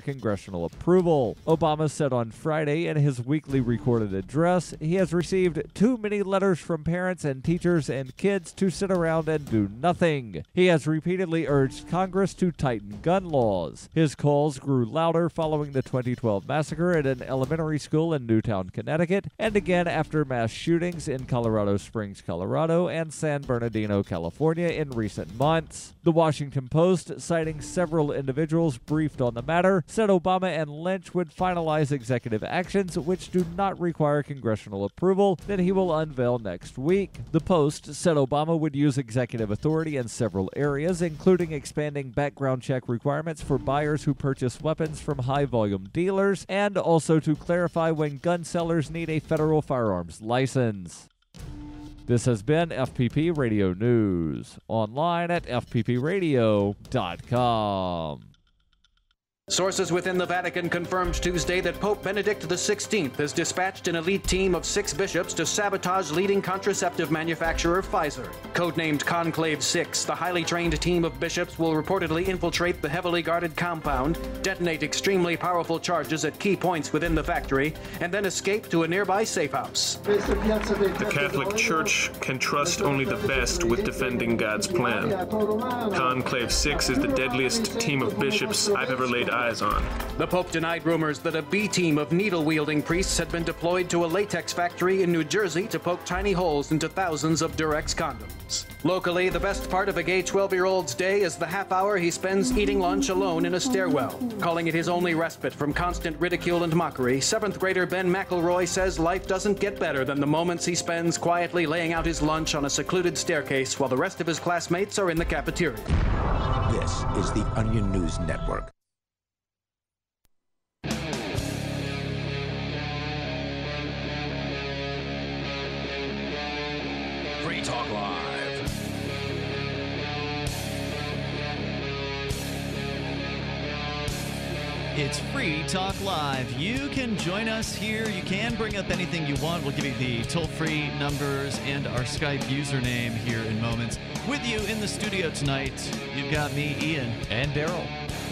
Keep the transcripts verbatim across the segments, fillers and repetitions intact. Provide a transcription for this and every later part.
congressional approval. Obama said on Friday in his weekly recorded address he has received too many letters from parents and teachers and kids to sit around and do nothing. He has repeatedly urged Congress to tighten gun laws. His calls grew louder following the twenty twelve massacre at an elementary school in Newtown, Connecticut, and again after mass shootings in Colorado Springs, Colorado, and San Bernardino, California in recent months. The Washington Post, citing several individuals briefed on the matter, said Obama and Lynch would finalize executive actions which do not require congressional approval that he will unveil next week. The Post said Obama would use executive authority in several areas, including expanding background check requirements for buyers who purchase weapons from high-volume dealers, and also to clarify when gun sellers need a federal firearms license. This has been F P P Radio News, online at f p p radio dot com. Sources within the Vatican confirmed Tuesday that Pope Benedict the sixteenth has dispatched an elite team of six bishops to sabotage leading contraceptive manufacturer Pfizer. Codenamed Conclave six, the highly trained team of bishops will reportedly infiltrate the heavily guarded compound, detonate extremely powerful charges at key points within the factory, and then escape to a nearby safe house. The Catholic Church can trust only the best with defending God's plan. Conclave six is the deadliest team of bishops I've ever laid eyes on. The Pope denied rumors that a B team of needle-wielding priests had been deployed to a latex factory in New Jersey to poke tiny holes into thousands of Durex condoms. Locally, the best part of a gay twelve-year-old's day is the half hour he spends eating lunch alone in a stairwell. Calling it his only respite from constant ridicule and mockery, seventh grader Ben McElroy says life doesn't get better than the moments he spends quietly laying out his lunch on a secluded staircase while the rest of his classmates are in the cafeteria. This is the Onion News Network. Free Talk Live. It's Free Talk Live. You can join us here. You can bring up anything you want. We'll give you the toll-free numbers and our Skype username here in moments. With you in the studio tonight, you've got me, Ian. And Daryl.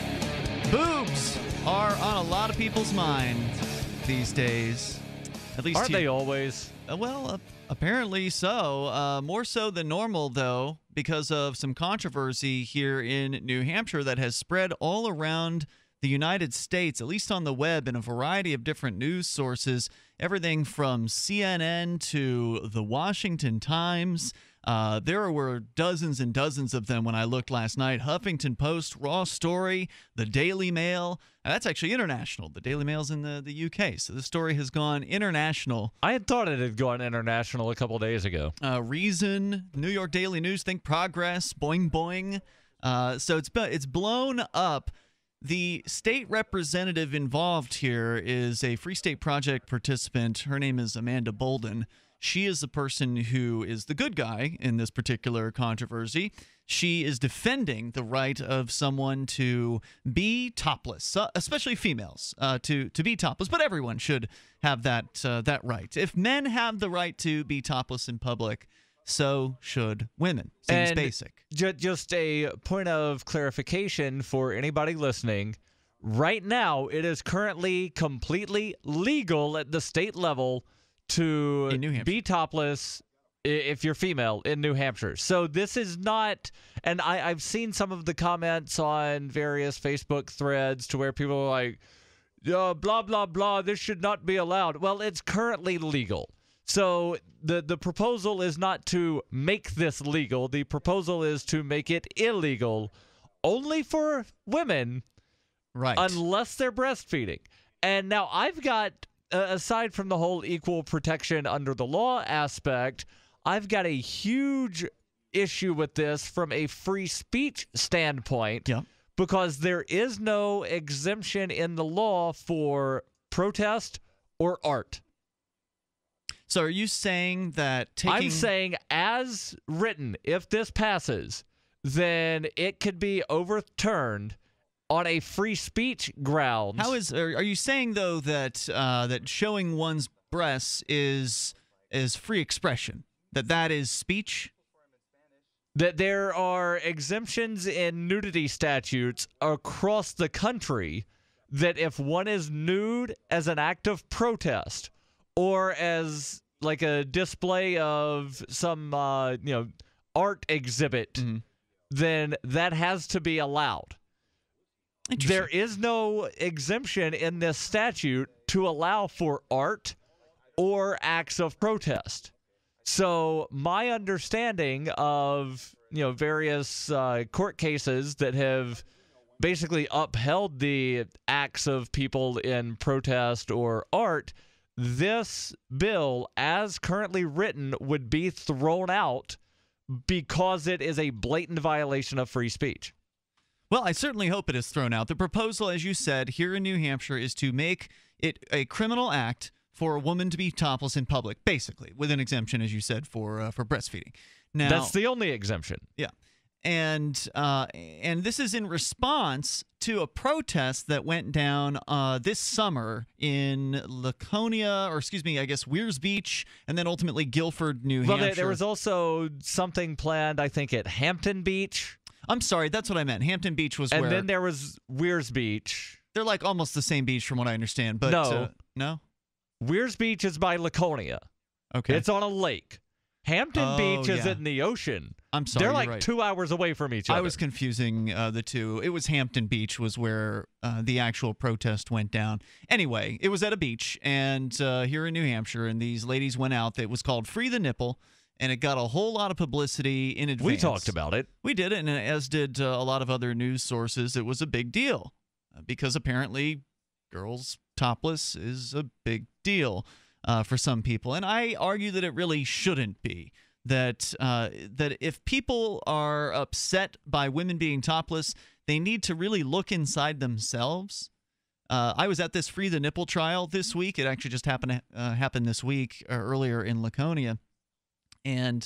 Boobs are on a lot of people's minds these days. At least Aren't here. they always? Uh, well, uh, apparently so. Uh, more so than normal, though, because of some controversy here in New Hampshire that has spread all around the United States, at least on the web, in a variety of different news sources, everything from C N N to the Washington Times. Uh, there were dozens and dozens of them when I looked last night. Huffington Post, Raw Story, the Daily Mail. Now, that's actually international. The Daily Mail's in the, the U K, so the story has gone international. I had thought it had gone international a couple days ago. Uh, Reason, New York Daily News, Think Progress, Boing Boing. Uh, so it's it's blown up. The state representative involved here is a Free State Project participant. Her name is Amanda Bolden. She is the person who is the good guy in this particular controversy. She is defending the right of someone to be topless, uh, especially females, uh, to to be topless. But everyone should have that uh, that right. If men have the right to be topless in public, so should women. Seems and basic. Ju- just a point of clarification for anybody listening. Right now, it is currently completely legal at the state level to In New Hampshire. be topless i- if you're female in New Hampshire. So this is not, and I, I've seen some of the comments on various Facebook threads to where people are like, uh, blah, blah, blah, this should not be allowed. Well, it's currently legal. So the, the proposal is not to make this legal. The proposal is to make it illegal only for women, Right. unless they're breastfeeding. And now I've got, uh, aside from the whole equal protection under the law aspect, I've got a huge issue with this from a free speech standpoint. Yep. Because there is no exemption in the law for protest or art. So are you saying that taking... I'm saying as written, if this passes, then it could be overturned on a free speech grounds. How is are, are you saying though that uh, that showing one's breasts is is free expression? That that is speech? That there are exemptions in nudity statutes across the country that if one is nude as an act of protest or as like a display of some uh, you know art exhibit, mm-hmm. then that has to be allowed. There is no exemption in this statute to allow for art or acts of protest. So my understanding of you know various uh, court cases that have basically upheld the acts of people in protest or art, this bill, as currently written, would be thrown out because it is a blatant violation of free speech. Well, I certainly hope it is thrown out. The proposal, as you said, here in New Hampshire is to make it a criminal act for a woman to be topless in public, basically, with an exemption, as you said, for uh, for breastfeeding. Now, that's the only exemption. Yeah. And uh, and this is in response to a protest that went down uh, this summer in Laconia, or excuse me, I guess Weirs Beach, and then ultimately Guilford, New well, Hampshire. Well, there was also something planned, I think, at Hampton Beach. I'm sorry, that's what I meant. Hampton Beach was and where... And then there was Weirs Beach. They're like almost the same beach from what I understand, but... No. Uh, no? Weirs Beach is by Laconia. Okay. It's on a lake. Hampton oh, Beach is yeah. in the ocean. I'm sorry, They're like right. two hours away from each other. I was confusing uh, the two. It was Hampton Beach was where uh, the actual protest went down. Anyway, it was at a beach, and uh, here in New Hampshire, and these ladies went out. It was called Free the Nipple, and it got a whole lot of publicity in advance. We talked about it. We did it, and as did uh, a lot of other news sources. It was a big deal uh, because apparently girls topless is a big deal uh, for some people, and I argue that it really shouldn't be. That uh, that if people are upset by women being topless, they need to really look inside themselves. Uh, I was at this Free the Nipple trial this week. It actually just happened uh, happened this week or earlier in Laconia, and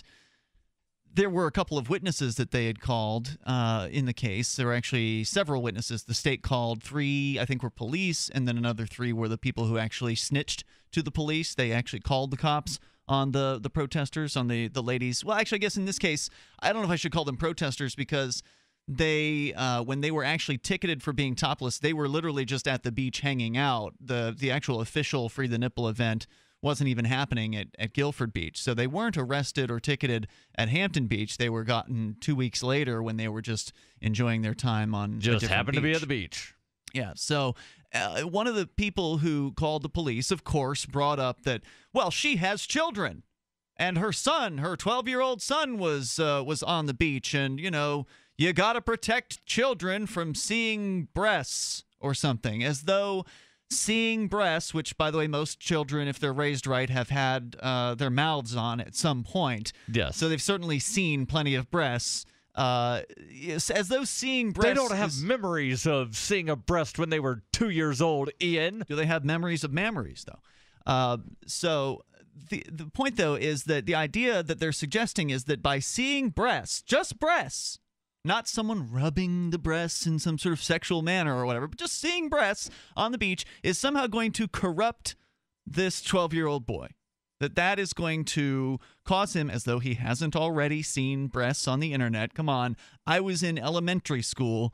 there were a couple of witnesses that they had called uh, in the case. There were actually several witnesses. The state called three, I think, were police, and then another three were the people who actually snitched to the police. They actually called the cops on the the protesters, on the the ladies. Well, actually, I guess in this case, I don't know if I should call them protesters because they, uh, when they were actually ticketed for being topless, they were literally just at the beach hanging out. The the actual official Free the Nipple event wasn't even happening at, at Guilford Beach. So they weren't arrested or ticketed at Hampton Beach. They were gotten two weeks later when they were just enjoying their time on just a happened beach. to be at the beach. Yeah, so uh, one of the people who called the police, of course, brought up that, well, she has children, and her son, her twelve-year-old son, was uh, was on the beach, and, you know, you got to protect children from seeing breasts or something, as though seeing breasts, which, by the way, most children, if they're raised right, have had uh, their mouths on at some point. Yes. So they've certainly seen plenty of breasts. Uh, as though seeing breasts... They don't have is, memories of seeing a breast when they were two years old, Ian. Do they have memories of memories, though? Uh, so the, the point, though, is that the idea that they're suggesting is that by seeing breasts, just breasts, not someone rubbing the breasts in some sort of sexual manner or whatever, but just seeing breasts on the beach is somehow going to corrupt this twelve-year-old boy. That that is going to cause him, as though he hasn't already seen breasts on the internet. Come on. I was in elementary school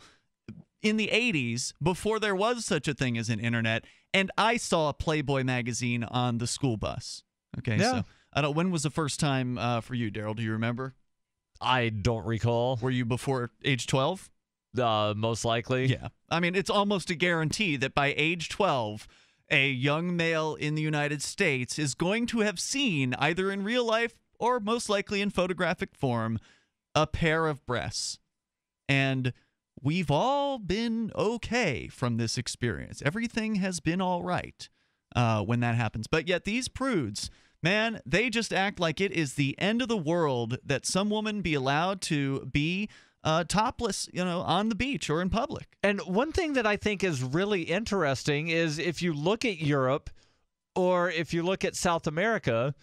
in the eighties before there was such a thing as an internet, and I saw a Playboy magazine on the school bus. Okay, yeah. so I don't. When was the first time uh, for you, Daryl? Do you remember? I don't recall. Were you before age twelve? Uh, most likely. Yeah. I mean, it's almost a guarantee that by age twelve, a young male in the United States is going to have seen, either in real life or most likely in photographic form, a pair of breasts. And we've all been okay from this experience. Everything has been all right uh, when that happens. But yet these prudes, man, they just act like it is the end of the world that some woman be allowed to be Uh, topless, you know, on the beach or in public. And one thing that I think is really interesting is if you look at Europe or if you look at South America,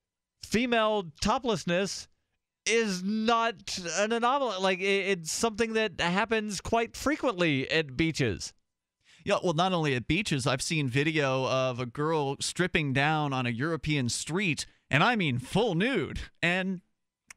female toplessness is not an anomaly. Like, it's something that happens quite frequently at beaches. Yeah, well, not only at beaches. I've seen video of a girl stripping down on a European street, and I mean full nude. And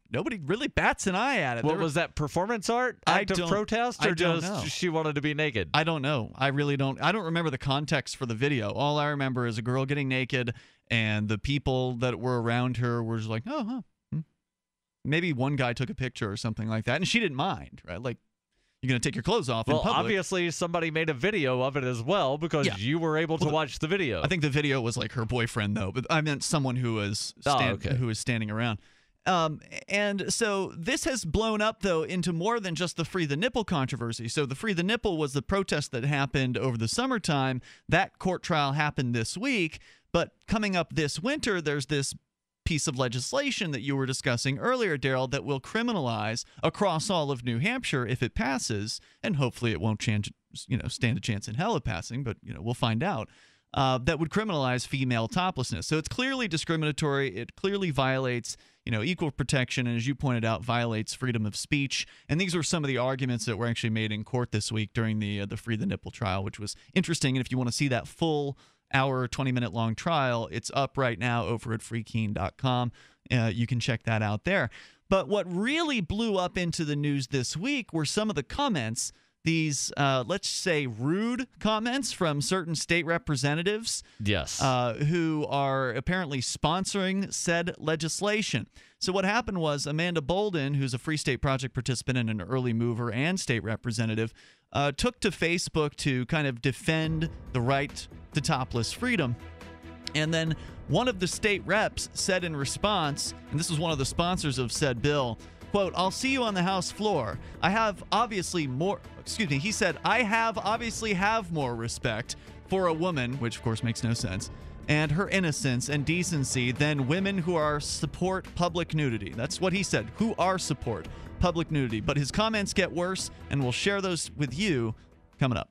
nobody really bats an eye at it. What There was that, performance art? I Act of don't- protest? Or I don't just know. she wanted to be naked? I don't know. I really don't. I don't remember the context for the video. All I remember is a girl getting naked, and the people that were around her were just like, oh, huh. hmm. Maybe one guy took a picture or something like that, and she didn't mind, right? Like, you're going to take your clothes off Well, in public. obviously somebody made a video of it as well because Yeah. you were able to Well, the- watch the video. I think the video was like her boyfriend, though, but I meant someone who was stand- Oh, okay. who was standing around. Um, and so this has blown up, though, into more than just the Free the Nipple controversy. So the Free the Nipple was the protest that happened over the summertime. That court trial happened this week. But coming up this winter, there's this piece of legislation that you were discussing earlier, Daryl, that will criminalize across all of New Hampshire if it passes, and hopefully it won't change, you know, stand a chance in hell of passing, but you know we'll find out. Uh, that would criminalize female toplessness. So it's clearly discriminatory. It clearly violates, you know, equal protection, and as you pointed out, violates freedom of speech. And these were some of the arguments that were actually made in court this week during the uh, the Free the Nipple trial, which was interesting. And if you want to see that full hour, twenty minute long trial, it's up right now over at free keene dot com. Uh, you can check that out there. But what really blew up into the news this week were some of the comments, these, uh, let's say, rude comments from certain state representatives. Yes. Uh, who are apparently sponsoring said legislation. So what happened was Amanda Bolden, who's a Free State Project participant and an early mover and state representative, uh, took to Facebook to kind of defend the right to topless freedom. And then one of the state reps said in response, and this was one of the sponsors of said bill, quote, "I'll see you on the House floor. I have obviously more," excuse me, he said, "I have obviously have more respect for a woman," which of course makes no sense, "and her innocence and decency than women who are support public nudity." That's what he said, who are support public nudity. But his comments get worse, and we'll share those with you coming up.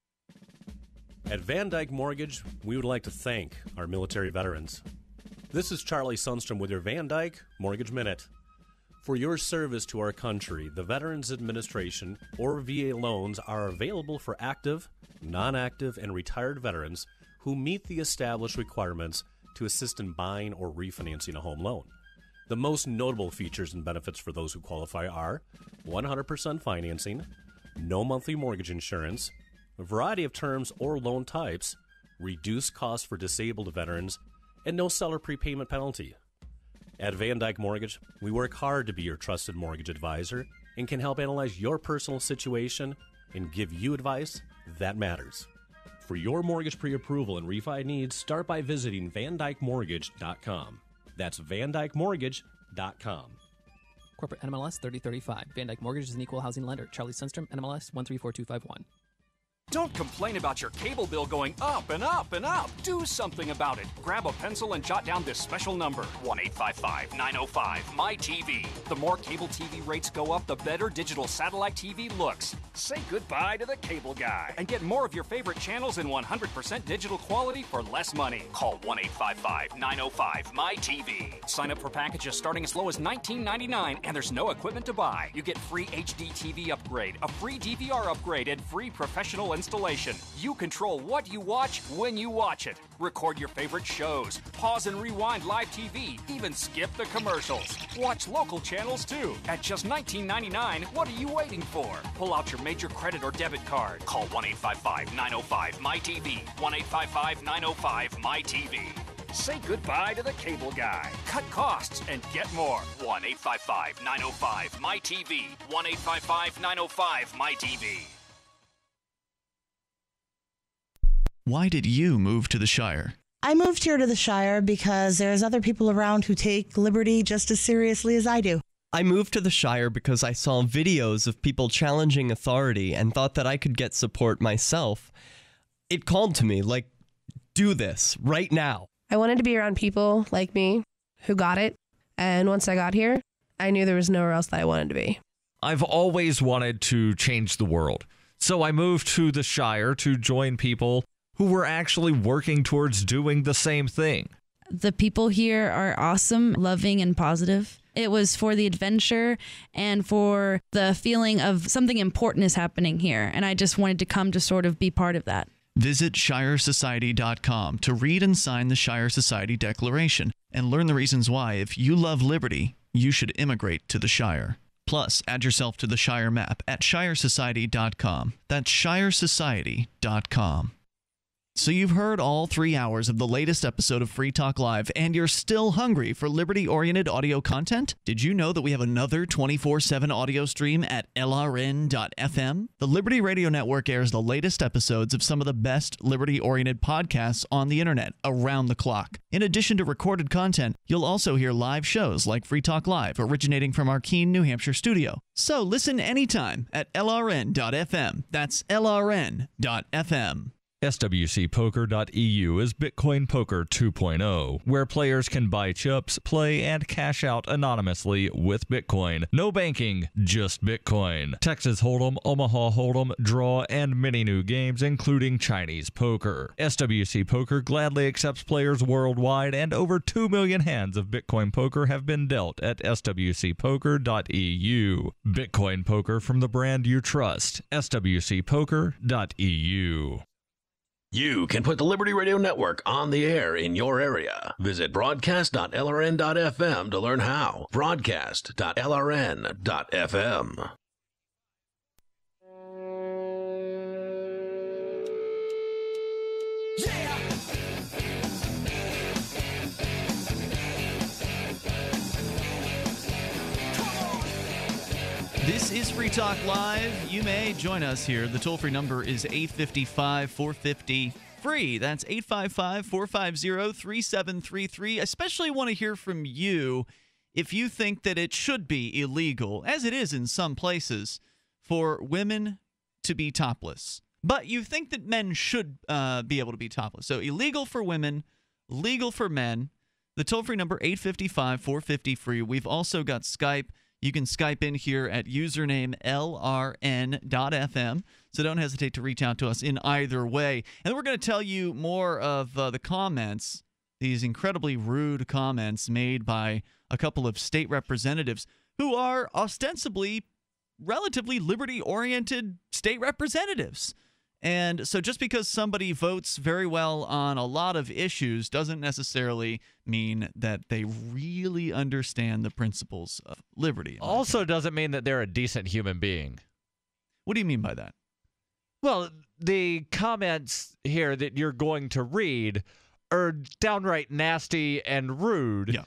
At Van Dyke Mortgage, we would like to thank our military veterans. This is Charlie Sundstrom with your Van Dyke Mortgage Minute. For your service to our country, the Veterans Administration or V A loans are available for active, non-active, and retired veterans who meet the established requirements to assist in buying or refinancing a home loan. The most notable features and benefits for those who qualify are one hundred percent financing, no monthly mortgage insurance, a variety of terms or loan types, reduced costs for disabled veterans, and no seller prepayment penalty. At Van Dyke Mortgage, we work hard to be your trusted mortgage advisor and can help analyze your personal situation and give you advice that matters. For your mortgage pre-approval and refi needs, start by visiting van dyke mortgage dot com. That's van dyke mortgage dot com. Corporate N M L S thirty thirty-five. Van Dyke Mortgage is an equal housing lender. Charlie Sundstrom, N M L S one three four two five one. Don't complain about your cable bill going up and up and up. Do something about it. Grab a pencil and jot down this special number, one eight five five, nine oh five, M Y T V. The more cable T V rates go up, the better digital satellite T V looks. Say goodbye to the cable guy and get more of your favorite channels in one hundred percent digital quality for less money. Call one eight five five, nine oh five, M Y T V. Sign up for packages starting as low as nineteen ninety-nine, and there's no equipment to buy. You get free H D T V upgrade, a free D V R upgrade, and free professional installation. You control what you watch when you watch it. Record your favorite shows, pause and rewind live T V, even skip the commercials. Watch local channels too. At just nineteen ninety-nine, what are you waiting for? Pull out your major credit or debit card. Call one eight five five, nine oh five, M Y T V. one eight five five, nine oh five, M Y T V. Say goodbye to the cable guy. Cut costs and get more. one eight five five, nine oh five, M Y T V. one eight five five, nine oh five, M Y T V. Why did you move to the Shire? I moved here to the Shire because there's other people around who take liberty just as seriously as I do. I moved to the Shire because I saw videos of people challenging authority and thought that I could get support myself. It called to me, like, do this right now. I wanted to be around people like me who got it, and once I got here, I knew there was nowhere else that I wanted to be. I've always wanted to change the world, so I moved to the Shire to join people who were actually working towards doing the same thing. The people here are awesome, loving, and positive. It was for the adventure and for the feeling of something important is happening here, and I just wanted to come to sort of be part of that. Visit shire society dot com to read and sign the Shire Society Declaration and learn the reasons why, if you love liberty, you should immigrate to the Shire. Plus, add yourself to the Shire map at shire society dot com. That's shire society dot com. So you've heard all three hours of the latest episode of Free Talk Live, and you're still hungry for liberty-oriented audio content? Did you know that we have another twenty-four seven audio stream at L R N dot F M? The Liberty Radio Network airs the latest episodes of some of the best liberty-oriented podcasts on the internet around the clock. In addition to recorded content, you'll also hear live shows like Free Talk Live, originating from our Keene, New Hampshire studio. So listen anytime at L R N dot F M. That's L R N dot F M. S W C Poker dot E U is Bitcoin Poker two point oh, where players can buy chips, play, and cash out anonymously with Bitcoin. No banking, just Bitcoin. Texas Hold'em, Omaha Hold'em, Draw, and many new games, including Chinese poker. S W C Poker gladly accepts players worldwide, and over two million hands of Bitcoin Poker have been dealt at S W C Poker dot E U. Bitcoin Poker from the brand you trust. S W C Poker dot E U. You can put the Liberty Radio Network on the air in your area. Visit broadcast dot L R N dot F M to learn how. broadcast dot L R N dot F M. This is Free Talk Live. You may join us here. The toll-free number is eight five five, four five zero, free. That's eight five five, four five zero, three seven three three. I especially want to hear from you if you think that it should be illegal, as it is in some places, for women to be topless. But you think that men should uh, be able to be topless. So illegal for women, legal for men. The toll-free number, eight five five, four five zero, free. We've also got Skype. You can Skype in here at username L R N dot F M, so don't hesitate to reach out to us in either way. And then we're going to tell you more of uh, the comments, these incredibly rude comments made by a couple of state representatives who are ostensibly relatively liberty-oriented state representatives. And so just because somebody votes very well on a lot of issues doesn't necessarily mean that they really understand the principles of liberty. Also doesn't mean that they're a decent human being. What do you mean by that? Well, the comments here that you're going to read are downright nasty and rude. Yeah.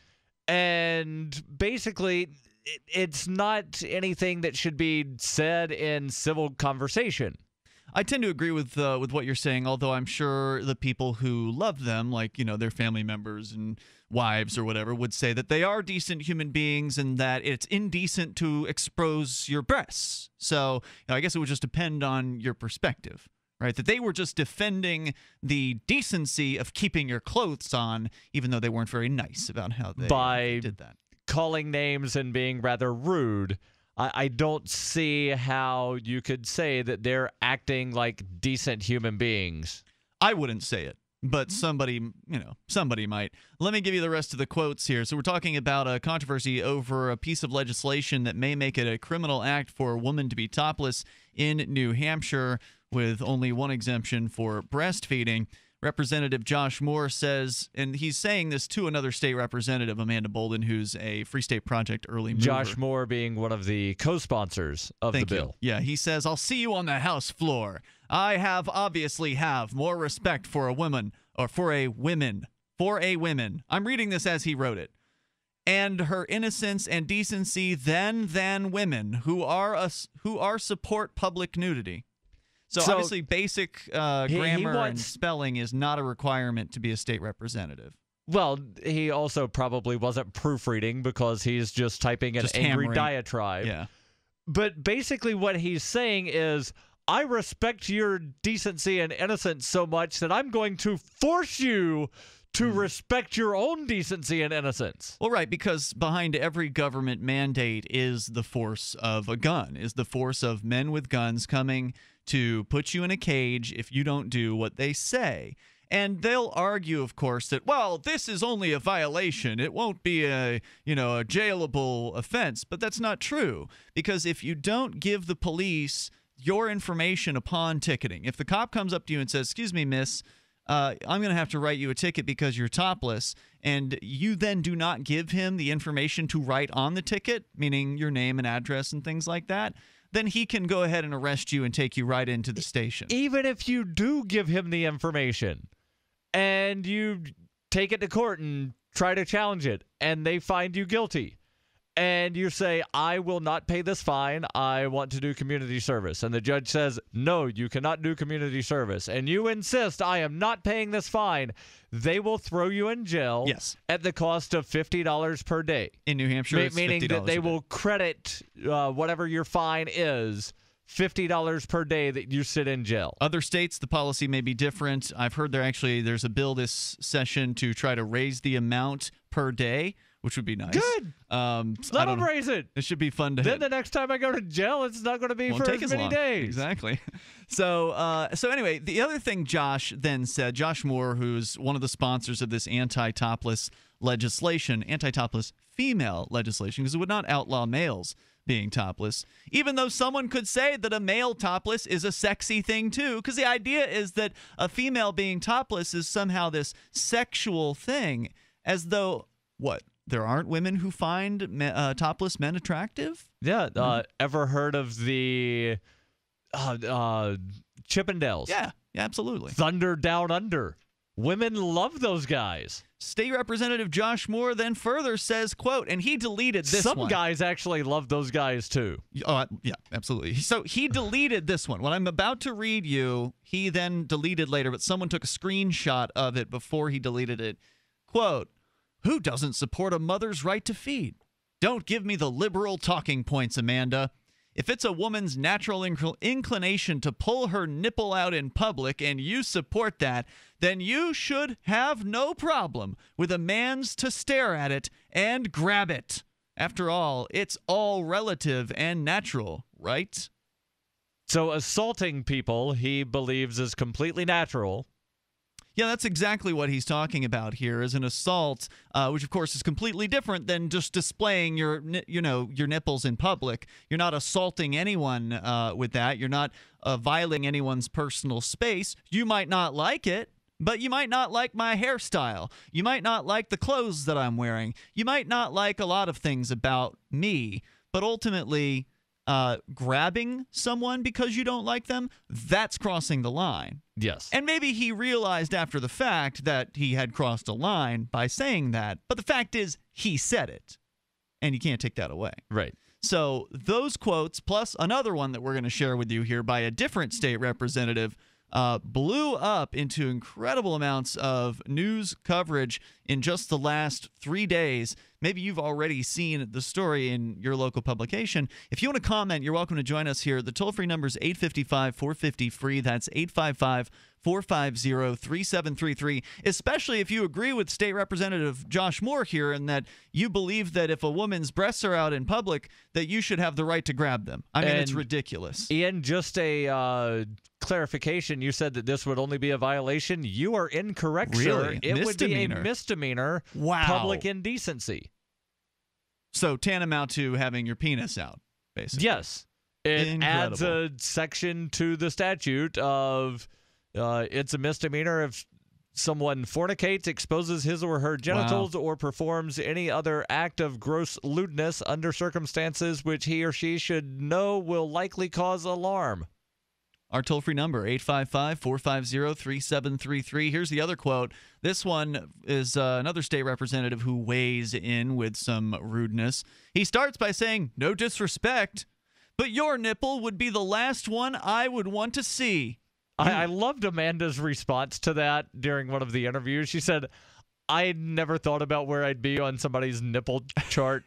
And basically, it's not anything that should be said in civil conversation. I tend to agree with uh, with what you're saying, although I'm sure the people who love them, like, you know, their family members and wives or whatever, would say that they are decent human beings and that it's indecent to expose your breasts. So, you know, I guess it would just depend on your perspective, right? That they were just defending the decency of keeping your clothes on, even though they weren't very nice about how they By did that. Calling names and being rather rude. I don't see how you could say that they're acting like decent human beings. I wouldn't say it, but somebody, you know, somebody might. Let me give you the rest of the quotes here. So we're talking about a controversy over a piece of legislation that may make it a criminal act for a woman to be topless in New Hampshire, with only one exemption for breastfeeding. Representative Josh Moore says, and he's saying this to another state representative, Amanda Bolden, who's a Free State Project early mover. Josh Moore being one of the co-sponsors of Thank the you. bill. Yeah, he says, I'll see you on the House floor. I have obviously have more respect for a woman, or for a women, for a women. I'm reading this as he wrote it. And her innocence and decency than than women who are us who are support public nudity. So, So, obviously, basic uh, he- he grammar and wants- spelling is not a requirement to be a state representative. Well, he also probably wasn't proofreading because he's just typing an Just angry hammering. diatribe. Yeah. But basically what he's saying is, I respect your decency and innocence so much that I'm going to force you to respect your own decency and innocence. Well, right, because behind every government mandate is the force of a gun, is the force of men with guns coming to put you in a cage if you don't do what they say. And they'll argue, of course, that, well, this is only a violation. It won't be a, you know, a jailable offense. But that's not true, because if you don't give the police your information upon ticketing, if the cop comes up to you and says, excuse me, miss, uh, I'm going to have to write you a ticket because you're topless, and you then do not give him the information to write on the ticket, meaning your name and address and things like that, then he can go ahead and arrest you and take you right into the station. Even if you do give him the information and you take it to court and try to challenge it and they find you guilty, and you say, I will not pay this fine, I want to do community service. And the judge says, no, you cannot do community service. And you insist, I am not paying this fine. They will throw you in jail yes. at the cost of fifty dollars per day. In New Hampshire, Ma- it's meaning fifty dollars that they a day. will credit uh, whatever your fine is, fifty dollars per day that you sit in jail. Other states, the policy may be different. I've heard there actually there's a bill this session to try to raise the amount per day, which would be nice. Good. Um, Let I don't them know. raise it. It should be fun to Then hit. the next time I go to jail, it's not going to be Won't for take as as many long. days. Exactly. So, uh, so anyway, the other thing Josh then said, Josh Moore, who's one of the sponsors of this anti-topless legislation, anti-topless female legislation, because it would not outlaw males being topless, even though someone could say that a male topless is a sexy thing too, because the idea is that a female being topless is somehow this sexual thing, as though, what, there aren't women who find me, uh, topless men attractive? Yeah. Uh, ever heard of the uh, uh, Chippendales? Yeah, yeah, absolutely. Thunder Down Under. Women love those guys. State Representative Josh Moore then further says, quote, and he deleted this Some one. guys actually love those guys too. Oh, yeah, absolutely. So he deleted this one. What I'm about to read you, he then deleted later, but someone took a screenshot of it before he deleted it. Quote, who doesn't support a mother's right to feed? Don't give me the liberal talking points, Amanda. If it's a woman's natural incl- inclination to pull her nipple out in public and you support that, then you should have no problem with a man's to stare at it and grab it. After all, it's all relative and natural, right? So assaulting people, he believes, is completely natural. Yeah, that's exactly what he's talking about here, is an assault, uh, which of course is completely different than just displaying your, ni- you know, your nipples in public. You're not assaulting anyone uh, with that. You're not uh, violating anyone's personal space. You might not like it, but you might not like my hairstyle. You might not like the clothes that I'm wearing. You might not like a lot of things about me, but ultimately, uh, grabbing someone because you don't like them, that's crossing the line. Yes. And maybe he realized after the fact that he had crossed a line by saying that. But the fact is, he said it. And you can't take that away. Right. So those quotes, plus another one that we're going to share with you here by a different state representative, uh, blew up into incredible amounts of news coverage in just the last three days. Maybe you've already seen the story in your local publication. If you want to comment, you're welcome to join us here. The toll-free number is eight five five, four five zero, free. That's eight five five, four five zero, three seven three three, especially if you agree with State Representative Josh Moore here and that you believe that if a woman's breasts are out in public, that you should have the right to grab them. I mean, And it's ridiculous. Ian, just a uh, clarification. You said that this would only be a violation. You are incorrect, sir. Really? It Misdemeanor. would be a misdemeanor. Wow. Public indecency. So tantamount to having your penis out, basically. Yes. It adds Incredible. a section to the statute of uh, it's a misdemeanor if someone fornicates, exposes his or her genitals, or performs any other act of gross lewdness under circumstances which he or she should know will likely cause alarm. Our toll-free number, eight five five, four five zero, three seven three three. Here's the other quote. This one is uh, another state representative who weighs in with some rudeness. He starts by saying, no disrespect, but your nipple would be the last one I would want to see. I, I loved Amanda's response to that during one of the interviews. She said, I never thought about where I'd be on somebody's nipple chart.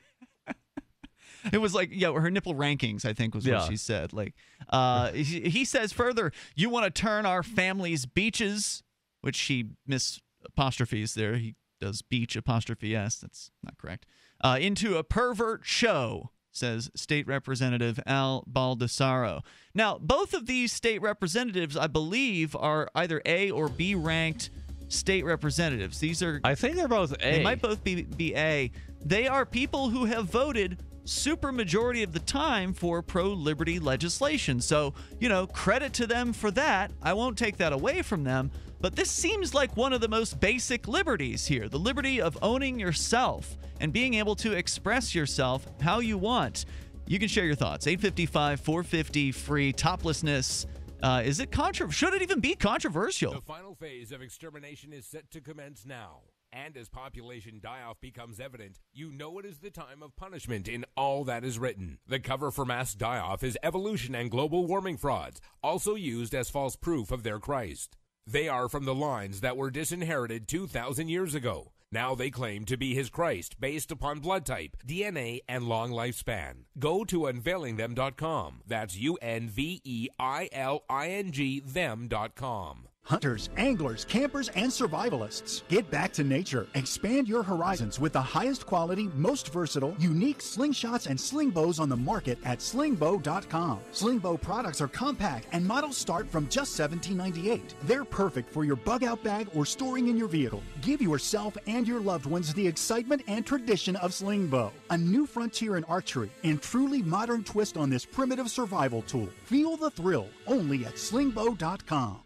It was like, yeah, her nipple rankings, I think was what Yeah. she said. Like, uh, he, he says further, you want to turn our family's beaches, which she misapostrophes there. He does beach apostrophe S. That's not correct. Uh, into a pervert show, says State Representative Al Baldessaro. Now, both of these state representatives, I believe, are either A or B ranked state representatives. These are, I think they're both A. They might both be, be A. They are people who have voted super majority of the time for pro-liberty legislation. So, you know, credit to them for that. I won't take that away from them. But this seems like one of the most basic liberties here, the liberty of owning yourself and being able to express yourself how you want. You can share your thoughts. eight five five, four five zero, free. Toplessness. Uh, is it controversial? Should it even be controversial? The final phase of extermination is set to commence now. And as population die-off becomes evident, you know it is the time of punishment in all that is written. The cover for mass die-off is evolution and global warming frauds, also used as false proof of their Christ. They are from the lines that were disinherited two thousand years ago. Now they claim to be his Christ based upon blood type, D N A, and long lifespan. Go to unveiling them dot com. That's U N V E I L I N G them dot com. Hunters, anglers, campers, and survivalists. Get back to nature. Expand your horizons with the highest quality, most versatile, unique slingshots and sling bows on the market at sling bow dot com. Sling bow products are compact and models start from just seventeen ninety-eight. They're perfect for your bug out bag or storing in your vehicle. Give yourself and your loved ones the excitement and tradition of sling bow. A new frontier in archery and truly modern twist on this primitive survival tool. Feel the thrill only at sling bow dot com.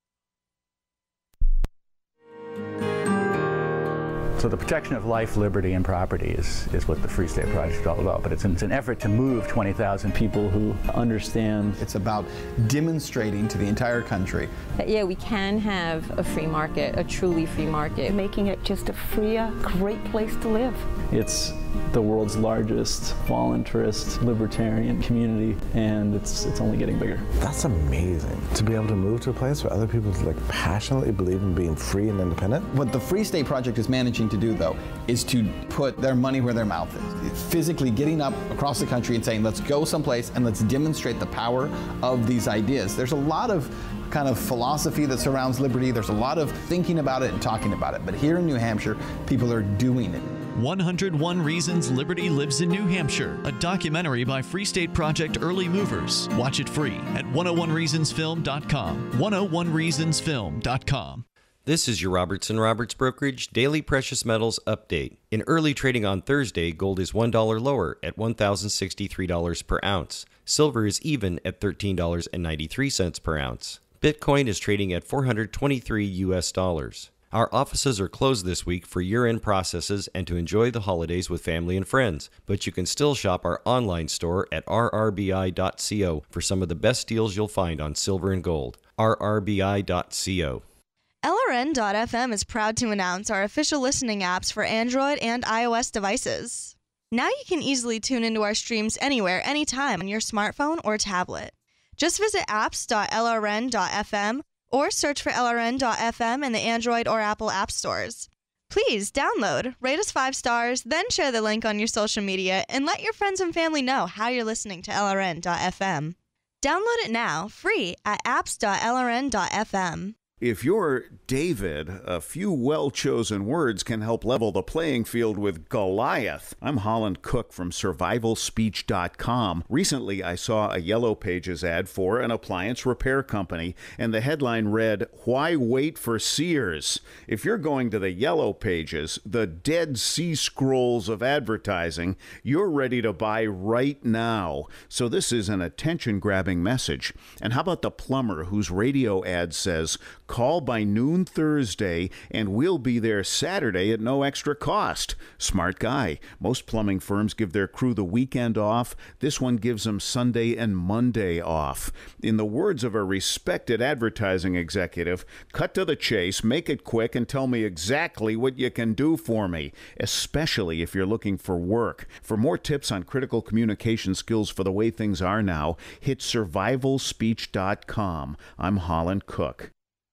So the protection of life, liberty, and property is, is what the Free State Project is all about. But it's an, it's an effort to move twenty thousand people who understand. It's about demonstrating to the entire country that, yeah, we can have a free market, a truly free market. Making it just a freer, great place to live. It's the world's largest voluntarist libertarian community, and it's it's only getting bigger. That's amazing, to be able to move to a place where other people like passionately believe in being free and independent. What the Free State Project is managing to do, though, is to put their money where their mouth is. It's physically getting up across the country and saying, let's go someplace and let's demonstrate the power of these ideas. There's a lot of kind of philosophy that surrounds liberty. There's a lot of thinking about it and talking about it. But here in New Hampshire, people are doing it. one hundred one Reasons Liberty Lives in New Hampshire, a documentary by Free State Project Early Movers. Watch it free at one oh one reasons film dot com. one oh one reasons film dot com. This is your Robertson Roberts Brokerage Daily Precious Metals Update. In early trading on Thursday, gold is one dollar lower at one thousand sixty-three dollars per ounce. Silver is even at thirteen dollars and ninety-three cents per ounce. Bitcoin is trading at four hundred twenty-three U S dollars. Our offices are closed this week for year-end processes and to enjoy the holidays with family and friends, but you can still shop our online store at r r b i dot co for some of the best deals you'll find on silver and gold. r r b i dot co. L R N dot F M is proud to announce our official listening apps for Android and iOS devices. Now you can easily tune into our streams anywhere, anytime on your smartphone or tablet. Just visit apps dot l r n dot f m or search for L R N dot F M in the Android or Apple app stores. Please download, rate us five stars, then share the link on your social media and let your friends and family know how you're listening to L R N dot F M. Download it now, free at apps dot l r n dot f m. If you're David, a few well-chosen words can help level the playing field with Goliath. I'm Holland Cook from survival speech dot com. Recently, I saw a Yellow Pages ad for an appliance repair company, and the headline read, "Why wait for Sears?" If you're going to the Yellow Pages, the Dead Sea Scrolls of advertising, you're ready to buy right now. So this is an attention-grabbing message. And how about the plumber whose radio ad says, "Call by noon Thursday, and we'll be there Saturday at no extra cost"? Smart guy. Most plumbing firms give their crew the weekend off. This one gives them Sunday and Monday off. In the words of a respected advertising executive, cut to the chase, make it quick, and tell me exactly what you can do for me, especially if you're looking for work. For more tips on critical communication skills for the way things are now, hit survival speech dot com. I'm Holland Cook.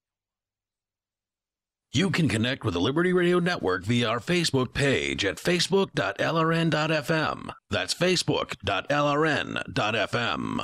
You can connect with the Liberty Radio Network via our Facebook page at facebook dot l r n dot f m. That's facebook dot l r n dot f m.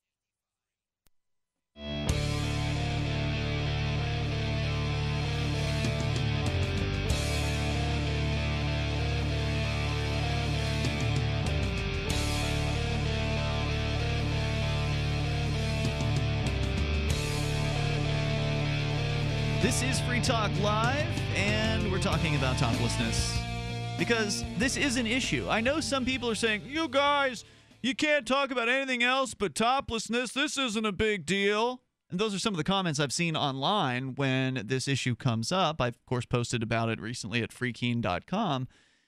This is Free Talk Live, and we're talking about toplessness because this is an issue. I know some people are saying, you guys, you can't talk about anything else but toplessness. This isn't a big deal. And those are some of the comments I've seen online when this issue comes up. I've, of course, posted about it recently at free keen dot com.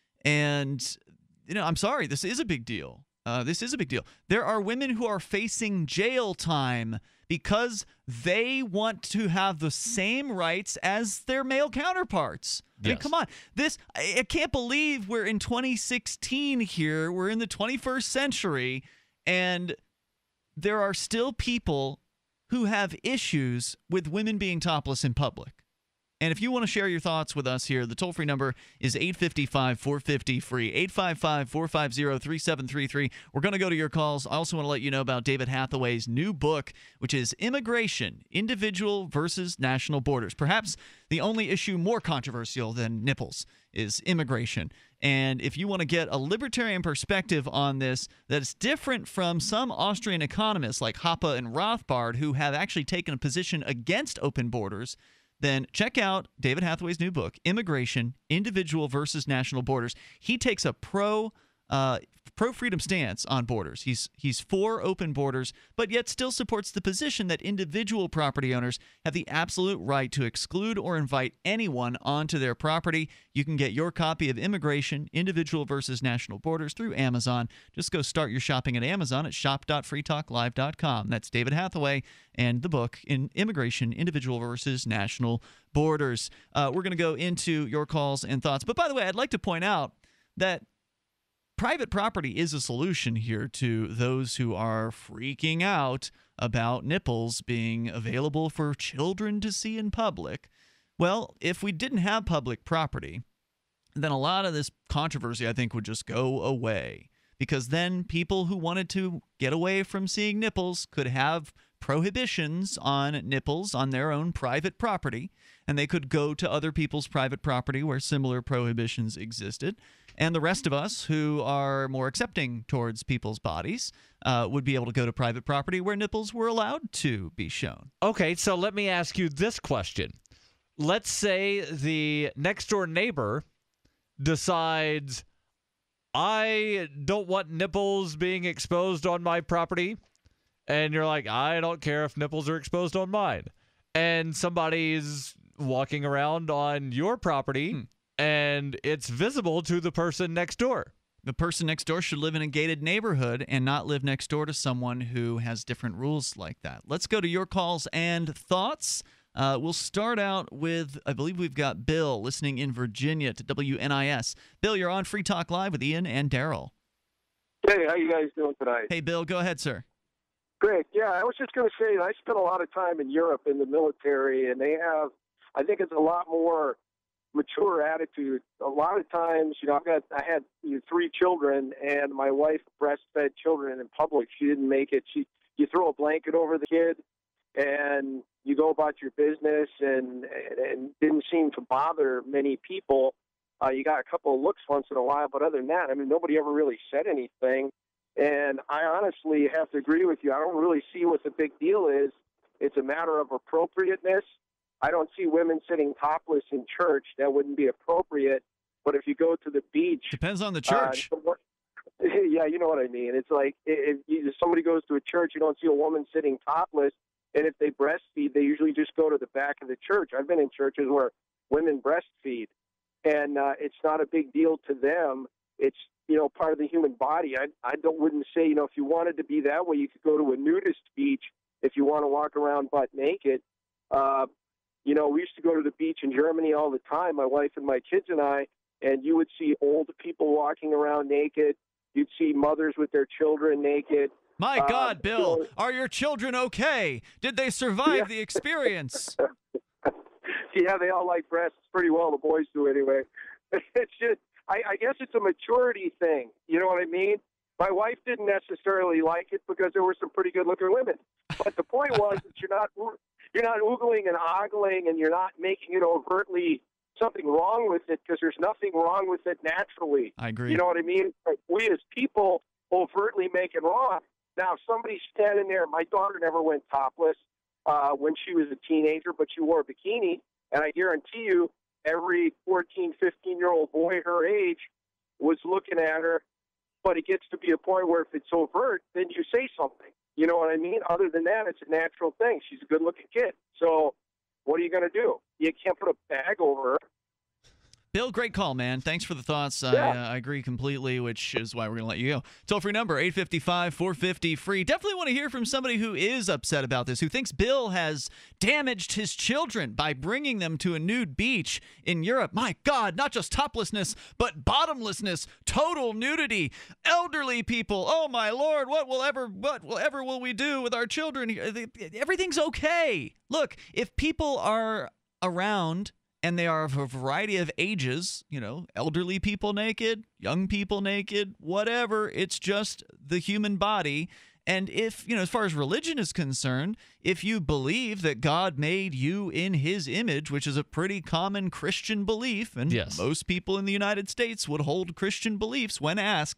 And, you know, I'm sorry, this is a big deal. Uh, this is a big deal. There are women who are facing jail time because they want to have the same rights as their male counterparts. I mean, Yes. come on. This I I can't believe we're in twenty sixteen here. We're in the twenty-first century, and there are still people who have issues with women being topless in public. And if you want to share your thoughts with us here, the toll-free number is eight five five, four five zero, free, eight five five, four five zero, three seven three three. We're going to go to your calls. I also want to let you know about David Hathaway's new book, which is Immigration, Individual versus National Borders. Perhaps the only issue more controversial than nipples is immigration. And if you want to get a libertarian perspective on this that's different from some Austrian economists like Hoppe and Rothbard, who have actually taken a position against open borders, then check out David Hathaway's new book, Immigration, Individual versus National Borders. He takes a pro uh, pro-freedom stance on borders. He's he's for open borders, but yet still supports the position that individual property owners have the absolute right to exclude or invite anyone onto their property. You can get your copy of Immigration, Individual versus National Borders through Amazon. Just go start your shopping at Amazon at shop dot free talk live dot com. That's David Hathaway and the book in Immigration, Individual versus National Borders. Uh, we're going to go into your calls and thoughts. But by the way, I'd like to point out that private property is a solution here to those who are freaking out about nipples being available for children to see in public. Well, if we didn't have public property, then a lot of this controversy, I think, would just go away. Because then people who wanted to get away from seeing nipples could have prohibitions on nipples on their own private property, and they could go to other people's private property where similar prohibitions existed. And the rest of us who are more accepting towards people's bodies uh, would be able to go to private property where nipples were allowed to be shown. Okay, so let me ask you this question. Let's say the next door neighbor decides, I don't want nipples being exposed on my property. And you're like, I don't care if nipples are exposed on mine. And somebody's walking around on your property, hmm. and it's visible to the person next door. The person next door should live in a gated neighborhood and not live next door to someone who has different rules like that. Let's go to your calls and thoughts. Uh, we'll start out with, I believe we've got Bill listening in Virginia to W N I S. Bill, you're on Free Talk Live with Ian and Daryl. Hey, how you guys doing tonight? Hey, Bill, go ahead, sir. Great. Yeah, I was just going to say, I spent a lot of time in Europe in the military, and they have, I think it's a lot more mature attitude. A lot of times, you know, I've got, I had you know, three children, and my wife breastfed children in public. She didn't make it. She, you throw a blanket over the kid, and you go about your business, and and, and didn't seem to bother many people. Uh, you got a couple of looks once in a while, but other than that, I mean, nobody ever really said anything. And I honestly have to agree with you. I don't really see what the big deal is. It's a matter of appropriateness. I don't see women sitting topless in church. That wouldn't be appropriate. But if you go to the beach... Depends on the church. Uh, yeah, you know what I mean. It's like if, you, if somebody goes to a church, you don't see a woman sitting topless. And if they breastfeed, they usually just go to the back of the church. I've been in churches where women breastfeed. And uh, it's not a big deal to them. It's, you know, part of the human body. I I don't wouldn't say, you know, if you wanted to be that way, you could go to a nudist beach if you want to walk around butt naked. Uh, you know, we used to go to the beach in Germany all the time, my wife and my kids and I, and you would see old people walking around naked. You'd see mothers with their children naked. My uh, God, Bill, so, are your children okay? Did they survive yeah. the experience? Yeah, they all like breasts pretty well. The boys do anyway. It's just, I, I guess it's a maturity thing. You know what I mean? My wife didn't necessarily like it because there were some pretty good-looking women. But the point was that you're not you're not oogling and ogling, and you're not making it overtly something wrong with it because there's nothing wrong with it naturally. I agree. You know what I mean? Like we as people overtly make it wrong. Now, if somebody's standing there, my daughter never went topless uh, when she was a teenager, but she wore a bikini, and I guarantee you, every fourteen, fifteen-year-old boy her age was looking at her, but it gets to be a point where if it's overt, then you say something. You know what I mean? Other than that, it's a natural thing. She's a good-looking kid. So what are you going to do? You can't put a bag over her. Bill, great call, man. Thanks for the thoughts. Yeah. I, uh, I agree completely, which is why we're going to let you go. Toll-free number, eight five five, four five zero, free. Definitely want to hear from somebody who is upset about this, who thinks Bill has damaged his children by bringing them to a nude beach in Europe. My God, not just toplessness, but bottomlessness, total nudity, elderly people. Oh, my Lord, what will ever, what will ever will we do with our children here? Everything's okay. Look, if people are around and they are of a variety of ages, you know, elderly people naked, young people naked, whatever. It's just the human body. And if, you know, as far as religion is concerned, if you believe that God made you in his image, which is a pretty common Christian belief, and yes. most people in the United States would hold Christian beliefs when asked,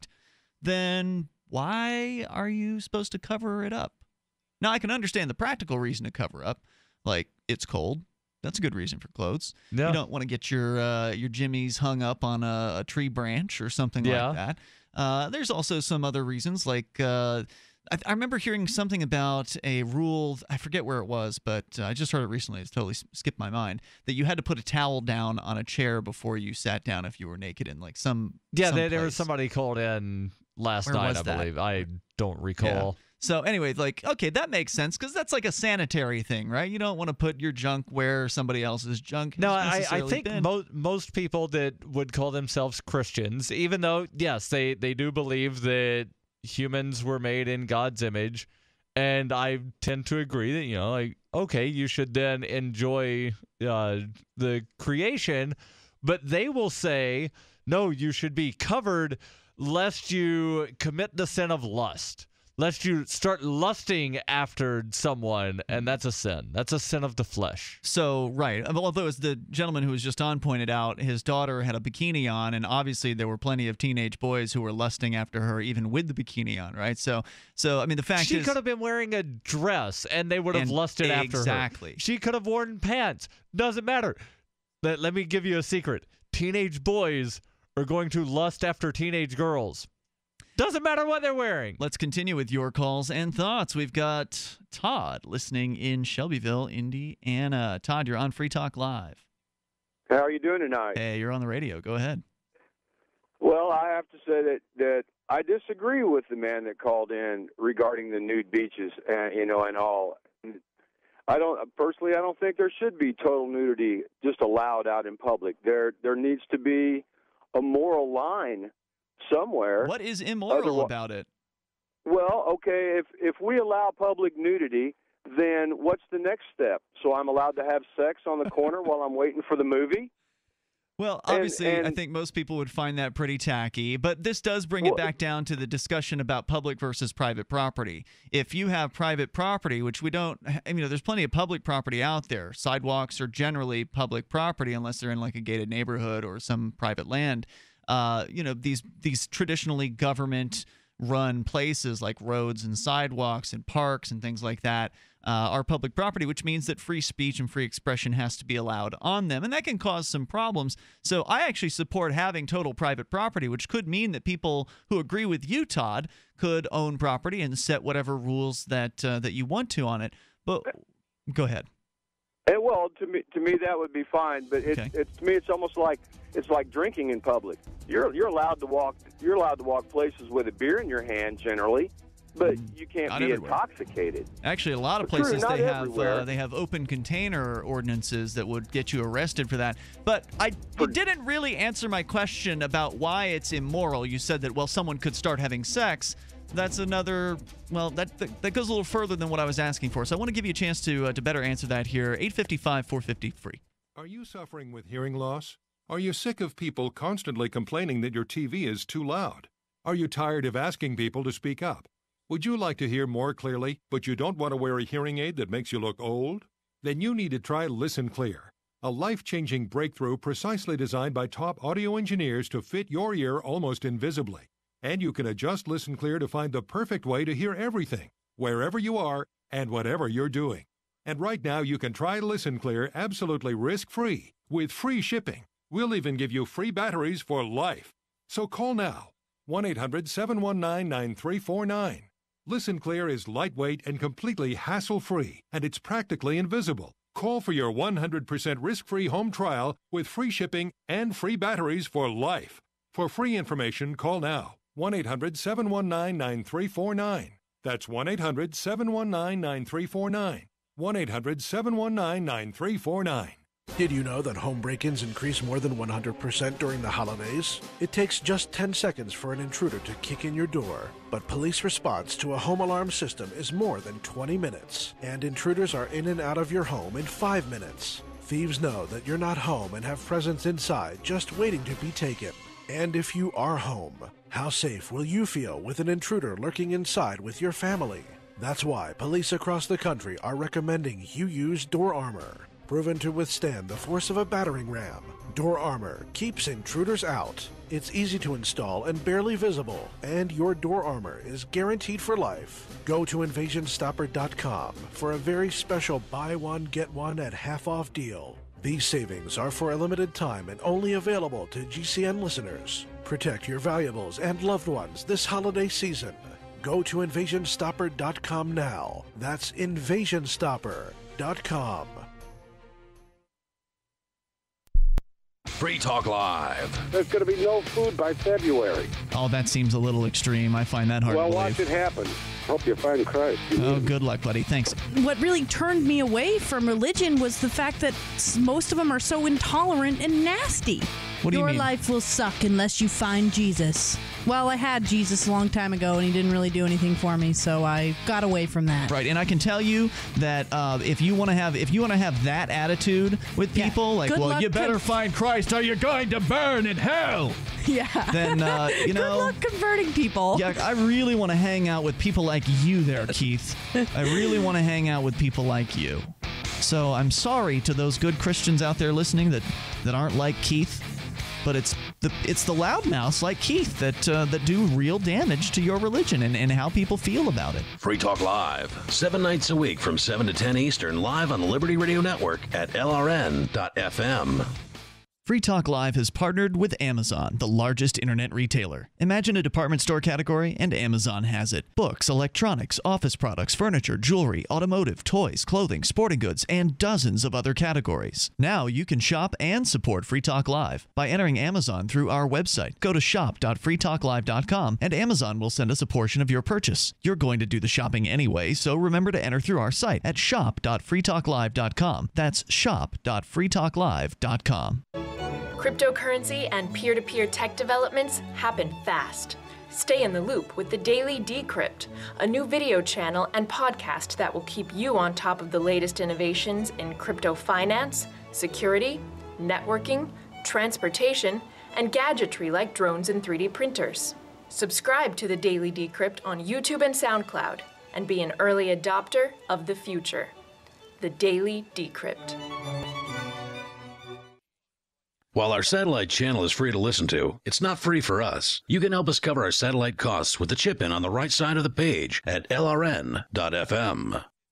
then why are you supposed to cover it up? Now, I can understand the practical reason to cover up, like it's cold. That's a good reason for clothes. Yeah. You don't want to get your uh, your jimmies hung up on a, a tree branch or something Yeah. like that. Uh, there's also some other reasons, like uh, I, I remember hearing something about a rule. I forget where it was, but uh, I just heard it recently. It's totally skipped my mind. That you had to put a towel down on a chair before you sat down if you were naked in like some Yeah, some there, there was place. somebody called in last Where night, was I that? believe. I don't recall. Yeah. So anyway, like, okay, that makes sense because that's like a sanitary thing, right? You don't want to put your junk where somebody else's junk has No, I, I necessarily think been. mo- most people that would call themselves Christians, even though, yes, they, they do believe that humans were made in God's image, and I tend to agree that, you know, like, okay, you should then enjoy uh, the creation, but they will say, no, you should be covered lest you commit the sin of lust. Lest you start lusting after someone, and that's a sin. That's a sin of the flesh. So, right. Although, as the gentleman who was just on pointed out, his daughter had a bikini on, and obviously there were plenty of teenage boys who were lusting after her even with the bikini on, right? So, so I mean, the fact she is... could have been wearing a dress, and they would have And lusted after her. exactly. She could have worn pants. Doesn't matter. Let, let me give you a secret. Teenage boys are going to lust after teenage girls. Doesn't matter what they're wearing. Let's continue with your calls and thoughts. We've got Todd listening in Shelbyville, Indiana. Todd, you're on Free Talk Live. How are you doing tonight? Hey, you're on the radio. Go ahead. Well, I have to say that, that I disagree with the man that called in regarding the nude beaches, and you know, and all. I don't personally. I don't think there should be total nudity just allowed out in public. There, there needs to be a moral line somewhere. What is immoral Otherwise, about it? Well, okay, if if we allow public nudity, then what's the next step? So I'm allowed to have sex on the corner while I'm waiting for the movie? Well, And- obviously, I and- think most people would find that pretty tacky, but this does bring it back down to the discussion about public versus private property. If you have private property, which we don't, I mean, you know, there's plenty of public property out there. Sidewalks are generally public property unless they're in like a gated neighborhood or some private land. Uh, you know, these these traditionally government-run places like roads and sidewalks and parks and things like that uh, are public property, which means that free speech and free expression has to be allowed on them, and that can cause some problems. So I actually support having total private property, which could mean that people who agree with you, Todd, could own property and set whatever rules that uh, that you want to on it. But go ahead. And well, to me, to me that would be fine. But it, Okay. it, to me, it's almost like it's like drinking in public. You're you're allowed to walk. You're allowed to walk places with a beer in your hand generally, but you can't Not be everywhere. intoxicated. Actually, a lot of True, places not they have everywhere. uh, they have open container ordinances that would get you arrested for that. But I you didn't really answer my question about why it's immoral. You said that well, someone could start having sex. That's another well that that, that goes a little further than what I was asking for. So I want to give you a chance to uh, to better answer that here. eight five five, four five zero, free. Are you suffering with hearing loss? Are you sick of people constantly complaining that your T V is too loud? Are you tired of asking people to speak up? Would you like to hear more clearly, but you don't want to wear a hearing aid that makes you look old? Then you need to try Listen Clear, a life-changing breakthrough precisely designed by top audio engineers to fit your ear almost invisibly. And you can adjust Listen Clear to find the perfect way to hear everything, wherever you are and whatever you're doing. And right now you can try Listen Clear absolutely risk-free with free shipping. We'll even give you free batteries for life. So call now, one eight hundred, seven one nine, nine three four nine. Listen Clear is lightweight and completely hassle-free, and it's practically invisible. Call for your one hundred percent risk-free home trial with free shipping and free batteries for life. For free information, call now. one eight hundred seven one nine nine three four nine. That's one eight hundred seven one nine nine three four nine. one eight hundred seven one nine nine three four nine. Did you know that home break-ins increase more than one hundred percent during the holidays? It takes just ten seconds for an intruder to kick in your door, but police response to a home alarm system is more than twenty minutes, and intruders are in and out of your home in five minutes. Thieves know that you're not home and have presents inside just waiting to be taken. And if you are home, how safe will you feel with an intruder lurking inside with your family? That's why police across the country are recommending you use Door Armor. Proven to withstand the force of a battering ram, Door Armor keeps intruders out. It's easy to install and barely visible, and your Door Armor is guaranteed for life. Go to invasion stopper dot com for a very special buy one, get one at half off deal. These savings are for a limited time and only available to G C N listeners. Protect your valuables and loved ones this holiday season. Go to invasion stopper dot com now. That's invasion stopper dot com. Free Talk Live. There's going to be no food by February. Oh, that seems a little extreme. I find that hard well, to believe. watch it happen. Hope you find Christ. Oh, good luck, buddy. Thanks. What really turned me away from religion was the fact that s- most of them are so intolerant and nasty. What do you Your mean? life will suck unless you find Jesus. Well, I had Jesus a long time ago, and he didn't really do anything for me, so I got away from that. Right, and I can tell you that uh, if you want to have if you want to have that attitude with people, like, Good well, luck you better con- find Christ, or you're going to burn in hell. Yeah. Then uh, you know. Good luck converting people. Yeah, I really want to hang out with people like you, there, Keith. I really want to hang out with people like you. So I'm sorry to those good Christians out there listening that that aren't like Keith. But it's the it's the loudmouths like Keith that uh, that do real damage to your religion and, and how people feel about it. Free Talk Live, seven nights a week from seven to ten Eastern, live on the Liberty Radio Network at L R N dot F M. Free Talk Live has partnered with Amazon, the largest internet retailer. Imagine a department store category, and Amazon has it. Books, electronics, office products, furniture, jewelry, automotive, toys, clothing, sporting goods, and dozens of other categories. Now you can shop and support Free Talk Live by entering Amazon through our website. Go to shop dot free talk live dot com, and Amazon will send us a portion of your purchase. You're going to do the shopping anyway, so remember to enter through our site at shop dot free talk live dot com. That's shop dot free talk live dot com. Cryptocurrency and peer-to-peer tech developments happen fast. Stay in the loop with the Daily Decrypt, a new video channel and podcast that will keep you on top of the latest innovations in crypto finance, security, networking, transportation, and gadgetry like drones and three D printers. Subscribe to the Daily Decrypt on YouTube and SoundCloud and be an early adopter of the future. The Daily Decrypt. While our satellite channel is free to listen to, it's not free for us. You can help us cover our satellite costs with the chip-in on the right side of the page at L R N dot F M.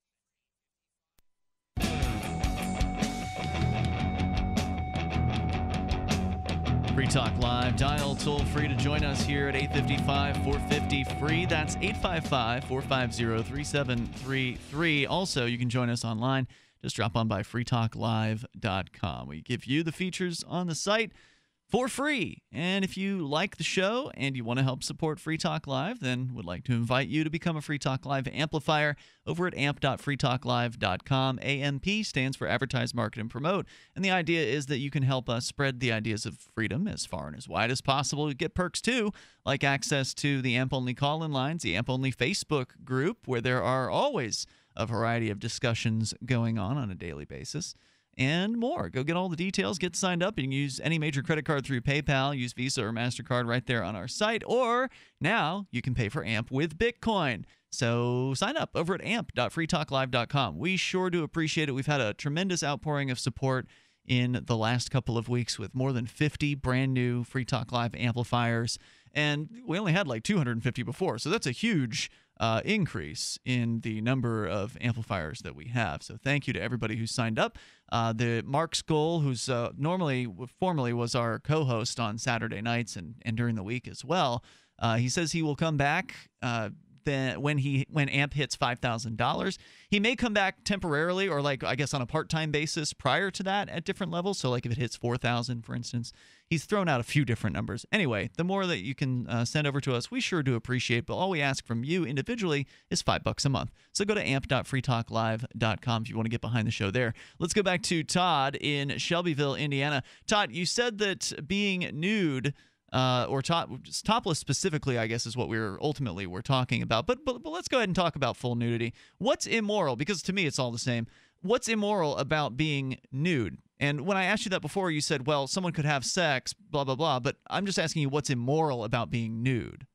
Free Talk Live. Dial toll free to join us here at eight five five, four five zero, free. That's eight five five, four five zero, three seven three three. Also, you can join us online. Just drop on by free talk live dot com. We give you the features on the site for free. And if you like the show and you want to help support Free Talk Live, then would like to invite you to become a Free Talk Live amplifier over at amp dot free talk live dot com. A M P stands for Advertise, Market, and Promote. And the idea is that you can help us spread the ideas of freedom as far and as wide as possible. You get perks too, like access to the AMP-only call-in lines, the AMP-only Facebook group, where there are always a variety of discussions going on on a daily basis, and more. Go get all the details, get signed up. You can use any major credit card through PayPal, use Visa or MasterCard right there on our site, or now you can pay for AMP with Bitcoin. So sign up over at amp dot free talk live dot com. We sure do appreciate it. We've had a tremendous outpouring of support in the last couple of weeks with more than fifty brand new Free Talk Live amplifiers, and we only had like two hundred fifty before, so that's a huge Uh, increase in the number of amplifiers that we have. So thank you to everybody who signed up. Uh, the Mark Skoll, who's uh, normally, formerly was our co-host on Saturday nights and, and during the week as well, uh, he says he will come back uh, then when he when A M P hits five thousand dollars. He may come back temporarily, or like I guess on a part-time basis prior to that at different levels. So like if it hits four thousand, for instance, he's thrown out a few different numbers. Anyway, the more that you can uh, send over to us, we sure do appreciate. But all we ask from you individually is five bucks a month. So go to amp dot free talk live dot com if you want to get behind the show there. Let's go back to Todd in Shelbyville, Indiana. Todd, you said that being nude. Uh, or top, topless specifically, I guess, is what we're ultimately we're talking about. But, but but let's go ahead and talk about full nudity. What's immoral? Because to me, it's all the same. What's immoral about being nude? And when I asked you that before, you said, well, someone could have sex, blah, blah, blah. But I'm just asking you, what's immoral about being nude?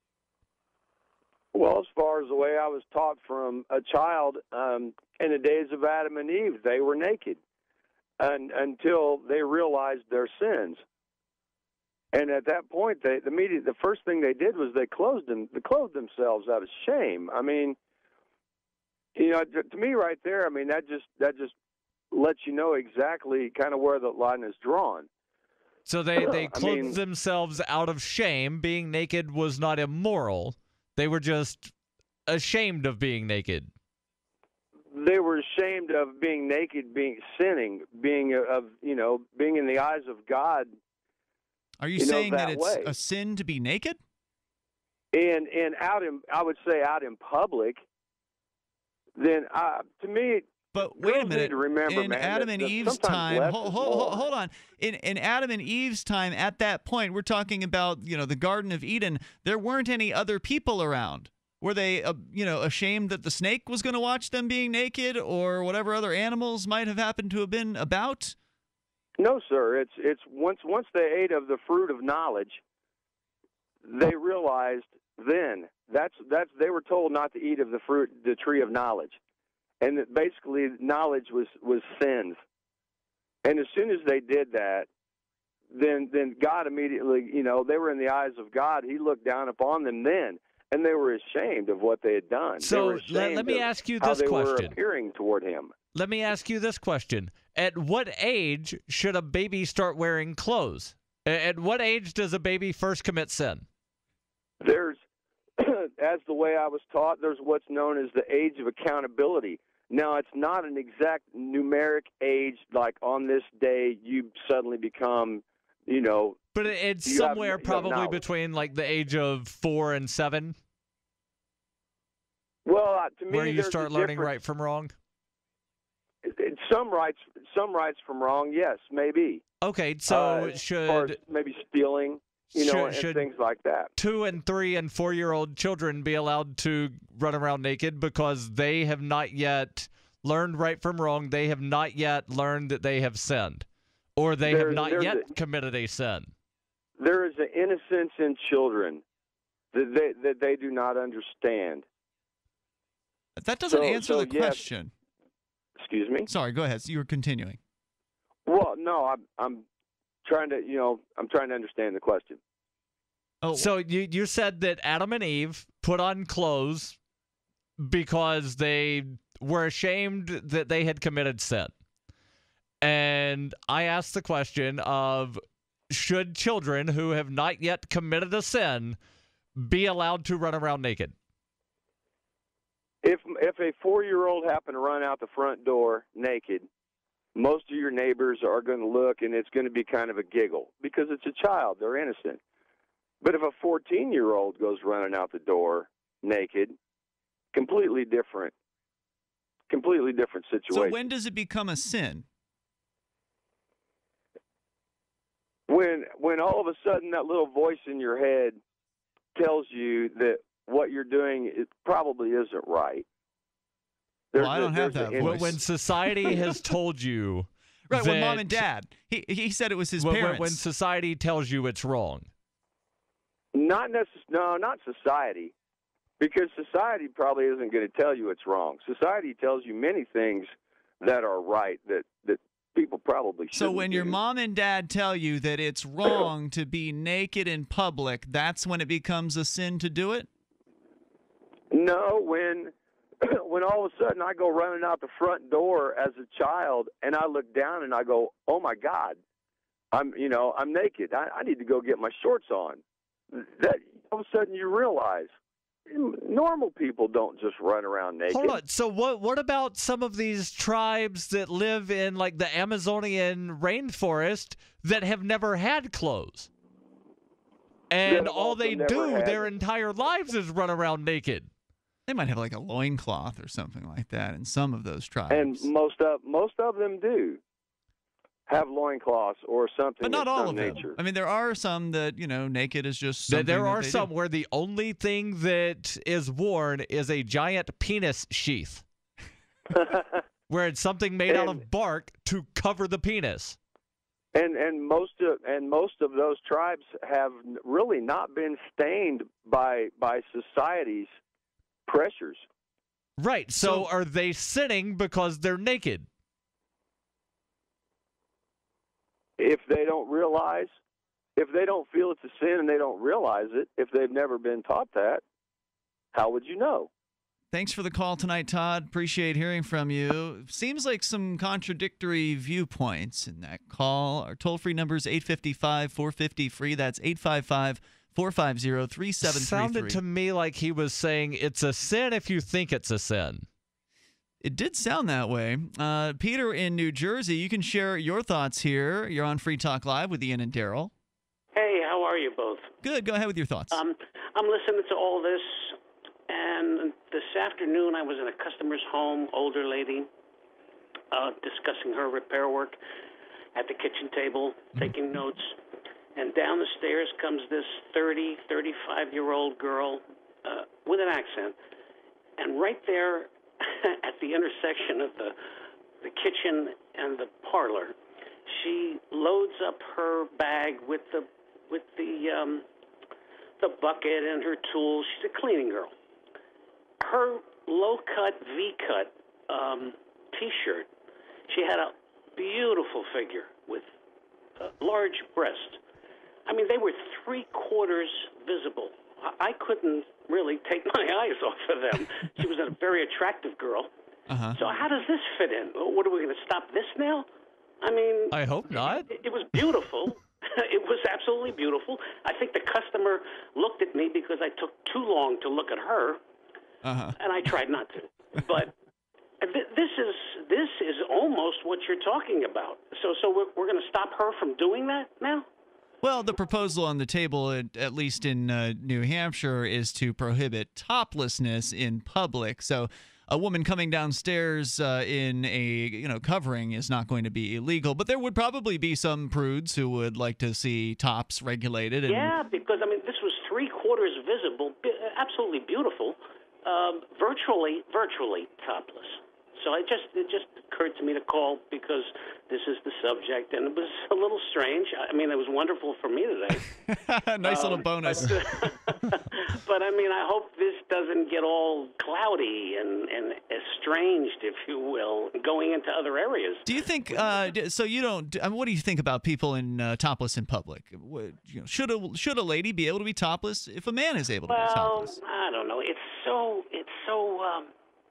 Well, as far as the way I was taught from a child, um, in the days of Adam and Eve, they were naked and, until they realized their sins. And at that point, they, the media, the first thing they did was they clothed them, they clothed themselves out of shame. I mean, you know, to, to me, right there, I mean, that just that just lets you know exactly kind of where the line is drawn. So they they clothed I mean, themselves out of shame. Being naked was not immoral. They were just ashamed of being naked. They were ashamed of being naked, being sinning, being of you know, being in the eyes of God. Are you, you saying know, that, that it's way. a sin to be naked? And and out in, I would say out in public, then uh, to me, but wait a minute. Need to remember, in man, Adam that, and that Eve's sometimes time, less hold, is hold, more. hold on. In in Adam and Eve's time, at that point, we're talking about you know the Garden of Eden. There weren't any other people around. Were they, uh, you know, ashamed that the snake was going to watch them being naked, or whatever other animals might have happened to have been about? No, sir. It's it's once once they ate of the fruit of knowledge, they realized then that's that's they were told not to eat of the fruit, the tree of knowledge, and that basically knowledge was was sins. And as soon as they did that, then then God immediately, you know, they were in the eyes of God. He looked down upon them then, and they were ashamed of what they had done. So they were let, let me of ask you how this they question. were appearing toward Him. Let me ask you this question. At what age should a baby start wearing clothes? At what age does a baby first commit sin? There's, as the way I was taught, there's what's known as the age of accountability. Now, it's not an exact numeric age, like on this day you suddenly become, you know. But it's you somewhere have, you have probably knowledge. between like the age of four and seven. Well, uh, to me, where you there's start a learning difference. right from wrong. It- it- Some rights, some rights from wrong, yes, maybe. Okay, so Uh, as far should as maybe stealing, you know, should, and should things like that. two and three and four year old children be allowed to run around naked because they have not yet learned right from wrong? They have not yet learned that they have sinned, or they have There's- not there's yet a- committed a sin. There is an innocence in children that they that they do not understand. That doesn't So- answer so, the yes. question. Excuse me? Sorry, go ahead. So you were continuing. Well, no, I'm I'm trying to, you know, I'm trying to understand the question. Oh, So you you said that Adam and Eve put on clothes because they were ashamed that they had committed sin. And I asked the question of, should children who have not yet committed a sin be allowed to run around naked? If if a four-year-old happened to run out the front door naked, most of your neighbors are going to look, and it's going to be kind of a giggle because it's a child; they're innocent. But if a fourteen-year-old goes running out the door naked, completely different, completely different situation. So when does it become a sin? when when all of a sudden that little voice in your head tells you that what you're doing it probably isn't right. Well, I don't have there's that a- voice. When society has told you Right, when mom and that- dad. He he said it was his when, when- parents. when society tells you it's wrong. Not necess- No, not society, because society probably isn't going to tell you it's wrong. Society tells you many things that are right that that people probably shouldn't. So when your do. mom and dad tell you that it's wrong to be naked in public, that's when it becomes a sin to do it? No, when when all of a sudden I go running out the front door as a child and I look down and I go, "Oh my God, I'm you know I'm naked. I, I need to go get my shorts on." That all of a sudden you realize normal people don't just run around naked. Hold on. So what what about some of these tribes that live in like the Amazonian rainforest that have never had clothes? And all they do their entire lives is run around naked. They might have like a loincloth or something like that in some of those tribes. And most of most of them do have loincloths or something. But not of all some of them. nature. I mean, there are some that, you know, naked is just There, something there that are they some do. where the only thing that is worn is a giant penis sheath, where it's something made out of bark to cover the penis. And and most of and most of those tribes have really not been stained by by society's pressures. Right. So, so are they sinning because they're naked? If they don't realize, if they don't feel it's a sin and they don't realize it, if they've never been taught that, how would you know? Thanks for the call tonight, Todd. Appreciate hearing from you. Seems like some contradictory viewpoints in that call. Our toll-free number is eight five five, four five zero, free. That's eight five five, four five zero, three seven three three. Sounded to me like he was saying it's a sin if you think it's a sin. It did sound that way. Uh, Peter in New Jersey, you can share your thoughts here. You're on Free Talk Live with Ian and Daryl. Hey, how are you both? Good. Go ahead with your thoughts. Um, I'm listening to all this, and this afternoon I was in a customer's home, older lady, uh, discussing her repair work at the kitchen table, mm-hmm. taking notes, and down the stairs comes this thirty, thirty-five-year-old girl uh, with an accent, and right there at the intersection of the the kitchen and the parlor, she loads up her bag with the with the um, the bucket and her tools. She's a cleaning girl. Her low-cut V-cut um, T-shirt. She had a beautiful figure with a large breast. I mean, they were three quarters visible. I couldn't really take my eyes off of them. She was a very attractive girl. Uh-huh. So how does this fit in? What are we going to stop this now? I mean, I hope not. It, it was beautiful. It was absolutely beautiful. I think the customer looked at me because I took too long to look at her, uh-huh. and I tried not to. But th- this is this is almost what you're talking about. So so we're, we're going to stop her from doing that now? Well, the proposal on the table, at, at least in uh, New Hampshire, is to prohibit toplessness in public. So a woman coming downstairs uh, in a you know covering is not going to be illegal. But there would probably be some prudes who would like to see tops regulated. And yeah, because, I mean, this was three quarters visible, absolutely beautiful, um, virtually, virtually topless. So I just it just occurred to me to call because this is the subject, and it was a little strange. I mean, it was wonderful for me today. Nice um, little bonus. But, but, I mean, I hope this doesn't get all cloudy and, and estranged, if you will, going into other areas. Do you think, uh, so you don't, I mean, what do you think about people in uh, topless in public? What, you know, should, a, should a lady be able to be topless if a man is able to well, be topless? I don't know. It's so, it's so... Um,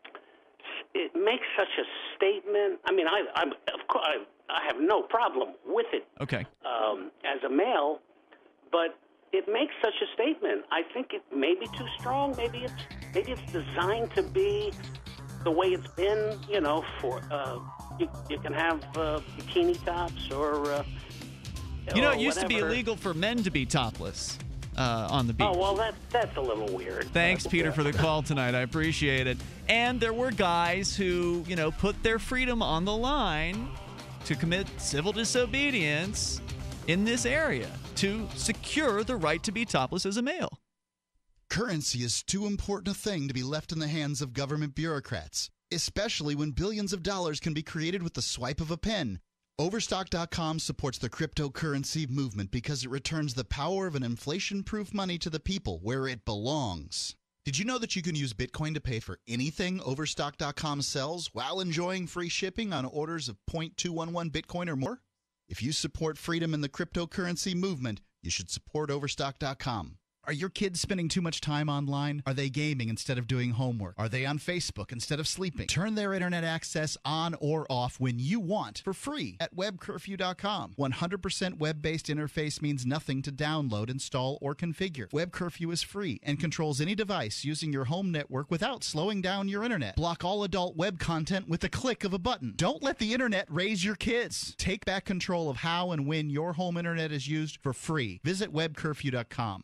it makes such a statement. I mean, I, I'm, of course, I, I have no problem with it. Okay. Um, as a male, but it makes such a statement. I think it may be too strong. Maybe it's maybe it's designed to be the way it's been. You know, for uh, you, you can have uh, bikini tops or. Uh, you know, or it used whatever. to be illegal for men to be topless. Uh, on the beach. Oh, well, that, that's a little weird. Thanks, Peter, for the call tonight. I appreciate it. And there were guys who, you know, put their freedom on the line to commit civil disobedience in this area to secure the right to be topless as a male. Currency is too important a thing to be left in the hands of government bureaucrats, especially when billions of dollars can be created with the swipe of a pen. Overstock dot com supports the cryptocurrency movement because it returns the power of an inflation-proof money to the people where it belongs. Did you know that you can use Bitcoin to pay for anything Overstock dot com sells while enjoying free shipping on orders of zero point two one one Bitcoin or more? If you support freedom in the cryptocurrency movement, you should support Overstock dot com. Are your kids spending too much time online? Are they gaming instead of doing homework? Are they on Facebook instead of sleeping? Turn their internet access on or off when you want for free at web curfew dot com. one hundred percent web-based interface means nothing to download, install, or configure. Web Curfew is free and controls any device using your home network without slowing down your internet. Block all adult web content with the click of a button. Don't let the internet raise your kids. Take back control of how and when your home internet is used for free. Visit web curfew dot com.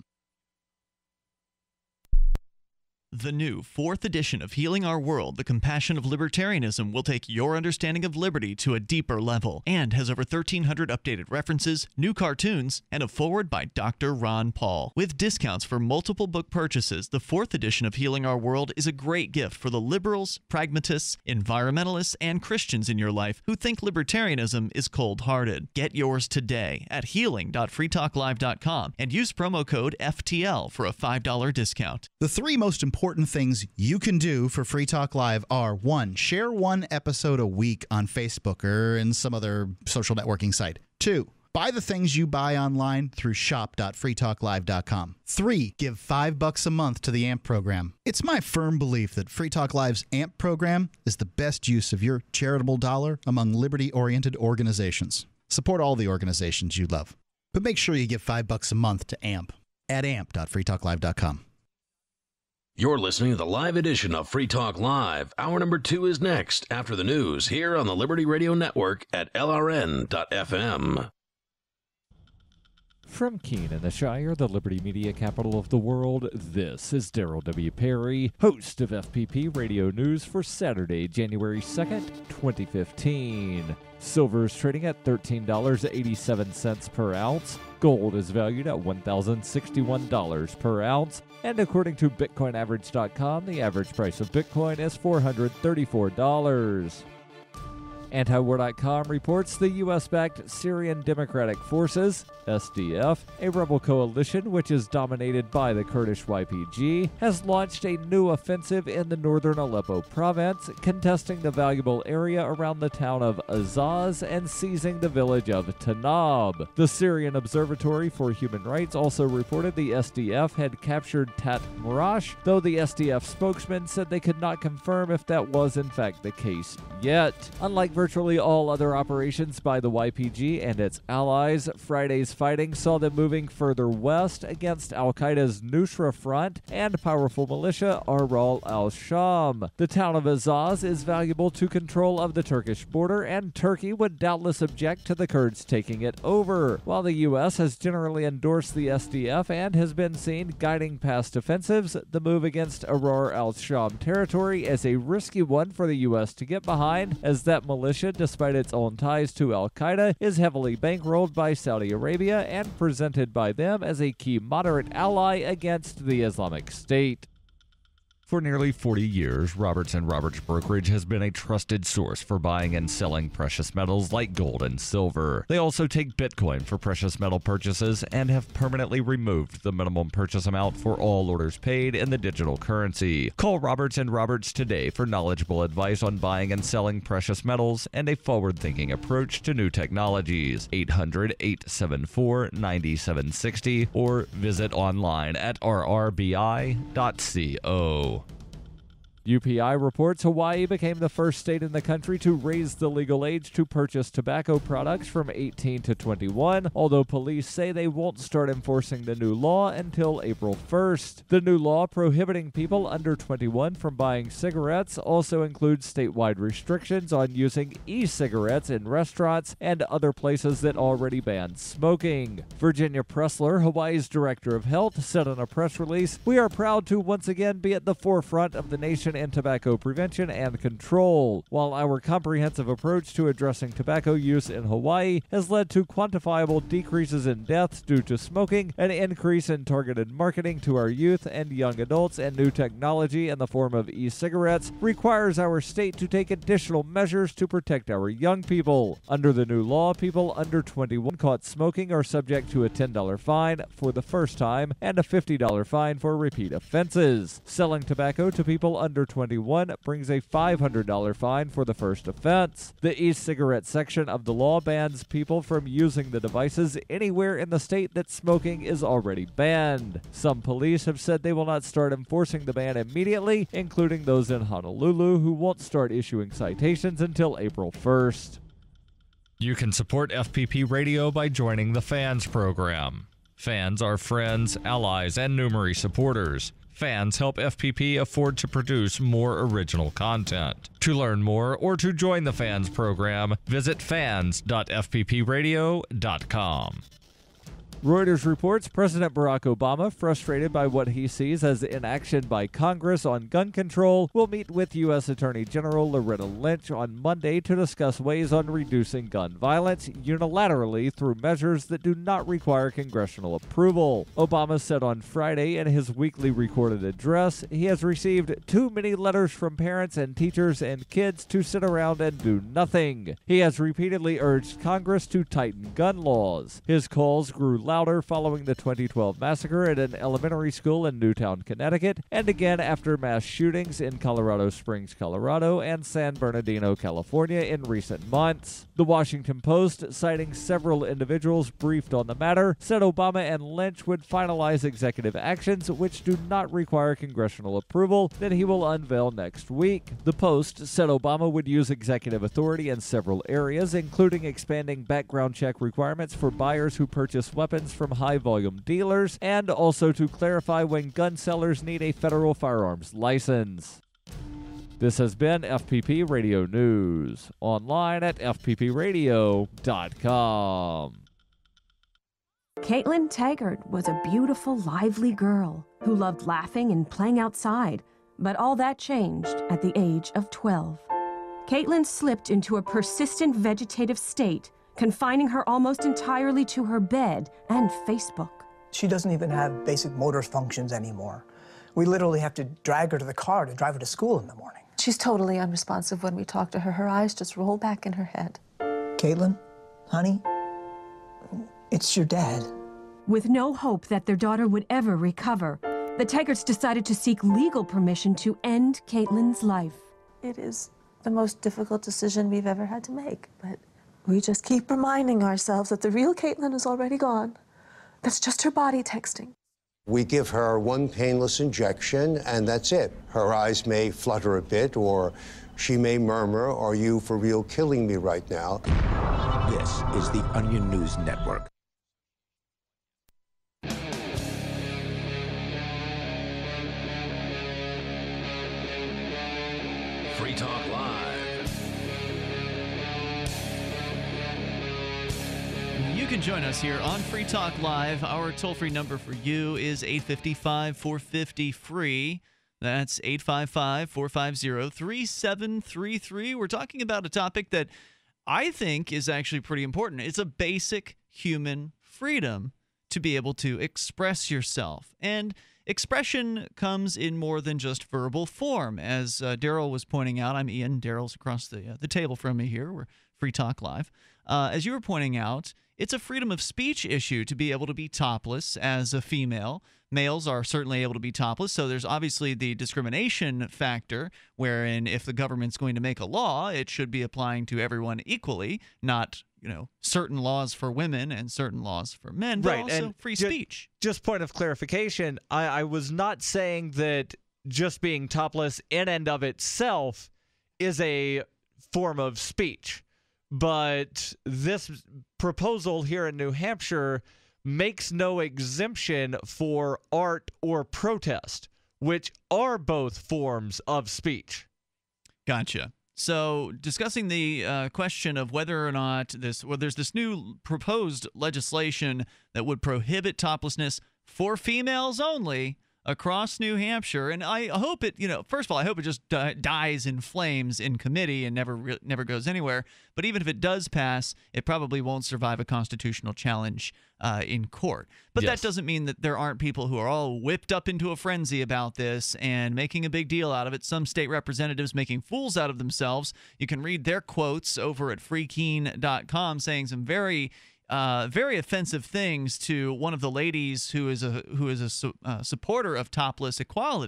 The new fourth edition of Healing Our World, The Compassion of Libertarianism, will take your understanding of liberty to a deeper level and has over thirteen hundred updated references, new cartoons, and a foreword by Doctor Ron Paul. With discounts for multiple book purchases, the fourth edition of Healing Our World is a great gift for the liberals, pragmatists, environmentalists, and Christians in your life who think libertarianism is cold-hearted. Get yours today at healing dot free talk live dot com and use promo code F T L for a five dollar discount. The three most important Important things you can do for Free Talk Live are: one, share one episode a week on Facebook or in some other social networking site. Two, buy the things you buy online through shop dot free talk live dot com. Three, give five bucks a month to the A M P program. It's my firm belief that Free Talk Live's A M P program is the best use of your charitable dollar among liberty-oriented organizations. Support all the organizations you love, but make sure you give five bucks a month to A M P at A M P dot free talk live dot com. You're listening to the live edition of Free Talk Live. Hour number two is next after the news here on the Liberty Radio Network at L R N dot F M. From Keene in the Shire, the Liberty Media capital of the world, this is Daryl W. Perry, host of F P P Radio News for Saturday, January second, twenty fifteen. Silver is trading at thirteen dollars and eighty-seven cents per ounce. Gold is valued at one thousand sixty-one dollars per ounce. And according to Bitcoin Average dot com, the average price of Bitcoin is four hundred thirty-four dollars. Antiwar dot com reports the U S-backed Syrian Democratic Forces, S D F, a rebel coalition which is dominated by the Kurdish Y P G, has launched a new offensive in the northern Aleppo province, contesting the valuable area around the town of Azaz and seizing the village of Tanab. The Syrian Observatory for Human Rights also reported the S D F had captured Tat Marash, though the S D F spokesman said they could not confirm if that was in fact the case yet. Unlike virtually all other operations by the Y P G and its allies, Friday's fighting saw them moving further west against al-Qaeda's Nusra Front and powerful militia Aral al-Sham. The town of Azaz is valuable to control of the Turkish border, and Turkey would doubtless object to the Kurds taking it over. While the U S has generally endorsed the S D F and has been seen guiding past offensives, the move against Arar al-Sham territory is a risky one for the U S to get behind, as that militia, despite its own ties to al-Qaeda, is heavily bankrolled by Saudi Arabia and presented by them as a key moderate ally against the Islamic State. For nearly forty years, Roberts and Roberts Brokerage has been a trusted source for buying and selling precious metals like gold and silver. They also take Bitcoin for precious metal purchases and have permanently removed the minimum purchase amount for all orders paid in the digital currency. Call Roberts and Roberts today for knowledgeable advice on buying and selling precious metals and a forward-thinking approach to new technologies. eight hundred, eight seven four, nine seven six zero or visit online at r r b i dot co. U P I reports Hawaii became the first state in the country to raise the legal age to purchase tobacco products from eighteen to twenty-one, although police say they won't start enforcing the new law until April first. The new law prohibiting people under twenty-one from buying cigarettes also includes statewide restrictions on using e-cigarettes in restaurants and other places that already ban smoking. Virginia Pressler, Hawaii's Director of Health, said in a press release, "We are proud to once again be at the forefront of the nation in tobacco prevention and control. While our comprehensive approach to addressing tobacco use in Hawaii has led to quantifiable decreases in deaths due to smoking, an increase in targeted marketing to our youth and young adults, and new technology in the form of e-cigarettes requires our state to take additional measures to protect our young people. Under the new law, people under twenty-one caught smoking are subject to a ten dollar fine for the first time and a fifty dollar fine for repeat offenses. Selling tobacco to people under under twenty-one brings a five hundred dollars fine for the first offense. The e-cigarette section of the law bans people from using the devices anywhere in the state that smoking is already banned. Some police have said they will not start enforcing the ban immediately, including those in Honolulu, who won't start issuing citations until April first. You can support F P P Radio by joining the FANS program. FANS are friends, allies, and Numery supporters. FANS help F P P afford to produce more original content. To learn more or to join the FANS program, visit fans dot f p p radio dot com. Reuters reports President Barack Obama, frustrated by what he sees as inaction by Congress on gun control, will meet with U S Attorney General Loretta Lynch on Monday to discuss ways on reducing gun violence unilaterally through measures that do not require congressional approval. Obama said on Friday in his weekly recorded address he has received too many letters from parents and teachers and kids to sit around and do nothing. He has repeatedly urged Congress to tighten gun laws. His calls grew louder following the twenty twelve massacre at an elementary school in Newtown, Connecticut, and again after mass shootings in Colorado Springs, Colorado, and San Bernardino, California in recent months. The Washington Post, citing several individuals briefed on the matter, said Obama and Lynch would finalize executive actions which do not require congressional approval that he will unveil next week. The Post said Obama would use executive authority in several areas, including expanding background check requirements for buyers who purchase weapons from high-volume dealers, and also to clarify when gun sellers need a federal firearms license. This has been F P P Radio News, online at f p p radio dot com. Caitlin Taggart was a beautiful, lively girl who loved laughing and playing outside, but all that changed at the age of twelve. Caitlin slipped into a persistent vegetative state, confining her almost entirely to her bed and Facebook. She doesn't even have basic motor functions anymore. We literally have to drag her to the car to drive her to school in the morning. She's totally unresponsive when we talk to her. Her eyes just roll back in her head. Caitlin, honey, it's your dad. With no hope that their daughter would ever recover, the Taggarts decided to seek legal permission to end Caitlin's life. It is the most difficult decision we've ever had to make, but we just keep reminding ourselves that the real Caitlin is already gone. That's just her body texting. We give her one painless injection, and that's it. Her eyes may flutter a bit, or she may murmur, "Are you for real killing me right now?" This is the Onion News Network. Free Talk Live. You can join us here on Free Talk Live. Our toll-free number for you is eight five five, four five zero, free. That's eight five five, four five zero, three seven three three. We're talking about a topic that I think is actually pretty important. It's a basic human freedom to be able to express yourself. And expression comes in more than just verbal form. As uh, Daryl was pointing out, I'm Ian. Daryl's across the, uh, the table from me here. We're Free Talk Live. Uh, as you were pointing out, it's a freedom of speech issue to be able to be topless as a female. Males are certainly able to be topless, so there's obviously the discrimination factor, wherein if the government's going to make a law, it should be applying to everyone equally, not, you know, certain laws for women and certain laws for men, but right, also and free ju- speech. Just point of clarification, I, I was not saying that just being topless in and of itself is a form of speech. But this proposal here in New Hampshire makes no exemption for art or protest, which are both forms of speech. Gotcha. So discussing the uh, question of whether or not this, well, there's this new proposed legislation that would prohibit toplessness for females only across New Hampshire, and I hope it, you know, first of all, I hope it just di- dies in flames in committee and never re- never goes anywhere. But even if it does pass, it probably won't survive a constitutional challenge uh, in court. But Yes. that doesn't mean that there aren't people who are all whipped up into a frenzy about this and making a big deal out of it. Some state representatives making fools out of themselves. You can read their quotes over at free keen dot com saying some very Uh, very offensive things to one of the ladies who is a who is a su- uh, supporter of topless equality,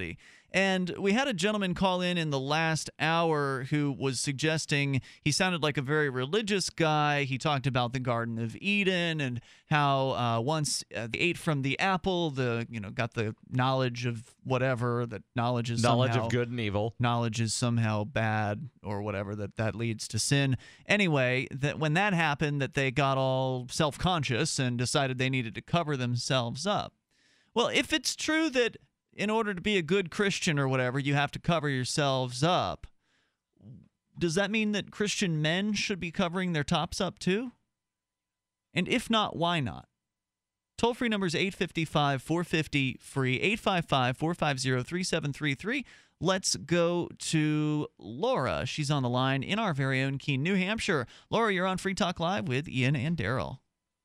And we had a gentleman call in in the last hour who was suggesting he sounded like a very religious guy. He talked about the Garden of Eden and how uh, once uh, they ate from the apple, the you know got the knowledge of whatever, that knowledge is Knowledge somehow, of good and evil. Knowledge is somehow bad or whatever, that that leads to sin. Anyway, that when that happened, that they got all self-conscious and decided they needed to cover themselves up. Well, if it's true that in order to be a good Christian or whatever, you have to cover yourselves up, does that mean that Christian men should be covering their tops up too? And if not, why not? Toll-free number is eight five five, four five zero, free, eight five five, four five zero, three seven three three. Let's go to Laura. She's on the line in our very own Keene, New Hampshire. Laura, you're on Free Talk Live with Ian and Daryl.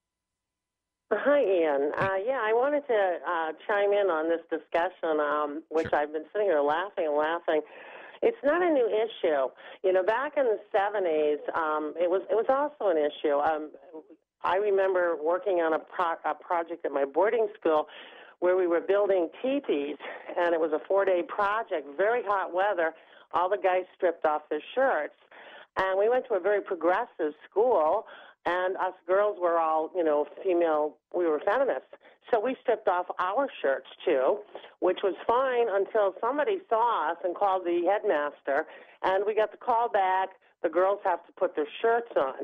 Hi, Ian. Uh, yeah, I wanted to uh, chime in on this discussion, um, which sure. I've been sitting here laughing and laughing. It's not a new issue. You know, back in the seventies, um, it was it was also an issue. Um, I remember working on a, pro- a project at my boarding school where we were building teepees, and it was a four-day project, very hot weather. All the guys stripped off their shirts, and we went to a very progressive school. And us girls were all, you know, female, we were feminists. So we stripped off our shirts, too, which was fine until somebody saw us and called the headmaster. And we got the call back, the girls have to put their shirts on.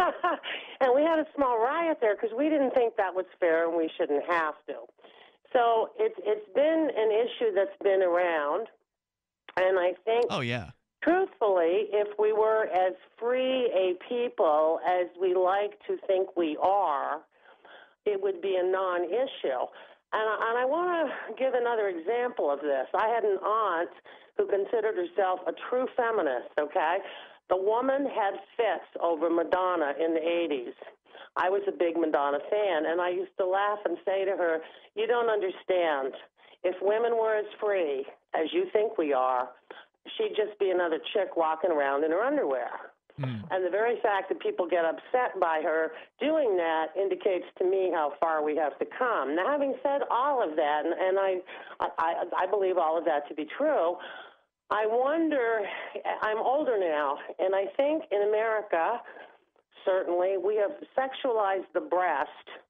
And we had a small riot there because we didn't think that was fair and we shouldn't have to. So it's it's been an issue that's been around. And I think... Oh, yeah. Truthfully, if we were as free a people as we like to think we are, it would be a non-issue. And, and I want to give another example of this. I had an aunt who considered herself a true feminist, okay? The woman had fits over Madonna in the eighties. I was a big Madonna fan, and I used to laugh and say to her, you don't understand. If women were as free as you think we are, she'd just be another chick walking around in her underwear. Mm. And the very fact that people get upset by her doing that indicates to me how far we have to come. Now, having said all of that, and, and I, I, I believe all of that to be true, I wonder, I'm older now, and I think in America, certainly, we have sexualized the breast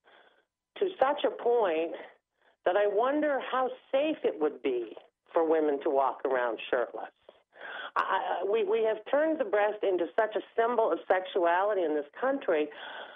to such a point that I wonder how safe it would be for women to walk around shirtless. I, we, we have turned the breast into such a symbol of sexuality in this country.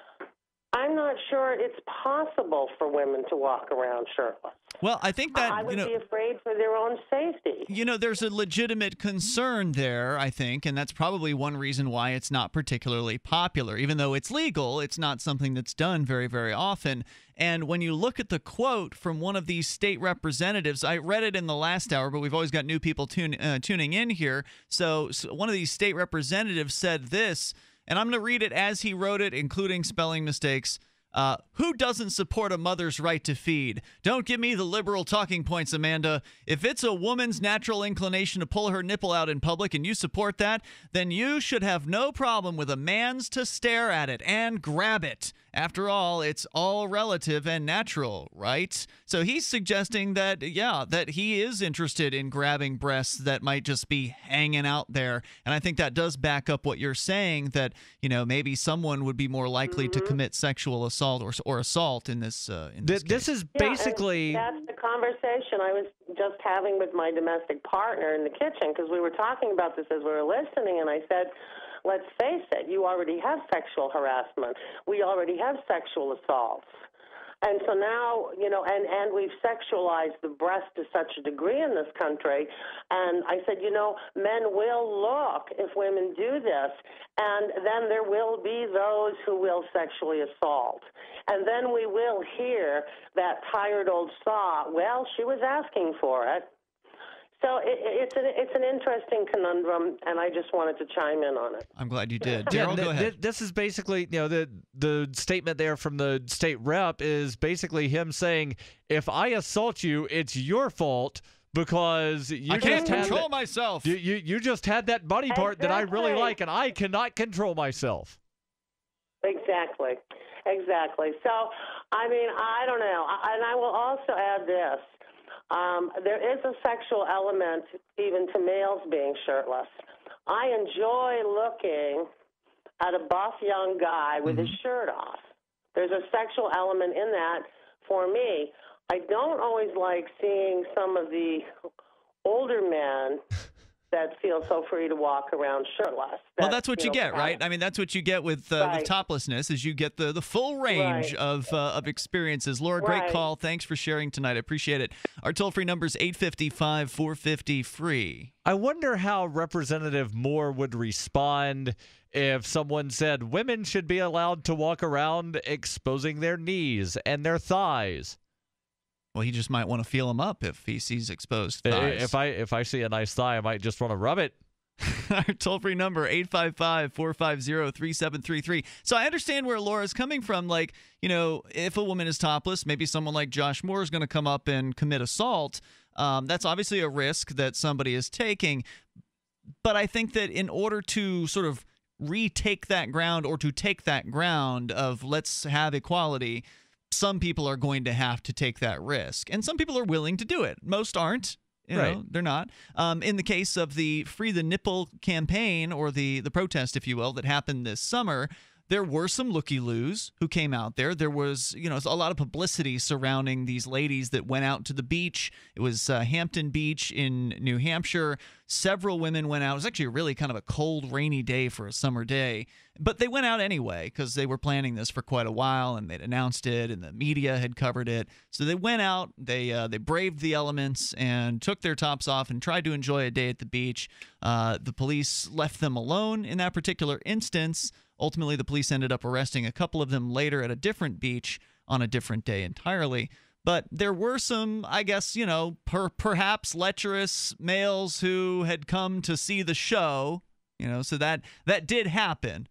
I'm not sure it's possible for women to walk around shirtless. Well, I think that, I would you know, be afraid for their own safety. You know, there's a legitimate concern there, I think, and that's probably one reason why it's not particularly popular. Even though it's legal, it's not something that's done very, very often. And when you look at the quote from one of these state representatives, I read it in the last hour, but we've always got new people tune, uh, tuning in here. So, so one of these state representatives said this, and I'm going to read it as he wrote it, including spelling mistakes. Uh, who doesn't support a mother's right to feed? Don't give me the liberal talking points, Amanda. If it's a woman's natural inclination to pull her nipple out in public and you support that, then you should have no problem with a man's to stare at it and grab it. After all, it's all relative and natural, right? So he's suggesting that, yeah, that he is interested in grabbing breasts that might just be hanging out there. And I think that does back up what you're saying, that, you know, maybe someone would be more likely mm-hmm. to commit sexual assault or or assault in this uh, in this, this case. is Yeah, basically... and that's the conversation I was just having with my domestic partner in the kitchen, because we were talking about this as we were listening, and I said, let's face it, you already have sexual harassment. We already have sexual assaults. And so now, you know, and, and we've sexualized the breast to such a degree in this country. And I said, you know, men will look if women do this, and then there will be those who will sexually assault. And then we will hear that tired old saw, well, she was asking for it. So it, it's an it's an interesting conundrum, and I just wanted to chime in on it. I'm glad you did. Yeah, Daryl, th- go ahead. th- this is basically, you know, the the statement there from the state rep is basically him saying, if I assault you, it's your fault because you I just can't had control that, myself. You, you you just had that body part that I really Exactly. like, and I cannot control myself. Exactly, exactly. So, I mean, I don't know, I, and I will also add this. Um, there is a sexual element even to males being shirtless. I enjoy looking at a buff young guy with mm-hmm. his shirt off. There's a sexual element in that for me. I don't always like seeing some of the older men that feel so free to walk around shirtless. That's, well, that's what you, you know, get, right? I mean, that's what you get with, uh, right. with toplessness, is you get the, the full range right. of uh, of experiences. Laura, great right. call. Thanks for sharing tonight. I appreciate it. Our toll-free number is eight five five, four five zero, free. I wonder how Representative Moore would respond if someone said women should be allowed to walk around exposing their knees and their thighs. Well, he just might want to feel them up if he sees exposed thighs. If I if I see a nice thigh, I might just want to rub it. Our toll-free number, eight five five, four five zero, three seven three three. So I understand where Laura's coming from. Like, you know, if a woman is topless, maybe someone like Josh Moore is going to come up and commit assault. Um, that's obviously a risk that somebody is taking. But I think that in order to sort of retake that ground, or to take that ground of let's have equality, some people are going to have to take that risk. And some people are willing to do it. Most aren't. You know, right. They're not. Um, in the case of the Free the Nipple campaign, or the, the protest, if you will, that happened this summer, there were some looky-loos who came out there. There was, you know, a lot of publicity surrounding these ladies that went out to the beach. It was uh, Hampton Beach in New Hampshire. Several women went out. It was actually really kind of a cold, rainy day for a summer day. But they went out anyway because they were planning this for quite a while, and they'd announced it, and the media had covered it. So they went out, they uh, they braved the elements and took their tops off and tried to enjoy a day at the beach. Uh, the police left them alone in that particular instance. Ultimately, the police ended up arresting a couple of them later at a different beach on a different day entirely. But there were some, I guess, you know, per, perhaps lecherous males who had come to see the show, you know, so that that did happen.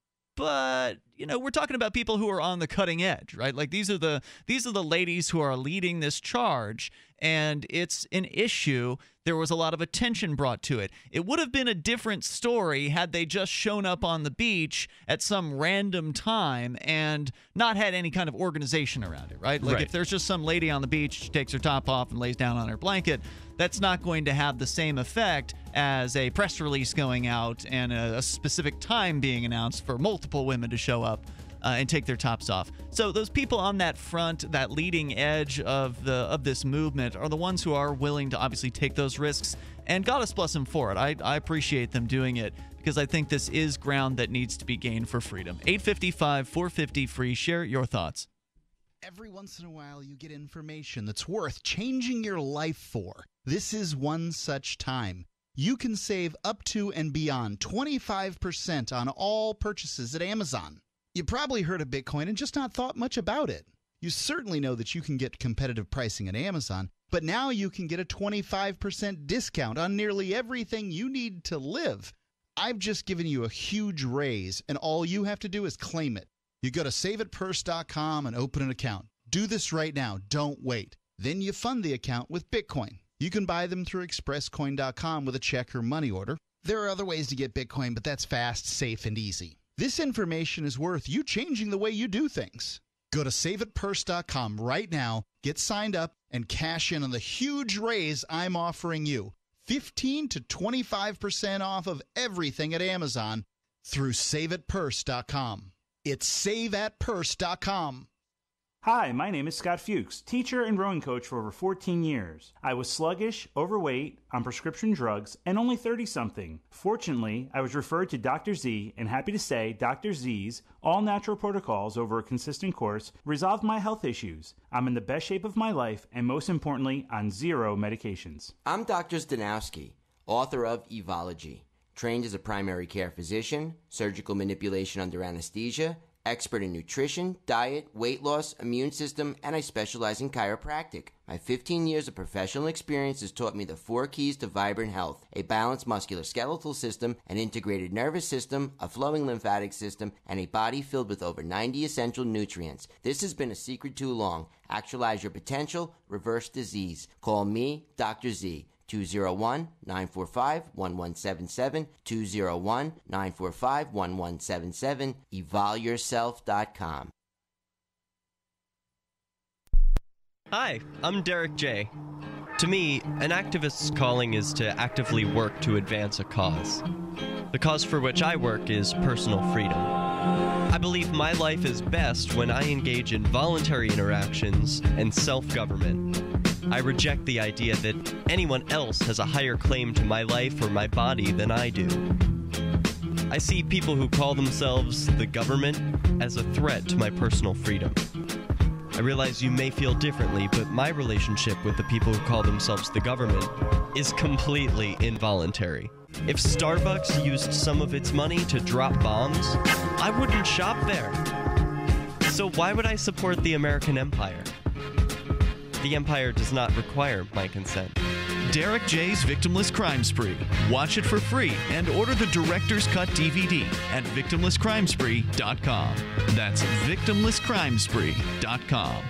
But, you know, we're talking about people who are on the cutting edge, right? Like these are the these are the ladies who are leading this charge, and it's an issue. There was a lot of attention brought to it. It would have been a different story had they just shown up on the beach at some random time and not had any kind of organization around it, right? Like right. if there's just some lady on the beach, she takes her top off and lays down on her blanket, that's not going to have the same effect as a press release going out and a, a specific time being announced for multiple women to show up uh, and take their tops off. So those people on that front, that leading edge of the of this movement, are the ones who are willing to obviously take those risks, and God bless them for it. I, I appreciate them doing it, because I think this is ground that needs to be gained for freedom. eight five five, four five zero, free. Share your thoughts. Every once in a while, you get information that's worth changing your life for. This is one such time. You can save up to and beyond twenty-five percent on all purchases at Amazon. You probably heard of Bitcoin and just not thought much about it. You certainly know that you can get competitive pricing at Amazon, but now you can get a twenty-five percent discount on nearly everything you need to live. I've just given you a huge raise, and all you have to do is claim it. You go to save it purse dot com and open an account. Do this right now. Don't wait. Then you fund the account with Bitcoin. You can buy them through express coin dot com with a check or money order. There are other ways to get Bitcoin, but that's fast, safe, and easy. This information is worth you changing the way you do things. Go to save it purse dot com right now, get signed up, and cash in on the huge raise I'm offering you. fifteen to twenty-five percent off of everything at Amazon through save it purse dot com. It's save at purse dot com. Hi, my name is Scott Fuchs, teacher and rowing coach for over fourteen years. I was sluggish, overweight, on prescription drugs, and only thirty-something. Fortunately, I was referred to Doctor Z, and happy to say Doctor Z's all-natural protocols over a consistent course resolved my health issues. I'm in the best shape of my life, and most importantly, on zero medications. I'm Doctor Zdanowski, author of Evology, trained as a primary care physician, surgical manipulation under anesthesia, expert in nutrition, diet, weight loss, immune system, and I specialize in chiropractic. My fifteen years of professional experience has taught me the four keys to vibrant health: a balanced musculoskeletal system, an integrated nervous system, a flowing lymphatic system, and a body filled with over ninety essential nutrients. This has been a secret too long. Actualize your potential, reverse disease. Call me, Doctor Z. two oh one, nine four five, one one seven seven, two oh one, nine four five, one one seven seven, evol yourself dot com. Hi, I'm Derek J. To me, an activist's calling is to actively work to advance a cause. The cause for which I work is personal freedom. I believe my life is best when I engage in voluntary interactions and self-government. I reject the idea that anyone else has a higher claim to my life or my body than I do. I see people who call themselves the government as a threat to my personal freedom. I realize you may feel differently, but my relationship with the people who call themselves the government is completely involuntary. If Starbucks used some of its money to drop bombs, I wouldn't shop there. So why would I support the American empire? The empire does not require my consent. Derek J's Victimless Crime Spree. Watch it for free and order the Director's Cut D V D at victimless crime spree dot com. That's victimless crime spree dot com.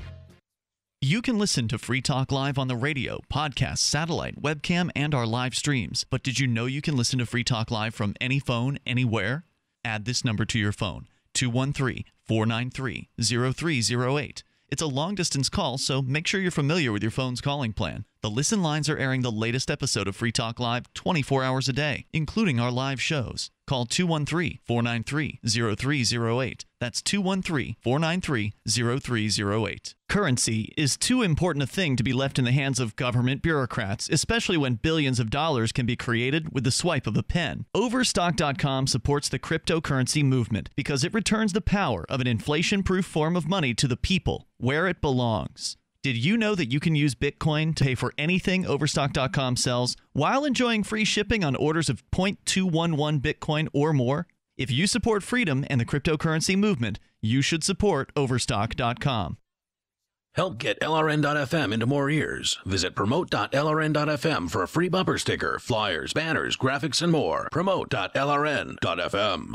You can listen to Free Talk Live on the radio, podcast, satellite, webcam, and our live streams. But did you know you can listen to Free Talk Live from any phone, anywhere? Add this number to your phone, two one three, four nine three, zero three zero eight. It's a long-distance call, so make sure you're familiar with your phone's calling plan. The Listen Lines are airing the latest episode of Free Talk Live twenty-four hours a day, including our live shows. Call two one three, four nine three, zero three zero eight. That's two one three, four nine three, zero three zero eight. Currency is too important a thing to be left in the hands of government bureaucrats, especially when billions of dollars can be created with the swipe of a pen. Overstock dot com supports the cryptocurrency movement because it returns the power of an inflation-proof form of money to the people, where it belongs. Did you know that you can use Bitcoin to pay for anything Overstock dot com sells while enjoying free shipping on orders of zero point two one one Bitcoin or more? If you support freedom and the cryptocurrency movement, you should support Overstock dot com. Help get L R N dot F M into more ears. Visit promote dot L R N dot F M for a free bumper sticker, flyers, banners, graphics, and more. promote dot L R N dot F M.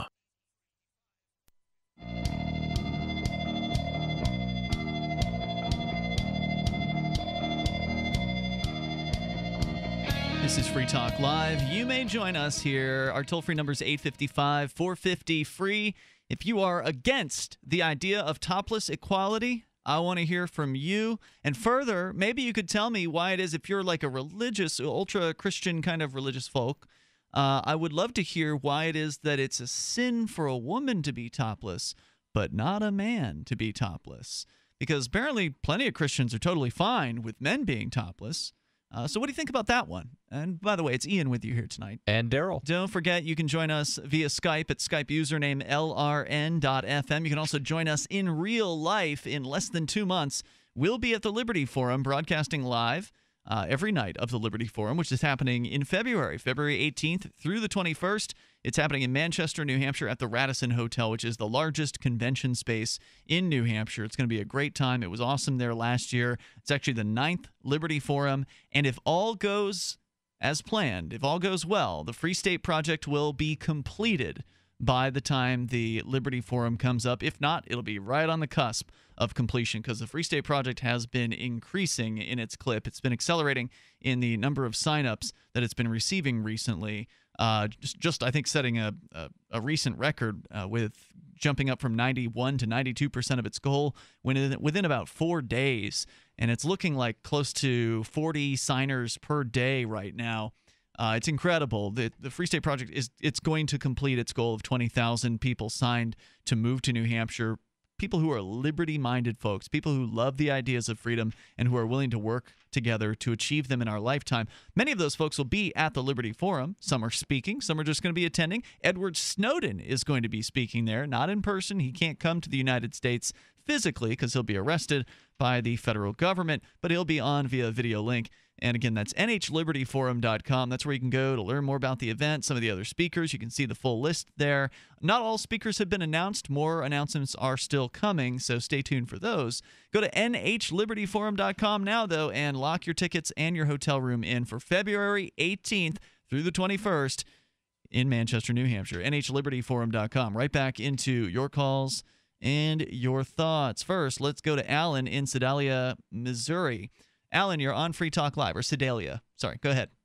This is Free Talk Live. You may join us here. Our toll-free number is eight five five, four five zero, free. If you are against the idea of topless equality, I want to hear from you. And further, maybe you could tell me why it is, if you're like a religious, ultra-Christian kind of religious folk, uh, I would love to hear why it is that it's a sin for a woman to be topless, but not a man to be topless. Because apparently plenty of Christians are totally fine with men being topless. Uh, so what do you think about that one? And by the way, it's Ian with you here tonight. And Daryl. Don't forget, you can join us via Skype at Skype username L R N dot F M. You can also join us in real life in less than two months. We'll be at the Liberty Forum broadcasting live uh, every night of the Liberty Forum, which is happening in February, February eighteenth through the twenty-first. It's happening in Manchester, New Hampshire at the Radisson Hotel, which is the largest convention space in New Hampshire. It's going to be a great time. It was awesome there last year. It's actually the ninth Liberty Forum. And if all goes as planned, if all goes well, the Free State Project will be completed by the time the Liberty Forum comes up. If not, it'll be right on the cusp of completion because the Free State Project has been increasing in its clip. It's been accelerating in the number of signups that it's been receiving recently. Uh, just, just I think, setting a, a, a recent record uh, with jumping up from ninety-one to ninety-two percent of its goal within, within about four days. And it's looking like close to forty signers per day right now. Uh, it's incredible. The, the Free State Project is it's going to complete its goal of twenty thousand people signed to move to New Hampshire. People who are liberty-minded folks, people who love the ideas of freedom and who are willing to work together to achieve them in our lifetime. Many of those folks will be at the Liberty Forum. Some are speaking. Some are just going to be attending. Edward Snowden is going to be speaking there, not in person. He can't come to the United States physically because he'll be arrested by the federal government, but he'll be on via video link. And again, that's N H liberty forum dot com. That's where you can go to learn more about the event, some of the other speakers. You can see the full list there. Not all speakers have been announced. More announcements are still coming, so stay tuned for those. Go to N H liberty forum dot com now, though, and lock your tickets and your hotel room in for February eighteenth through the twenty-first in Manchester, New Hampshire. N H liberty forum dot com. Right back into your calls and your thoughts. First, let's go to Alan in Sedalia, Missouri. Alan, you're on Free Talk Live, or Sedalia. Sorry, go ahead.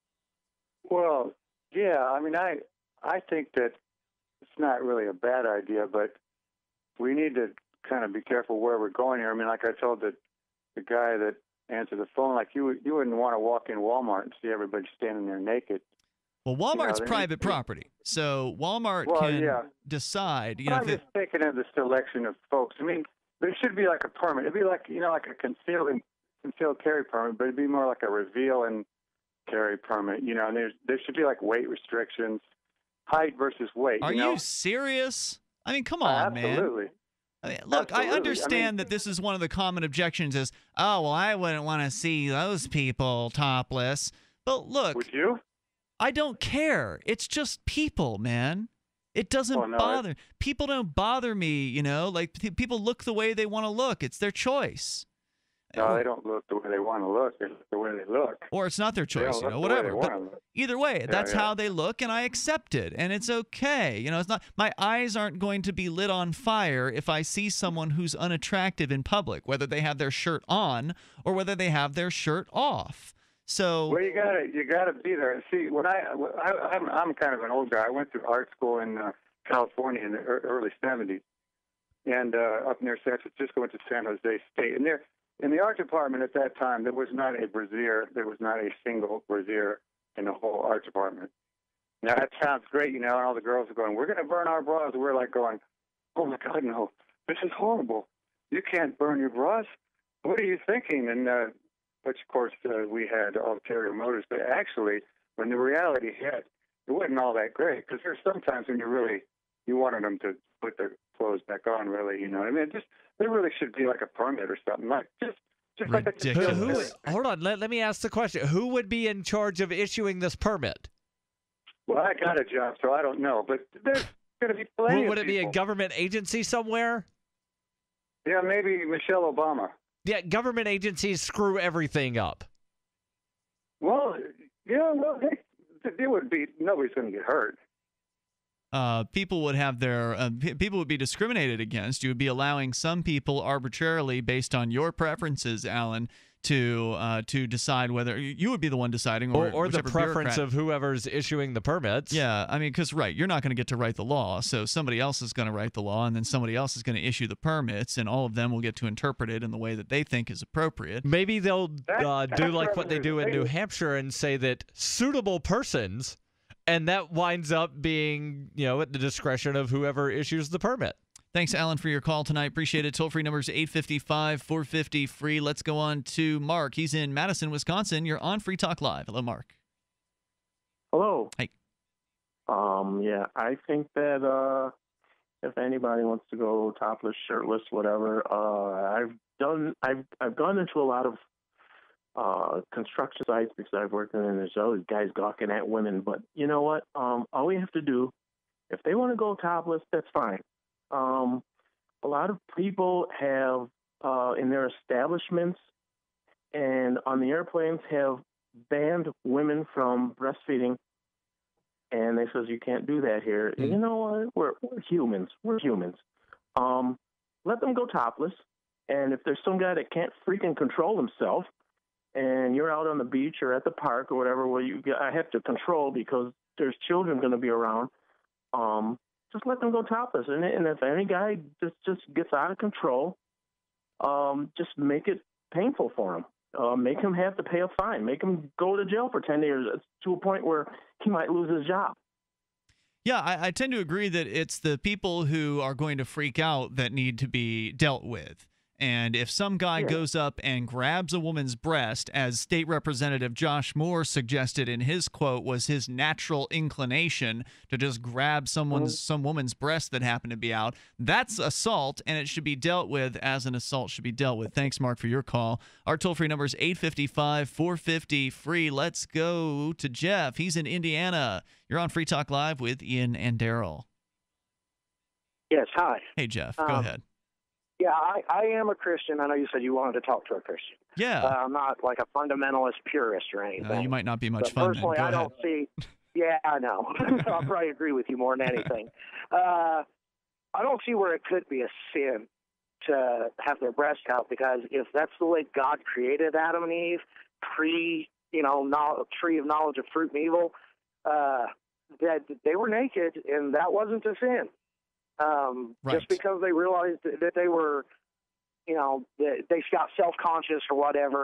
Well, yeah, I mean, I I think that it's not really a bad idea, but we need to kind of be careful where we're going here. I mean, like I told the, the guy that answer the phone. Like you, you wouldn't want to walk in Walmart and see everybody standing there naked. Well, Walmart's You know, private they- property, so Walmart Well, can yeah. decide. You But know, I'm if it- just thinking of the selection of folks. I mean, there should be like a permit. It'd be like, you know, like a concealed and concealed carry permit, but it'd be more like a reveal and carry permit. You know, and there's there should be like weight restrictions, height versus weight. are you know? you serious? I mean, come on, man. Absolutely. I mean, look, Absolutely. I I understand mean- that this is one of the common objections is, oh, well, I wouldn't want to see those people topless. But look, Would you? I don't care. It's just people, man. It doesn't Oh, no, bother. People don't bother me, you know? Like, p- people look the way they want to look. It's their choice. No, they don't look the way they want to look. They look the way they look. Or it's not their They don't choice, you look know, the way whatever. they But wanna look. either way, Yeah, that's yeah. how they look, and I accept it, and it's okay. You know, it's not my eyes aren't going to be lit on fire if I see someone who's unattractive in public, whether they have their shirt on or whether they have their shirt off. So Well, you gotta you gotta be there. See, when I, I I'm I'm kind of an old guy. I went through art school in uh, California in the ear- early seventies, and uh, up near San Francisco, went to San Jose State. And there, in the art department at that time, there was not a brassiere. There was not a single brassiere in the whole art department. Now that sounds great, you know. And all the girls are going, "We're going to burn our bras." And we're like going, "Oh my God, no! This is horrible. You can't burn your bras. What are you thinking?" And uh, which, of course, uh, we had ulterior motives. But actually, when the reality hit, it wasn't all that great because there's sometimes when you really you wanted them to put their clothes back on. Really, you know. I mean, it just there really should be like a permit or something like just just like a Who, who, hold on, let, let me ask the question. Who would be in charge of issuing this permit? Well, I got a job, so I don't know. But there's going to be plenty. Would, would of it be a people. government agency somewhere? Yeah, maybe Michelle Obama. Yeah, government agencies screw everything up. Well, yeah, well, they, they would be. Nobody's going to get hurt. uh, people would have their uh, p- people would be discriminated against. You would be allowing some people arbitrarily, based on your preferences, Alan, to uh, to decide whether you would be the one deciding, or Or, or the whichever preference bureaucrat. of whoever's issuing the permits. Yeah, I mean, because, right, you're not going to get to write the law, so somebody else is going to write the law, and then somebody else is going to issue the permits, and all of them will get to interpret it in the way that they think is appropriate. Maybe they'll uh, do that's like what what they I'm do in New saying. Hampshire and say that suitable persons, and that winds up being, you know, at the discretion of whoever issues the permit. Thanks, Alan, for your call tonight. Appreciate it. Toll-free number is eight five five, four five zero, free. Let's go on to Mark. He's in Madison, Wisconsin. You're on Free Talk Live. Hello, Mark. Hello. Hey. Um, yeah, I think that uh, if anybody wants to go topless, shirtless, whatever, uh, I've done. I've I've gone into a lot of uh, construction sites because I've worked in, and there's always guys gawking at women. But you know what? Um, all we have to do, if they want to go topless, that's fine. Um, a lot of people have uh, in their establishments and on the airplanes have banned women from breastfeeding. And they says you can't do that here. And you know what? We're, we're humans. We're humans. Um, let them go topless. And if there's some guy that can't freaking control himself, and you're out on the beach or at the park or whatever, where you I have to control because there's children going to be around. Um, just let them go topless. And, and if any guy just just gets out of control, um, just make it painful for him. Uh, make him have to pay a fine. Make him go to jail for ten years to a point where he might lose his job. Yeah, I, I tend to agree that it's the people who are going to freak out that need to be dealt with. And if some guy goes up and grabs a woman's breast, as State Representative Josh Moore suggested in his quote was his natural inclination to just grab someone's some woman's breast that happened to be out, that's assault, and it should be dealt with as an assault should be dealt with. Thanks, Mark, for your call. Our toll-free number is eight five five, four five zero, free. Let's go to Jeff. He's in Indiana. You're on Free Talk Live with Ian and Daryl. Yes, hi. Hey, Jeff. Go Um, ahead. Yeah, I, I am a Christian. I know you said you wanted to talk to a Christian. Yeah. Uh, I'm not like a fundamentalist purist or anything. Uh, you might not be much but fun then. personally, Go I ahead. don't see. Yeah, I know. I'll probably agree with you more than anything. Uh, I don't see where it could be a sin to have their breast out, because if that's the way God created Adam and Eve, pre, you know, no, tree of knowledge of fruit and evil, uh, that they were naked, and that wasn't a sin. Um, Right. Just because they realized that they were, you know, that they got self-conscious or whatever,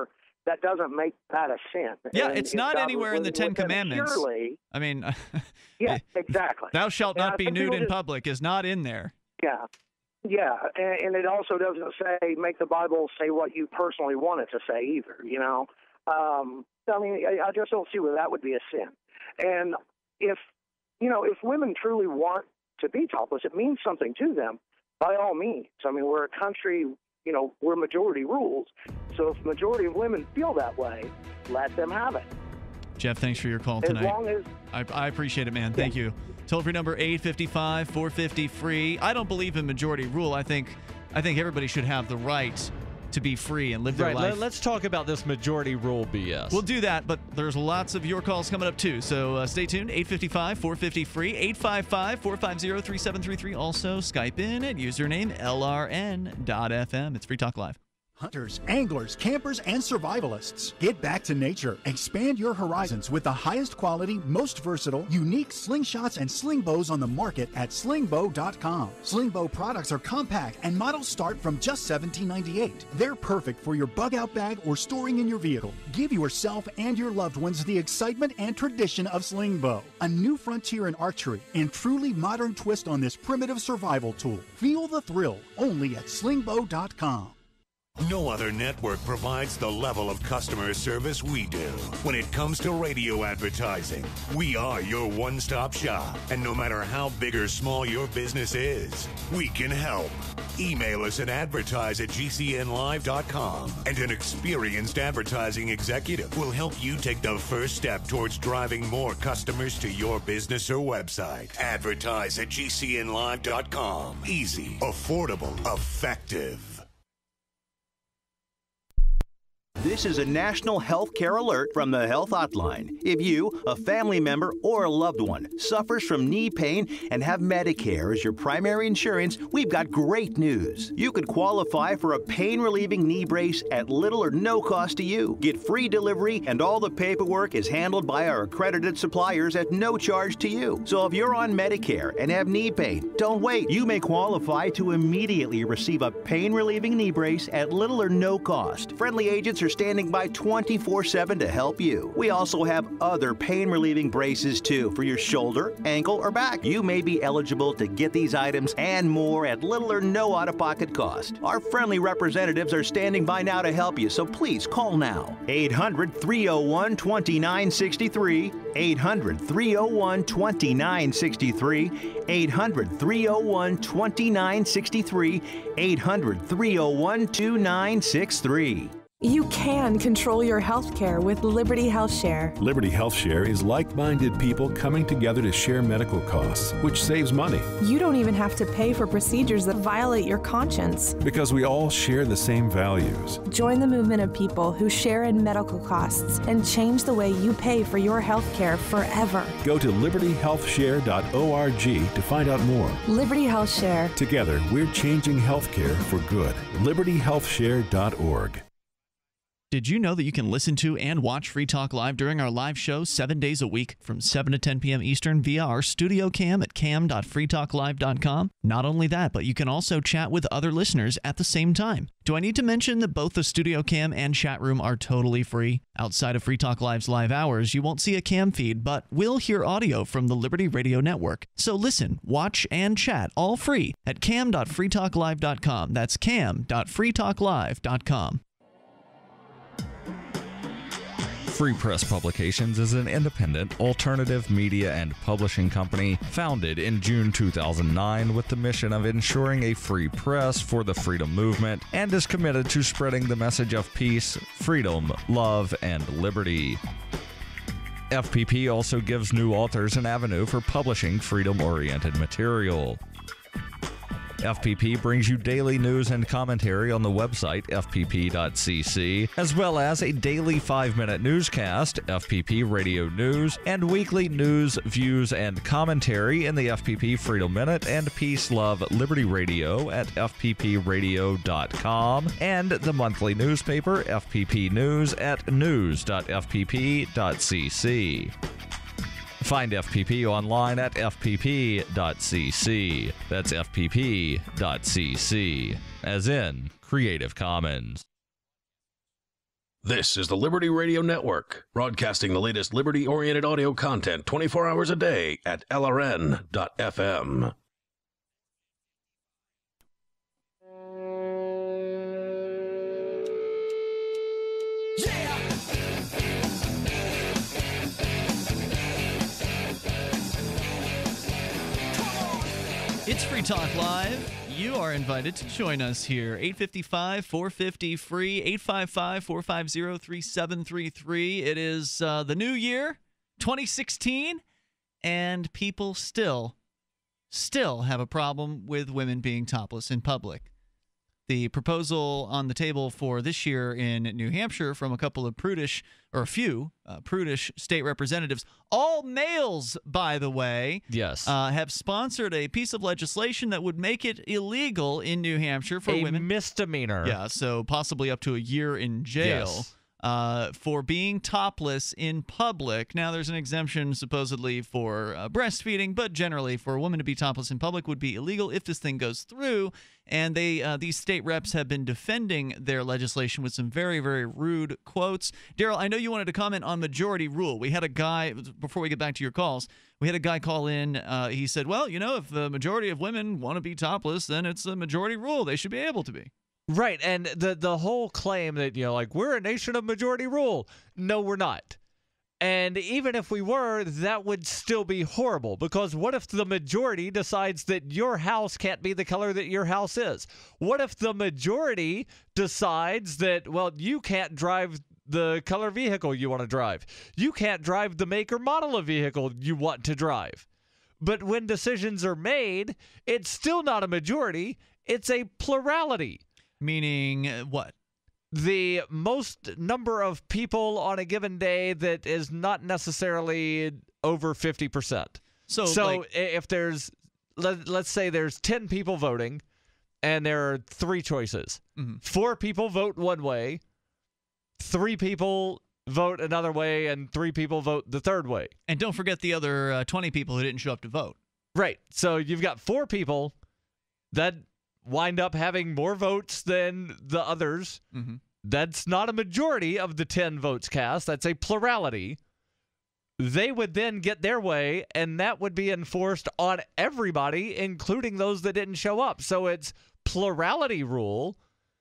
that doesn't make that a sin. Yeah, And it's if not God anywhere was in the living Ten within Commandments. Purely, I mean, yeah, exactly. Thou shalt And I not be think nude people in just- public is not in there. Yeah, yeah, and, and it also doesn't say make the Bible say what you personally want it to say either. You know, um, I mean, I, I just don't see where that would be a sin. And if you know, if women truly want to be topless, it means something to them. By all means, I mean, we're a country, you know, where majority rules. So if majority of women feel that way, let them have it. Jeff, thanks for your call As tonight. long as I, I appreciate it, man. Thank you. Toll-free number eight five five, four five zero, free. I don't believe in majority rule. I think I think everybody should have the right to be free and live their Right, life. let, let's talk about this majority rule B S. We'll do that, but there's lots of your calls coming up too. So uh, stay tuned. eight five five, four five zero, free. eight five five, four five zero, three seven three three. Also, Skype in at username L R N dot F M. It's Free Talk Live. Hunters, anglers, campers, and survivalists. Get back to nature. Expand your horizons with the highest quality, most versatile, unique slingshots and sling bows on the market at sling bow dot com. Sling bow products are compact and models start from just seventeen ninety-eight. They're perfect for your bug out bag or storing in your vehicle. Give yourself and your loved ones the excitement and tradition of sling bow. A new frontier in archery and truly modern twist on this primitive survival tool. Feel the thrill only at sling bow dot com. No other network provides the level of customer service we do. When it comes to radio advertising, we are your one-stop shop. And no matter how big or small your business is, we can help. Email us at advertise at G C N live dot com, and an experienced advertising executive will help you take the first step towards driving more customers to your business or website. Advertise at G C N live dot com. Easy, affordable, effective. This is a national health care alert from the Health Hotline. If you, a family member, or a loved one suffers from knee pain and have Medicare as your primary insurance, we've got great news. You could qualify for a pain-relieving knee brace at little or no cost to you. Get free delivery, and all the paperwork is handled by our accredited suppliers at no charge to you. So if you're on Medicare and have knee pain, don't wait. You may qualify to immediately receive a pain-relieving knee brace at little or no cost. Friendly agents are standing by twenty-four seven to help you. We also have other pain-relieving braces too for your shoulder, ankle, or back. You may be eligible to get these items and more at little or no out-of-pocket cost. Our friendly representatives are standing by now to help you, so please call now. eight hundred, three oh one, two nine six three, eight hundred, three oh one, two nine six three, eight hundred, three oh one, two nine six three, eight hundred, three oh one, two nine six three. You can control your health care with Liberty Health Share. Liberty Health Share is like-minded people coming together to share medical costs, which saves money. You don't even have to pay for procedures that violate your conscience. Because we all share the same values. Join the movement of people who share in medical costs and change the way you pay for your health care forever. Go to liberty health share dot org to find out more. Liberty Health Share. Together, we're changing healthcare for good. liberty health share dot org. Did you know that you can listen to and watch Free Talk Live during our live show seven days a week from seven to ten p.m. Eastern via our studio cam at cam dot free talk live dot com? Not only that, but you can also chat with other listeners at the same time. Do I need to mention that both the studio cam and chat room are totally free? Outside of Free Talk Live's live hours, you won't see a cam feed, but we'll hear audio from the Liberty Radio Network. So listen, watch, and chat all free at cam dot free talk live dot com. That's cam dot free talk live dot com. Free Press Publications is an independent, alternative media and publishing company founded in June two thousand nine with the mission of ensuring a free press for the freedom movement and is committed to spreading the message of peace, freedom, love, and liberty. F P P also gives new authors an avenue for publishing freedom-oriented material. F P P brings you daily news and commentary on the website f p p dot c c, as well as a daily five-minute newscast, F P P Radio News, and weekly news, views, and commentary in the F P P Freedom Minute and Peace, Love, Liberty Radio at f p p radio dot com, and the monthly newspaper, F P P News, at news dot f p p dot c c. Find F P P online at f p p dot c c. That's f p p dot c c, as in Creative Commons. This is the Liberty Radio Network, broadcasting the latest liberty-oriented audio content twenty-four hours a day at L R N dot F M. It's Free Talk Live. You are invited to join us here. eight five five, four five zero, free, eight five five, four five zero, three seven three three. It is uh, the new year, twenty sixteen, and people still, still have a problem with women being topless in public. The proposal on the table for this year in New Hampshire from a couple of prudish, or a few uh, prudish state representatives, all males, by the way, yes, uh, have sponsored a piece of legislation that would make it illegal in New Hampshire for a women. misdemeanor. Yeah, so possibly up to a year in jail. Yes. Uh, for being topless in public. Now, there's an exemption supposedly for uh, breastfeeding, but generally for a woman to be topless in public would be illegal if this thing goes through. And they, uh, these state reps have been defending their legislation with some very, very rude quotes. Daryl, I know you wanted to comment on majority rule. We had a guy, before we get back to your calls, we had a guy call in. Uh, he said, well, you know, if the majority of women want to be topless, then it's a majority rule. They should be able to be. Right, and the the whole claim that, you know, like, we're a nation of majority rule. No, we're not. And even if we were, that would still be horrible, because what if the majority decides that your house can't be the color that your house is? What if the majority decides that, well, you can't drive the color vehicle you want to drive? You can't drive the make or model of vehicle you want to drive. But when decisions are made, it's still not a majority, it's a plurality. Meaning what? The most number of people on a given day that is not necessarily over fifty percent. So, so like, if there's, let, let's say there's ten people voting, and there are three choices. Mm-hmm. Four people vote one way, three people vote another way, and three people vote the third way. And don't forget the other uh, twenty people who didn't show up to vote. Right. So you've got four people that wind up having more votes than the others. Mm-hmm. That's not a majority of the ten votes cast. That's a plurality. They would then get their way, and that would be enforced on everybody, including those that didn't show up. So it's plurality rule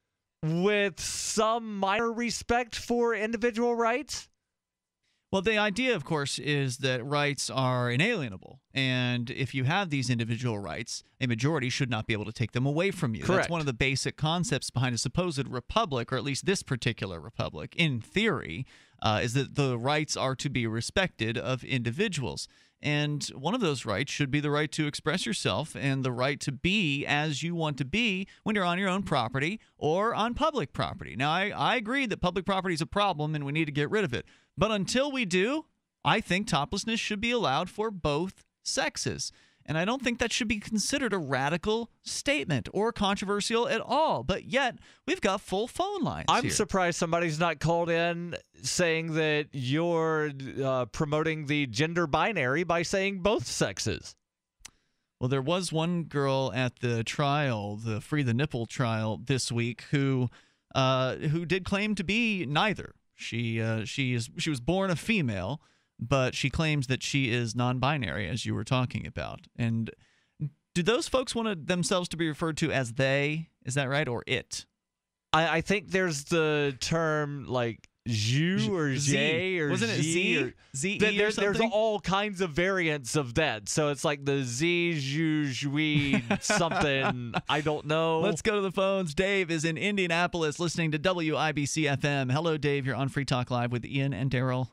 with some minor respect for individual rights. Well, the idea, of course, is that rights are inalienable. And if you have these individual rights, a majority should not be able to take them away from you. Correct. That's one of the basic concepts behind a supposed republic, or at least this particular republic, in theory, uh, is that the rights are to be respected of individuals. And one of those rights should be the right to express yourself and the right to be as you want to be when you're on your own property or on public property. Now, I, I agree that public property is a problem and we need to get rid of it. But until we do, I think toplessness should be allowed for both sexes. And I don't think that should be considered a radical statement or controversial at all. But yet, we've got full phone lines I'm here. surprised somebody's not called in saying that you're uh, promoting the gender binary by saying both sexes. Well, there was one girl at the trial, the Free the Nipple trial this week, who uh, who did claim to be neither. She uh, she is she was born a female, but she claims that she is non-binary, as you were talking about. And do those folks want themselves to be referred to as they? Is that right, or it? I, I think there's the term like "you" or Z. "jay" or Wasn't it "z" Z? or Z-E There- or there's, there's something? all kinds of variants of that. So it's like the Z, "ju," "jui," something. I don't know. Let's go to the phones. Dave is in Indianapolis listening to W I B C F M. Hello, Dave. You're on Free Talk Live with Ian and Daryl.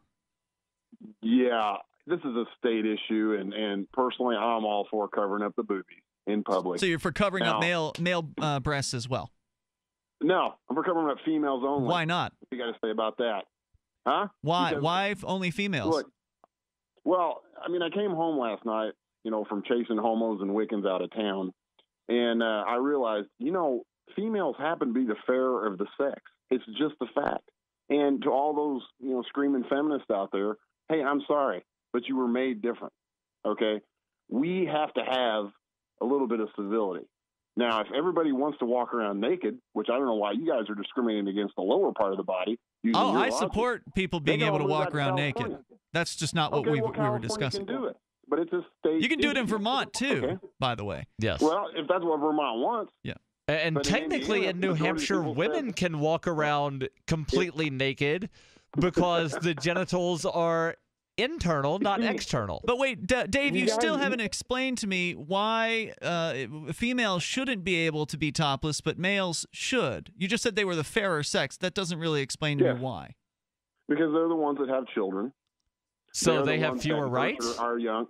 Yeah, this is a state issue, and, and personally, I'm all for covering up the boobies in public. So you're for covering Now- up male male uh, breasts as well. No, I'm for covering up females only. Why not? What you got to say about that? Huh? Why? Because- Why only females? Look, well, I mean, I came home last night, you know, from chasing homos and Wiccans out of town, and uh, I realized, you know, females happen to be the fairer of the sex. It's just a fact. And to all those, you know, screaming feminists out there, hey, I'm sorry, but you were made different, okay? We have to have a little bit of civility. Now, if everybody wants to walk around naked, which I don't know why you guys are discriminating against the lower part of the body. using Oh, your I logic, support people being they able can to all move walk out to around California. naked. That's just not what Okay, we, well, we were California discussing. can do it, but it's a state. You can do it in issue. Vermont, too, Okay. by the way. Yes. Well, if that's what Vermont wants. Yeah. And But in technically, Indiana, in New majority of Hampshire, people women said- can walk around completely naked because the genitals are internal, not external. But wait, D- Dave, you, You guys- still haven't explained to me why uh, females shouldn't be able to be topless, but males should. You just said they were the fairer sex. That doesn't really explain to Yes. me why. Because they're the ones that have children. So They're they the have ones fewer that rights? Are young.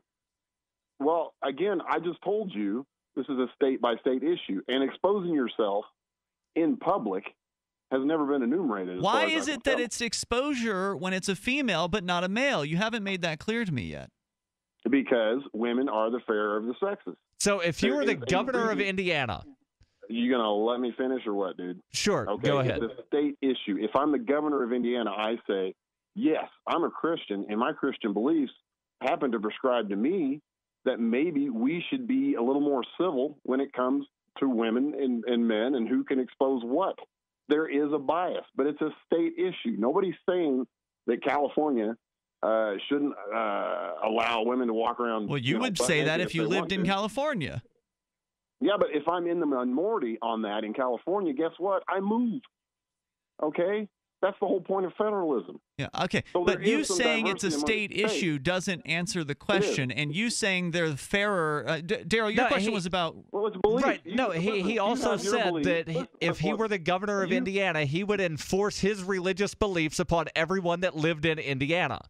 Well, again, I just told you this is a state by state issue, and exposing yourself in public has never been enumerated. as Why far as is I it can that tell. it's exposure when it's a female but not a male? You haven't made that clear to me yet. Because women are the fairer of the sexes. So if you There were the is a governor of reason- Indiana, You gonna let me finish or what, dude? sure, Okay, go ahead. It's a state issue. If I'm the governor of Indiana, I say, yes, I'm a Christian, and my Christian beliefs happen to prescribe to me that maybe we should be a little more civil when it comes to women and, and men and who can expose what. There is a bias, but it's a state issue. Nobody's saying that California uh, shouldn't uh, allow women to walk around. Well, you know, would butt say naked that if you they lived want in to. California. Yeah, but if I'm in the minority on that in California, guess what? I move. Okay? That's the whole point of federalism. Yeah, okay. So but there you is some saying it's a diversity among state the states. issue doesn't answer the question. And you saying they're fairer. Uh, D- Daryl, your No, question he- was about. Well, it's belief. Right. You- No, he, listen, he you also have your said belief. that he, Listen, if he listen, were the governor of you- Indiana, he would enforce his religious beliefs upon everyone that lived in Indiana.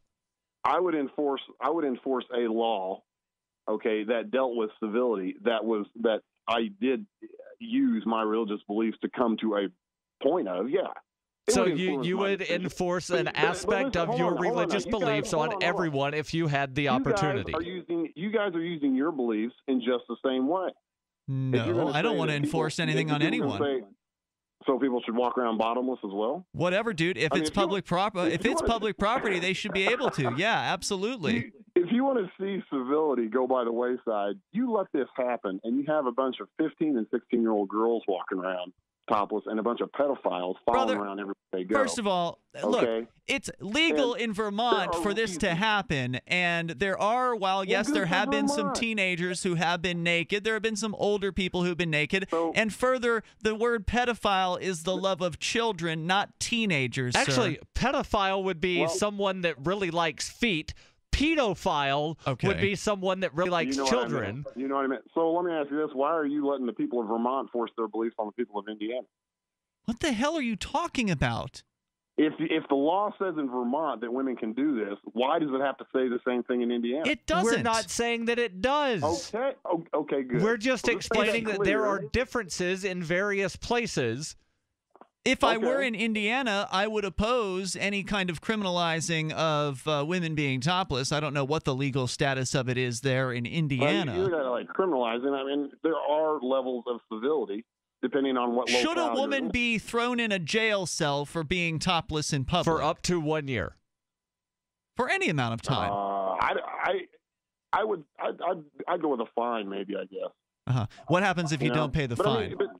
I would enforce I would enforce a law, okay, that dealt with civility, that was that I did use my religious beliefs to come to a point of, yeah. It So would you, influence you my would decision. enforce But- an but- but aspect listen, of hold your on, hold on now. religious You guys- beliefs hold on on, hold on. everyone if you had the You opportunity. guys are using you guys are using your beliefs in just the same way. If you're No, gonna I don't say want to that people- enforce anything if on you're gonna anyone. say- so people should walk around bottomless as well? Whatever, dude. If I mean, it's if you- public property, if if you it's wanna- public property, they should be able to. Yeah, absolutely. If you want to see civility go by the wayside, you let this happen, and you have a bunch of fifteen and sixteen year old girls walking around topless, and a bunch of pedophiles following Brother, around everywhere they go. First of all, look, Okay? it's legal And in Vermont there are for this to happen, and there are, while yes, good there for have been some Vermont. teenagers who have been naked, there have been some older people who've been naked, and further, the word pedophile is the love of children, not teenagers. sir. Actually, pedophile would be Well- someone that really likes feet. Pedophile would Okay. be someone that really likes you know what I children. meant. You know what I mean? So let me ask you this: why are you letting the people of Vermont force their beliefs on the people of Indiana? What the hell are you talking about? If if the law says in Vermont that women can do this, why does it have to say the same thing in Indiana? It We're not saying that it does. Okay. O- Okay. Good. We're just So let's make explaining that there clear. are differences in various places. If I were Okay. in Indiana, I would oppose any kind of criminalizing of uh, women being topless. I don't know what the legal status of it is there in Indiana. Well, you're gonna like criminalizing. I mean, there are levels of civility depending on what. Should a locale you're woman in. be thrown in a jail cell for being topless in public? For up to one year. For any amount of time. Uh, I, I, I would. I'd, I'd, I'd go with a fine, maybe. I guess. Uh-huh. What happens if you, know? don't pay the But I fine? mean, but,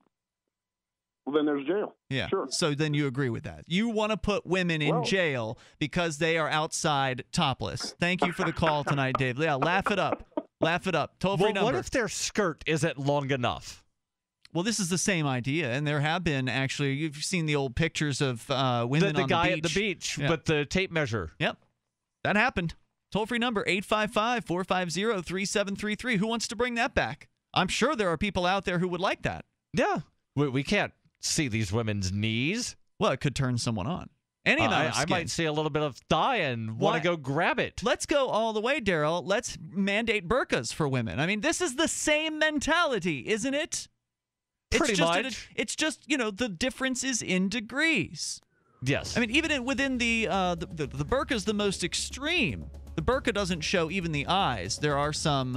well, then there's jail. Yeah. Sure. So then you agree with that. You want to put women in Well- jail because they are outside topless. Thank you for the call tonight, Dave. Yeah, laugh it up. Laugh it up. Toll free Well, number. what if their skirt isn't long enough? Well, this is the same idea, and there have been actually. You've seen the old pictures of uh, women the the on guy the at beach. the beach Yeah. with the tape measure. Yep, that happened. Toll free number eight five five, four five zero, three seven three three. Who wants to bring that back? I'm sure there are people out there who would like that. Yeah, we, we can't see these women's knees. Well, it could turn someone on. Any Uh, amount I, of I skin. might see a little bit of thigh and want Why- to go grab it. Let's go all the way, Daryl. Let's mandate burqas for women. I mean, this is the same mentality, isn't it? Pretty it's just much. A, it's just, you know, the difference is in degrees. Yes. I mean, even in, within the, uh, the, the the burqa is the most extreme. The burqa doesn't show even the eyes. There are some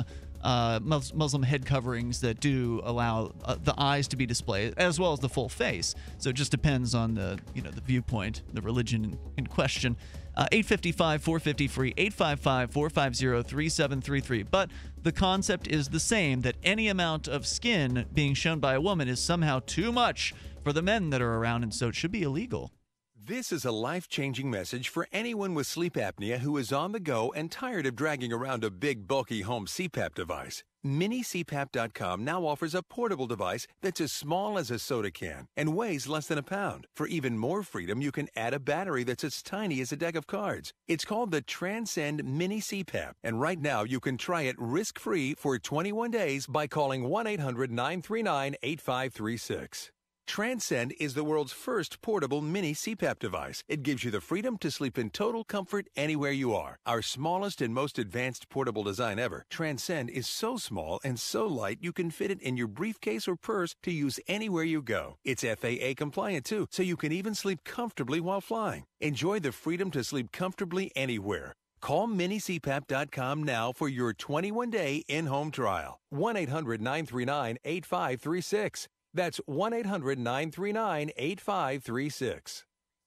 uh, Mus- Muslim head coverings that do allow uh, the eyes to be displayed as well as the full face. So it just depends on the you know the viewpoint, the religion in, in question. Uh, eight five five, four five zero, free, eight five five, four five zero, three seven three three. But the concept is the same, that any amount of skin being shown by a woman is somehow too much for the men that are around, and so it should be illegal. This is a life-changing message for anyone with sleep apnea who is on the go and tired of dragging around a big, bulky home C PAP device. Mini C PAP dot com now offers a portable device that's as small as a soda can and weighs less than a pound. For even more freedom, you can add a battery that's as tiny as a deck of cards. It's called the Transcend Mini C PAP, and right now you can try it risk-free for twenty-one days by calling one eight hundred, nine three nine, eight five three six. Transcend is the world's first portable mini C PAP device. It gives you the freedom to sleep in total comfort anywhere you are. Our smallest and most advanced portable design ever, Transcend is so small and so light you can fit it in your briefcase or purse to use anywhere you go. It's F A A compliant too, so you can even sleep comfortably while flying. Enjoy the freedom to sleep comfortably anywhere. Call Mini C PAP dot com now for your twenty-one day in-home trial. one eight hundred, nine three nine, eight five three six. That's one eight hundred, nine three nine, eight five three six.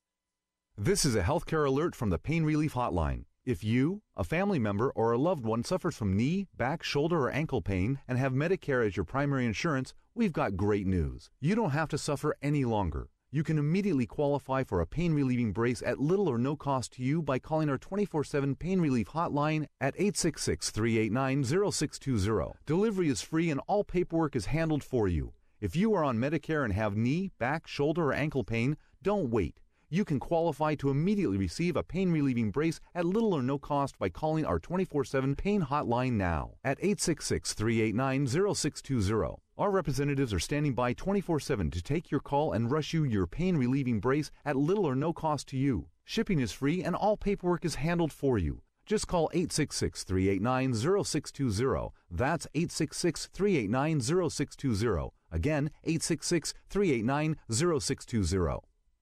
This is a healthcare alert from the Pain Relief Hotline. If you, a family member, or a loved one suffers from knee, back, shoulder, or ankle pain and have Medicare as your primary insurance, we've got great news. You don't have to suffer any longer. You can immediately qualify for a pain-relieving brace at little or no cost to you by calling our twenty-four seven Pain Relief Hotline at eight six six, three eight nine, zero six two zero. Delivery is free and all paperwork is handled for you. If you are on Medicare and have knee, back, shoulder, or ankle pain, don't wait. You can qualify to immediately receive a pain-relieving brace at little or no cost by calling our twenty-four seven Pain Hotline now at eight six six, three eight nine, zero six two zero. Our representatives are standing by twenty-four seven to take your call and rush you your pain-relieving brace at little or no cost to you. Shipping is free and all paperwork is handled for you. Just call eight six six, three eight nine, zero six two zero. That's eight six six, three eight nine, zero six two zero. Again, eight six six, three eight nine, zero six two zero.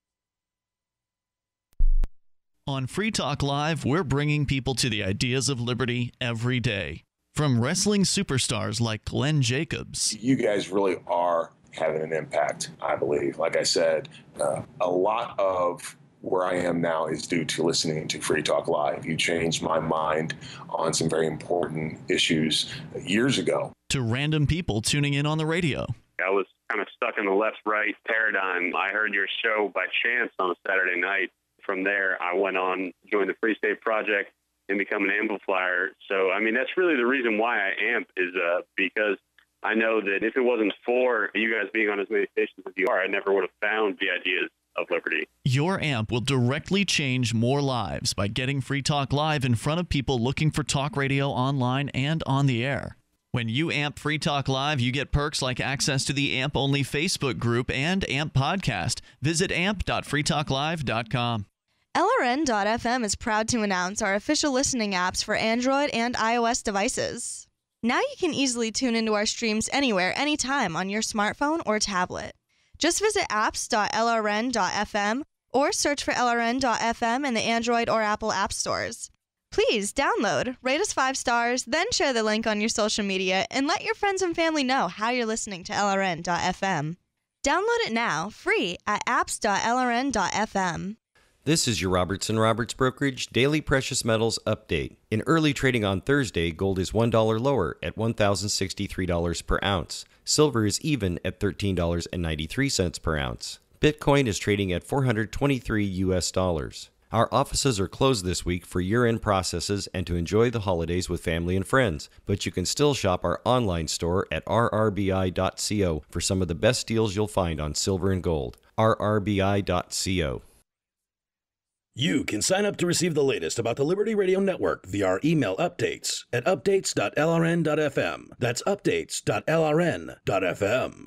On Free Talk Live, we're bringing people to the ideas of liberty every day. From wrestling superstars like Glenn Jacobs. You guys really are having an impact, I believe. Like I said, uh, a lot of where I am now is due to listening to Free Talk Live. You changed my mind on some very important issues years ago. To random people tuning in on the radio. I was kind of stuck in the left-right paradigm. I heard your show by chance on a Saturday night. From there, I went on, joined the Free State Project, and become an amplifier. So, I mean, that's really the reason why I amp is uh, because I know that if it wasn't for you guys being on as many stations as you are, I never would have found the ideas of liberty. Your amp will directly change more lives by getting Free Talk Live in front of people looking for talk radio online and on the air. When you amp Free Talk Live, you get perks like access to the AMP-only Facebook group and AMP podcast. Visit amp dot free talk live dot com. L R N dot F M is proud to announce our official listening apps for Android and iOS devices. Now you can easily tune into our streams anywhere, anytime on your smartphone or tablet. Just visit apps dot L R N dot F M or search for L R N dot F M in the Android or Apple app stores. Please download, rate us five stars, then share the link on your social media, and let your friends and family know how you're listening to L R N dot F M. Download it now, free, at apps dot L R N dot F M. This is your Robertson Roberts Brokerage Daily Precious Metals Update. In early trading on Thursday, gold is one dollar lower at one thousand sixty-three dollars per ounce. Silver is even at thirteen dollars and ninety-three cents per ounce. Bitcoin is trading at four hundred twenty-three U S dollars. Our offices are closed this week for year-end processes and to enjoy the holidays with family and friends, but you can still shop our online store at R R B I dot co for some of the best deals you'll find on silver and gold. R R B I dot co. You can sign up to receive the latest about the Liberty Radio Network via our email updates at updates dot L R N dot F M. That's updates dot L R N dot F M.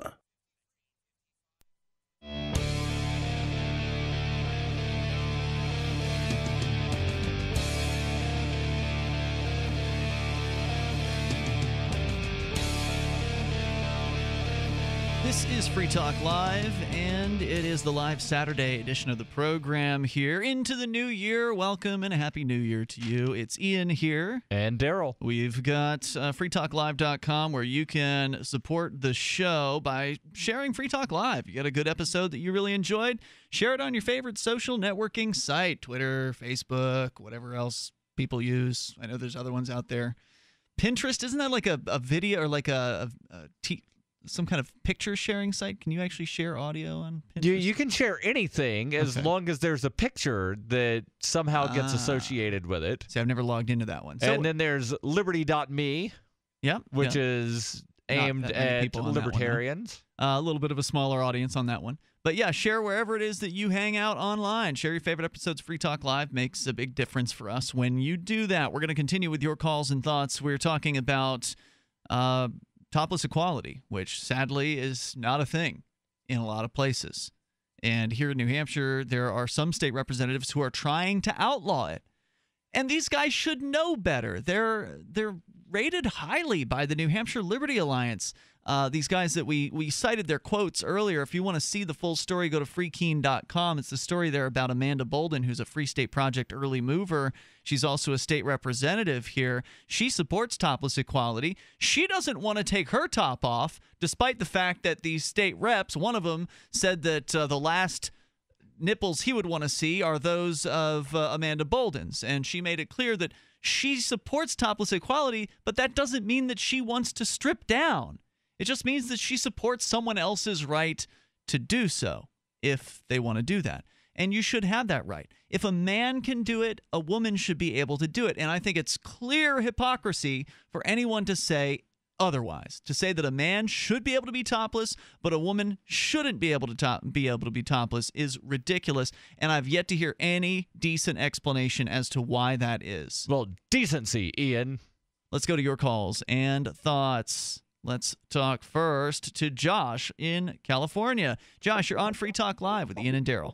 This is Free Talk Live, and it is the live Saturday edition of the program here into the new year. Welcome and a happy new year to you. It's Ian here. And Daryl. We've got uh, free talk live dot com where you can support the show by sharing Free Talk Live. You got a good episode that you really enjoyed? Share it on your favorite social networking site, Twitter, Facebook, whatever else people use. I know there's other ones out there. Pinterest, isn't that like a, a video or like a, a, a t- some kind of picture sharing site? Can you actually share audio on Pinterest? You, you can share anything as Okay. long as there's a picture that somehow gets Ah. associated with it. See, I've never logged into that one. So, And then there's liberty dot me, yeah, which yeah. is Not aimed that many at people on that one, huh? libertarians. Uh, a little bit of a smaller audience on that one. But yeah, share wherever it is that you hang out online. Share your favorite episodes of Free Talk Live. Makes a big difference for us when you do that. We're going to continue with your calls and thoughts. We're talking about uh, topless equality, which sadly is not a thing in a lot of places. And here in New Hampshire, there are some state representatives who are trying to outlaw it. And these guys should know better. They're they're rated highly by the New Hampshire Liberty Alliance. Uh, these guys that we we cited their quotes earlier. If you want to see the full story, go to free keen dot com. It's the story there about Amanda Bolden, who's a Free State Project early mover. She's also a state representative here. She supports topless equality. She doesn't want to take her top off, despite the fact that these state reps, one of them said that uh, the last nipples he would want to see are those of uh, Amanda Bolden's. And she made it clear that she supports topless equality, but that doesn't mean that she wants to strip down. It just means that she supports someone else's right to do so if they want to do that. And you should have that right. If a man can do it, a woman should be able to do it. And I think it's clear hypocrisy for anyone to say otherwise, to say that a man should be able to be topless, but a woman shouldn't be able to top, be able to be topless is ridiculous. And I've yet to hear any decent explanation as to why that is. Well, decency, Ian. Let's go to your calls and thoughts. Let's talk first to Josh in California. Josh, you're on Free Talk Live with Ian and Daryl.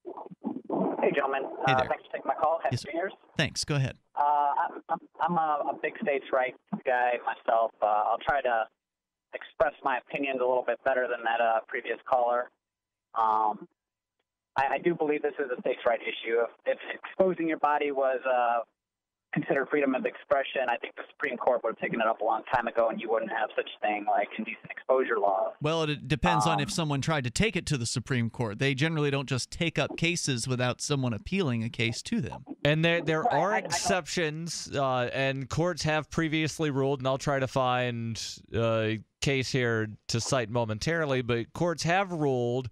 Hey, gentlemen. Hey uh, there. thanks for taking my call. Happy Yes, New Year's. Thanks. Go ahead. Uh, I'm, I'm, I'm a, a big states' rights guy myself. Uh, I'll try to express my opinions a little bit better than that uh, previous caller. Um, I, I do believe this is a states' right issue. If, if exposing your body was uh, considered freedom of expression, I think the Supreme Court would have taken it up a long time ago, and you wouldn't have such a thing like indecent exposure laws. Well, it depends Um, on if someone tried to take it to the Supreme Court. They generally don't just take up cases without someone appealing a case to them. And there there are exceptions, uh, and courts have previously ruled, and I'll try to find a case here to cite momentarily, but courts have ruled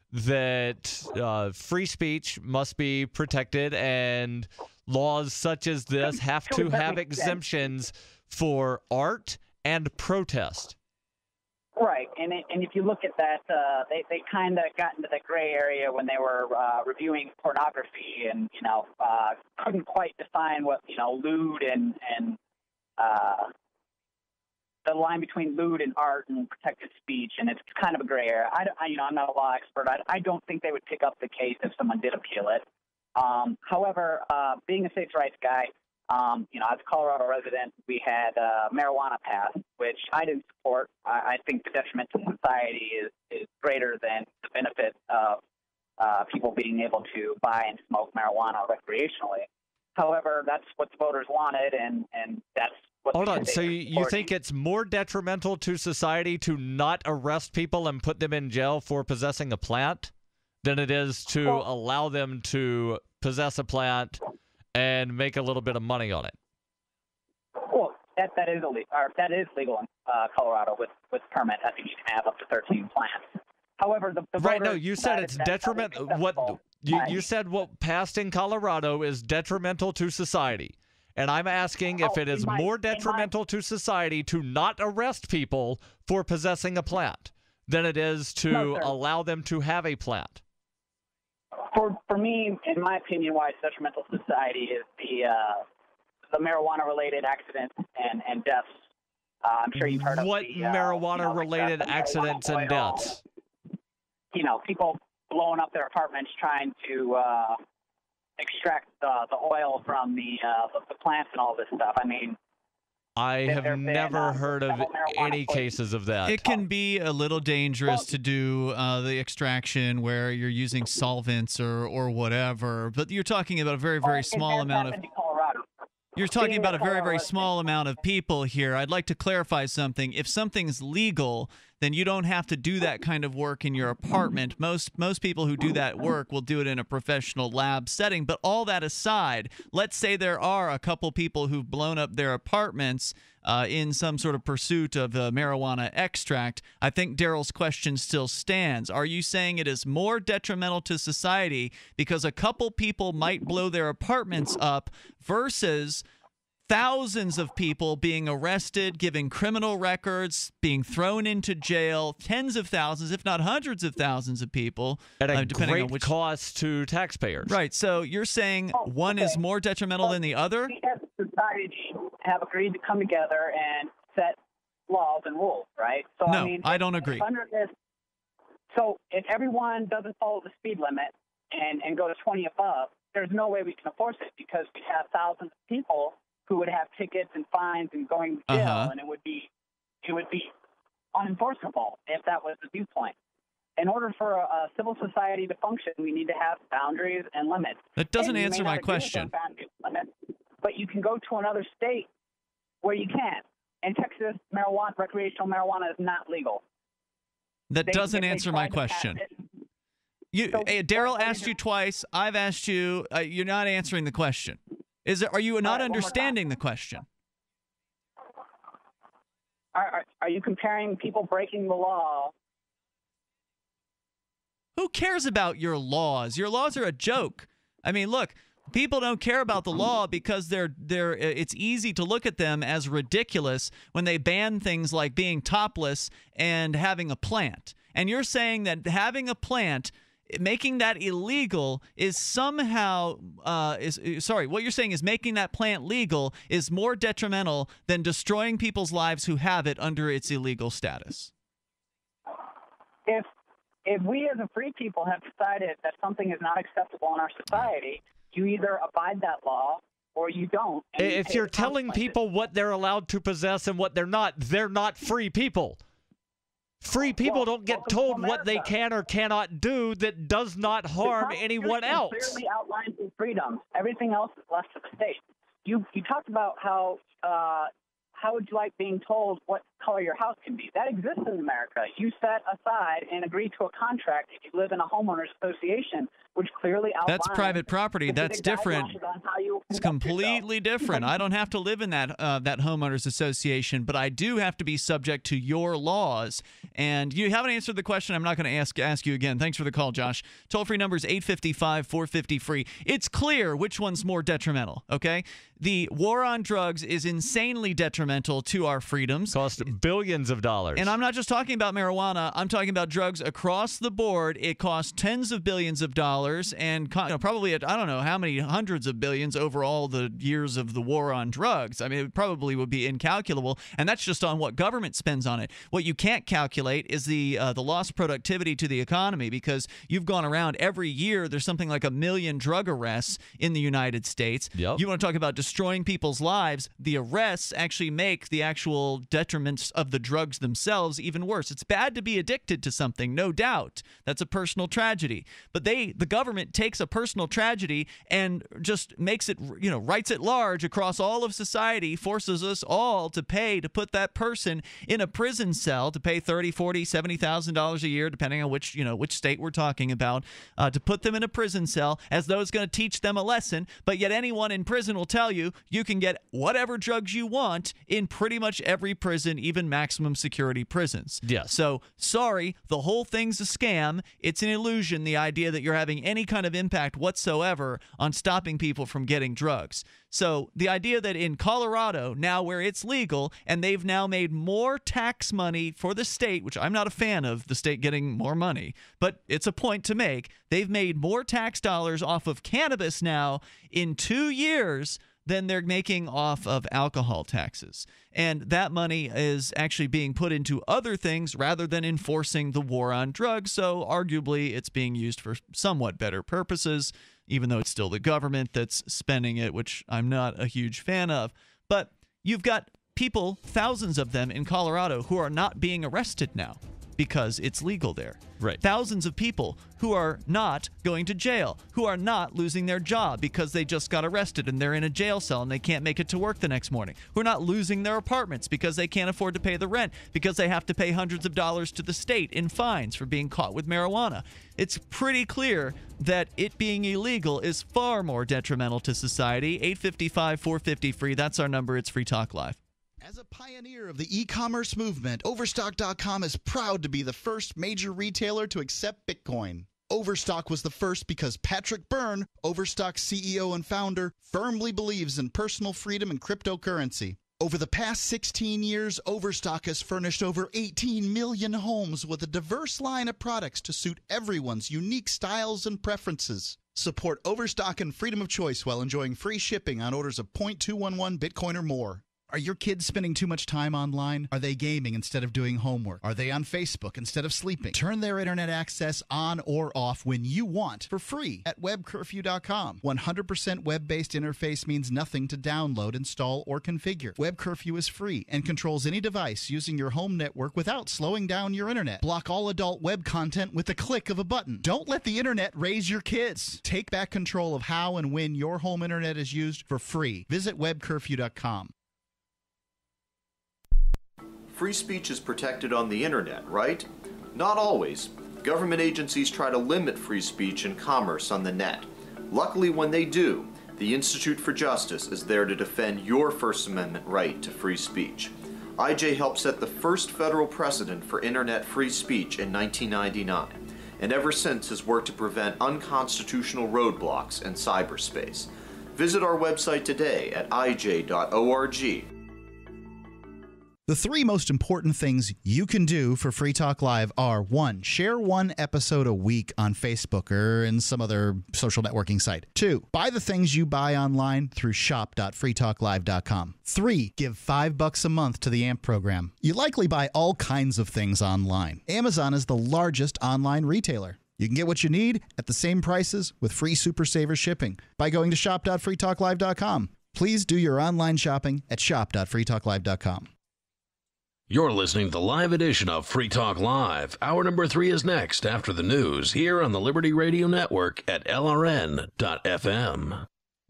that uh, free speech must be protected, and laws such as this have to have exemptions for art and protest. Right, and it, and if you look at that, uh, they they kind of got into the gray area when they were uh, reviewing pornography, and you know uh, couldn't quite define what you know lewd and and uh, the line between lewd and art and protected speech, and it's kind of a gray area. I, I you know I'm not a law expert. I, I don't think they would pick up the case if someone did appeal it. Um, however, uh, being a states' rights guy. Um, you know, as a Colorado resident, we had uh, marijuana passed, which I didn't support. I, I think the detriment to society is, is greater than the benefit of uh, people being able to buy and smoke marijuana recreationally. However, that's what the voters wanted, and, and that's what Hold the on, so you, you think it's more detrimental to society to not arrest people and put them in jail for possessing a plant than it is to Well- allow them to possess a plant and make a little bit of money on it? Well, that that is illegal. Or that is legal in uh, Colorado with with permit. I think you can have up to thirteen plants. However, the, the Right, no, voters you said decided it's that's detrimental. What you, you said what passed in Colorado is detrimental to society. And I'm asking if Oh, it is in my- more in my- detrimental to society to not arrest people for possessing a plant than it is to No, sir. allow them to have a plant. For for me, in my opinion, why it's detrimental to society is the uh, the marijuana-related accidents and, and deaths. Uh, I'm sure you've heard of What the, uh, marijuana-related you know, like, uh, accidents and oil. deaths? You know, people blowing up their apartments trying to uh, extract the, the oil from the, uh, the the plants and all this stuff. I mean, I If have they're been, never uh, heard of marijuana any poisoning. cases of that. It can be a little dangerous to do uh, the extraction where you're using solvents or, or whatever, but you're talking about a very, very small amount of happened in Colorado. You're talking Being about a in very, very Colorado, small amount of people here. I'd like to clarify something. If something's legal, then you don't have to do that kind of work in your apartment. Most most people who do that work will do it in a professional lab setting. But all that aside, let's say there are a couple people who've blown up their apartments uh, in some sort of pursuit of uh, marijuana extract. I think Daryl's question still stands. Are you saying it is more detrimental to society because a couple people might blow their apartments up versus thousands of people being arrested, giving criminal records, being thrown into jail, tens of thousands, if not hundreds of thousands of people, At a uh, depending great on which cost to taxpayers. Right. So you're saying one is more detrimental than the other? We as a society have agreed to come together and set laws and rules, right? So No, I mean, I don't if agree. Under this, so if everyone doesn't follow the speed limit and and go to twenty above, there's no way we can enforce it because we have thousands of people who would have tickets and fines and going to jail, Uh-huh. and it would be it would be unenforceable if that was the viewpoint. In order for a, a civil society to function, we need to have boundaries and limits. That doesn't And you may answer not my agree with those question. boundaries and limits, but you can go to another state where you can. In Texas, marijuana, recreational marijuana is not legal. That They- doesn't they answer tried my to pass question. it. You, hey, Daryl asked you twice. I've asked you. Uh, you're not answering the question. Is it? Are you not understanding the question? Are, are, are you comparing people breaking the law? Who cares about your laws? Your laws are a joke. I mean, look, people don't care about the law because they're they're it's easy to look at them as ridiculous when they ban things like being topless and having a plant. And you're saying that having a plant, making that illegal is somehow uh, is sorry. What you're saying is making that plant legal is more detrimental than destroying people's lives who have it under its illegal status. If if we as a free people have decided that something is not acceptable in our society, you either abide that law or you don't. and you If pay you're the telling consequences. people what they're allowed to possess and what they're not, they're not free people. Free people don't get told what they can or cannot do that does not harm The anyone Constitution else. clearly outlines the freedoms. Everything else is left to the state. You you talked about how uh, how would you like being told what color your house can be? That exists in America. You set aside and agree to a contract if you live in a homeowners association, which clearly outlines. That's private property. That's specific different. guidelines on how you It's conduct completely different. I don't have to live in that uh, that homeowners association, but I do have to be subject to your laws. And you haven't answered the question. I'm not going to ask ask you again. Thanks for the call, Josh. Toll free number is eight five five, four five zero, free. It's clear which one's more detrimental. Okay, the war on drugs is insanely detrimental to our freedoms. Cost billions of dollars. And I'm not just talking about marijuana. I'm talking about drugs across the board. It costs tens of billions of dollars and co- you know, probably, at, I don't know how many hundreds of billions over all the years of the war on drugs. I mean, it probably would be incalculable. And that's just on what government spends on it. What you can't calculate is the uh, the lost productivity to the economy, because you've gone around every year. There's something like a million drug arrests in the United States. Yep. You want to talk about destroying people's lives? The arrests actually make the actual detriments of the drugs themselves even worse. It's bad to be addicted to something, no doubt. That's a personal tragedy. But they, the government, takes a personal tragedy and just makes it, you know, writes it large across all of society, forces us all to pay to put that person in a prison cell, to pay thirty, forty, seventy thousand dollars a year, depending on which, you know, which state we're talking about, uh, to put them in a prison cell as though it's going to teach them a lesson. But yet anyone in prison will tell you you can get whatever drugs you want in pretty much every prison, even maximum security prisons. Yes. So, sorry, the whole thing's a scam. It's an illusion, the idea that you're having any kind of impact whatsoever on stopping people from getting drugs. So, the idea that in Colorado, now where it's legal, and they've now made more tax money for the state, which I'm not a fan of the state getting more money, but it's a point to make. They've made more tax dollars off of cannabis now in two years than they're making off of alcohol taxes. And that money is actually being put into other things rather than enforcing the war on drugs. So arguably it's being used for somewhat better purposes, even though it's still the government that's spending it, which I'm not a huge fan of. But you've got people, thousands of them in Colorado, who are not being arrested now because it's legal there. Right. Thousands of people who are not going to jail, who are not losing their job because they just got arrested and they're in a jail cell and they can't make it to work the next morning, who are not losing their apartments because they can't afford to pay the rent, because they have to pay hundreds of dollars to the state in fines for being caught with marijuana. It's pretty clear that it being illegal is far more detrimental to society. eight five five, four five zero, free. That's our number. It's Free Talk Live. As a pioneer of the e-commerce movement, Overstock dot com is proud to be the first major retailer to accept Bitcoin. Overstock was the first because Patrick Byrne, Overstock's C E O and founder, firmly believes in personal freedom and cryptocurrency. Over the past sixteen years, Overstock has furnished over eighteen million homes with a diverse line of products to suit everyone's unique styles and preferences. Support Overstock and freedom of choice while enjoying free shipping on orders of zero point two one one Bitcoin or more. Are your kids spending too much time online? Are they gaming instead of doing homework? Are they on Facebook instead of sleeping? Turn their internet access on or off when you want for free at web curfew dot com. one hundred percent web-based interface means nothing to download, install, or configure. Web Curfew is free and controls any device using your home network without slowing down your internet. Block all adult web content with the click of a button. Don't let the internet raise your kids. Take back control of how and when your home internet is used for free. Visit web curfew dot com. Free speech is protected on the internet, right? Not always. Government agencies try to limit free speech and commerce on the net. Luckily, when they do, the Institute for Justice is there to defend your First Amendment right to free speech. I J helped set the first federal precedent for internet free speech in nineteen ninety-nine, and ever since has worked to prevent unconstitutional roadblocks in cyberspace. Visit our website today at I J dot org. The three most important things you can do for Free Talk Live are, one, share one episode a week on Facebook or in some other social networking site. Two, buy the things you buy online through shop dot free talk live dot com. Three, give five bucks a month to the A M P program. You likely buy all kinds of things online. Amazon is the largest online retailer. You can get what you need at the same prices with free Super Saver shipping by going to shop dot free talk live dot com. Please do your online shopping at shop dot free talk live dot com. You're listening to the live edition of Free Talk Live. Hour number three is next after the news here on the Liberty Radio Network at L R N dot F M.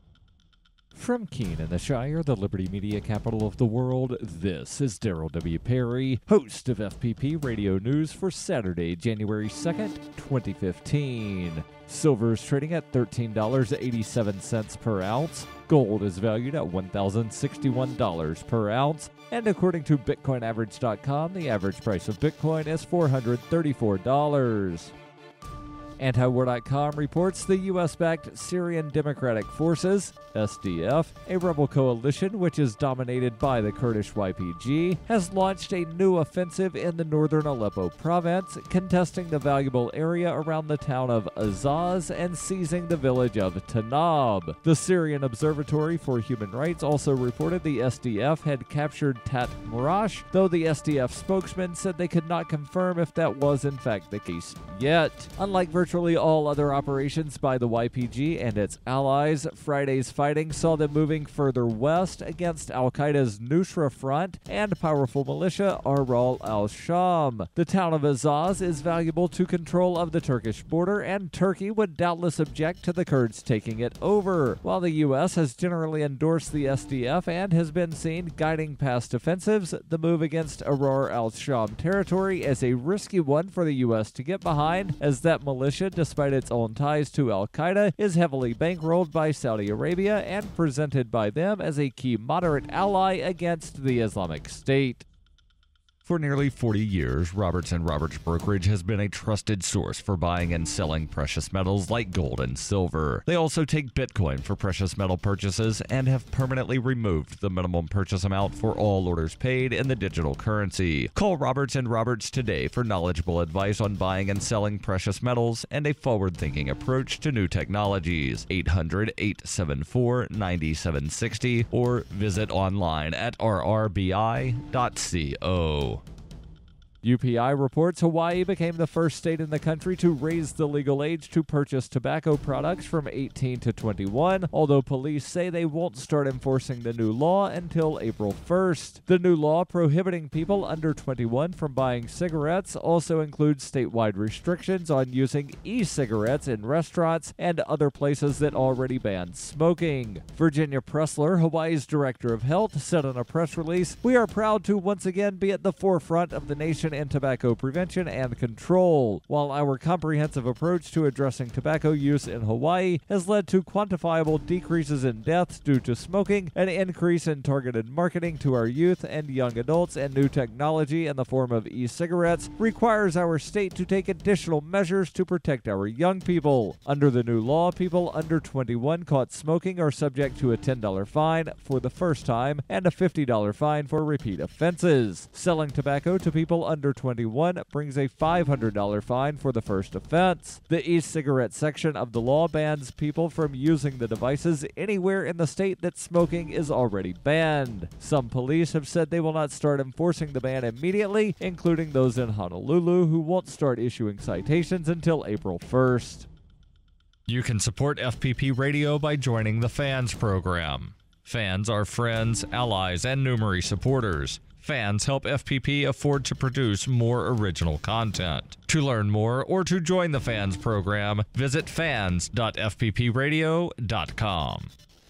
From Keene in the Shire, the Liberty Media capital of the world, this is Daryl W. Perry, host of F P P Radio News for Saturday, January second, twenty fifteen. Silver is trading at thirteen dollars and eighty-seven cents per ounce. Gold is valued at one thousand sixty-one dollars per ounce. And according to Bitcoin Average dot com, the average price of Bitcoin is four hundred thirty-four dollars. Anti-War dot com reports the U S-backed Syrian Democratic Forces, S D F, a rebel coalition which is dominated by the Kurdish Y P G, has launched a new offensive in the northern Aleppo province, contesting the valuable area around the town of Azaz and seizing the village of Tanab. The Syrian Observatory for Human Rights also reported the S D F had captured Tat Marash, though the S D F spokesman said they could not confirm if that was in fact the case yet. Unlike virtually all other operations by the Y P G and its allies, Friday's fighting saw them moving further west against Al-Qaeda's Nusra Front and powerful militia Aral al-Sham. The town of Azaz is valuable to control of the Turkish border, and Turkey would doubtless object to the Kurds taking it over. While the U S has generally endorsed the S D F and has been seen guiding past offensives, the move against Arar al-Sham territory is a risky one for the U S to get behind, as that militia, despite its own ties to Al-Qaeda, is heavily bankrolled by Saudi Arabia and presented by them as a key moderate ally against the Islamic State. For nearly forty years, Roberts and Roberts Brokerage has been a trusted source for buying and selling precious metals like gold and silver. They also take Bitcoin for precious metal purchases and have permanently removed the minimum purchase amount for all orders paid in the digital currency. Call Roberts and Roberts today for knowledgeable advice on buying and selling precious metals and a forward-thinking approach to new technologies. eight hundred, eight seven four, nine seven six zero or visit online at r r b i dot co. U P I reports Hawaii became the first state in the country to raise the legal age to purchase tobacco products from eighteen to twenty-one, although police say they won't start enforcing the new law until April first. The new law prohibiting people under twenty-one from buying cigarettes also includes statewide restrictions on using e-cigarettes in restaurants and other places that already ban smoking. Virginia Pressler, Hawaii's Director of Health, said in a press release, "We are proud to once again be at the forefront of the nation in tobacco prevention and control. While our comprehensive approach to addressing tobacco use in Hawaii has led to quantifiable decreases in deaths due to smoking, an increase in targeted marketing to our youth and young adults, and new technology in the form of e-cigarettes, requires our state to take additional measures to protect our young people. Under the new law, people under twenty-one caught smoking are subject to a ten dollars fine for the first time and a fifty dollars fine for repeat offenses. Selling tobacco to people under twenty-one brings a five hundred dollars fine for the first offense. The e-cigarette section of the law bans people from using the devices anywhere in the state that smoking is already banned. Some police have said they will not start enforcing the ban immediately, including those in Honolulu, who won't start issuing citations until April first. You can support F P P Radio by joining the Fans program. Fans are friends, allies, and Numery supporters. Fans help F P P afford to produce more original content. To learn more or to join the Fans program, visit fans dot f p p radio dot com.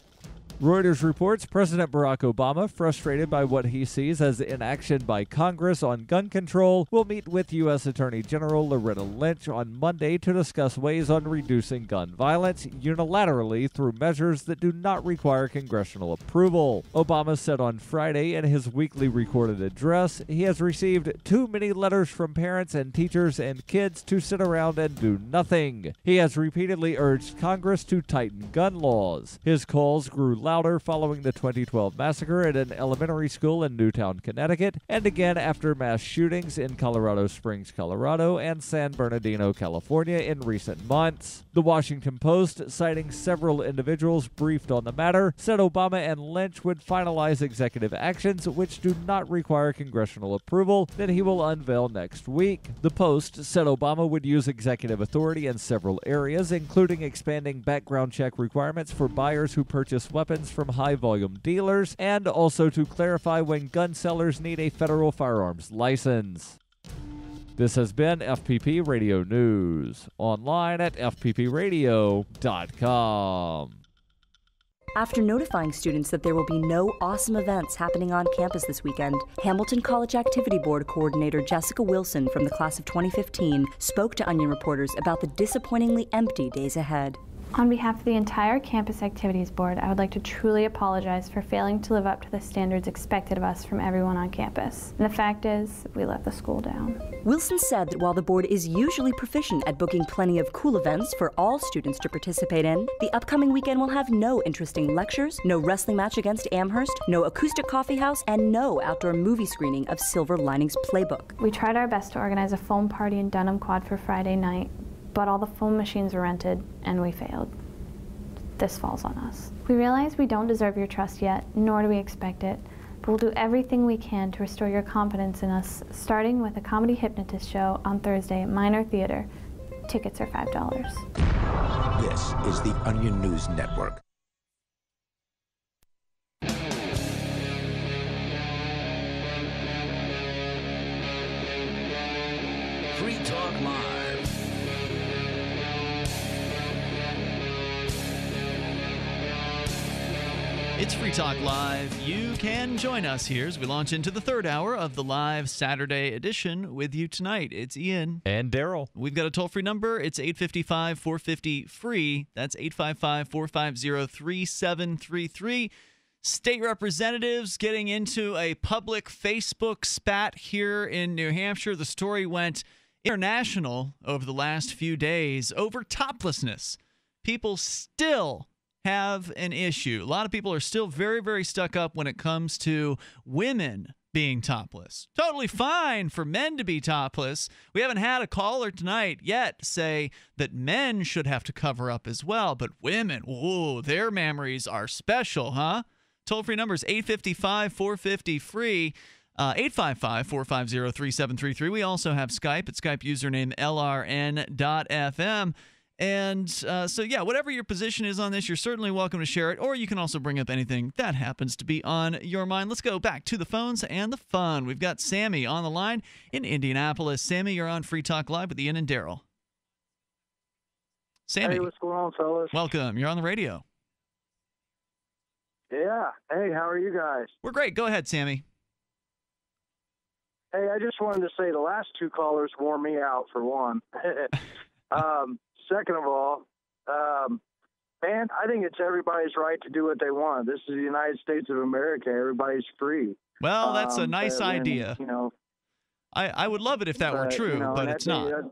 Reuters reports President Barack Obama, frustrated by what he sees as inaction by Congress on gun control, will meet with U S Attorney General Loretta Lynch on Monday to discuss ways on reducing gun violence unilaterally through measures that do not require congressional approval. Obama said on Friday in his weekly recorded address he has received too many letters from parents and teachers and kids to sit around and do nothing. He has repeatedly urged Congress to tighten gun laws. His calls grew louder following the twenty twelve massacre at an elementary school in Newtown, Connecticut, and again after mass shootings in Colorado Springs, Colorado, and San Bernardino, California in recent months. The Washington Post, citing several individuals briefed on the matter, said Obama and Lynch would finalize executive actions which do not require congressional approval that he will unveil next week. The Post said Obama would use executive authority in several areas, including expanding background check requirements for buyers who purchase weapons from high-volume dealers, and also to clarify when gun sellers need a federal firearms license. This has been F P P Radio News, online at f p p radio dot com. After notifying students that there will be no awesome events happening on campus this weekend, Hamilton College Activity Board Coordinator Jessica Wilson from the class of twenty fifteen spoke to Onion reporters about the disappointingly empty days ahead. On behalf of the entire Campus Activities Board, I would like to truly apologize for failing to live up to the standards expected of us from everyone on campus. And the fact is, we let the school down. Wilson said that while the board is usually proficient at booking plenty of cool events for all students to participate in, the upcoming weekend will have no interesting lectures, no wrestling match against Amherst, no acoustic coffee house, and no outdoor movie screening of Silver Linings Playbook. We tried our best to organize a foam party in Dunham Quad for Friday night, but all the foam machines were rented, and we failed. This falls on us. We realize we don't deserve your trust yet, nor do we expect it, but we'll do everything we can to restore your confidence in us, starting with a comedy hypnotist show on Thursday at Minor Theater. Tickets are five dollars. This is the Onion News Network. Free Talk Live. It's Free Talk Live. You can join us here as we launch into the third hour of the live Saturday edition with you tonight. It's Ian. And Daryl. We've got a toll-free number. It's eight five five, four five zero, free. That's eight five five, four five zero, three seven three three. State representatives getting into a public Facebook spat here in New Hampshire. The story went international over the last few days over toplessness. People still have an issue. A lot of people are still very, very stuck up when it comes to women being topless. Totally fine for men to be topless. We haven't had a caller tonight yet say that men should have to cover up as well, but women, whoa, their memories are special, huh? Toll-free number is eight five five, four five zero, free. Uh, eight five five, four five zero, three seven three three. We also have Skype at Skype username L R N dot F M. And uh, so, yeah, whatever your position is on this, you're certainly welcome to share it, or you can also bring up anything that happens to be on your mind. Let's go back to the phones and the fun. We've got Sammy on the line in Indianapolis. Sammy, you're on Free Talk Live with Ian and Daryl. Sammy. Hey, what's going on, fellas? Welcome. You're on the radio. Yeah. Hey, how are you guys? We're great. Go ahead, Sammy. Hey, I just wanted to say the last two callers wore me out, for one. um, second of all, um, man, I think it's everybody's right to do what they want. This is the United States of America. Everybody's free. Well, that's um, a nice and, idea. You know, I, I would love it if that but, were true, you know, but and it's I not. think that-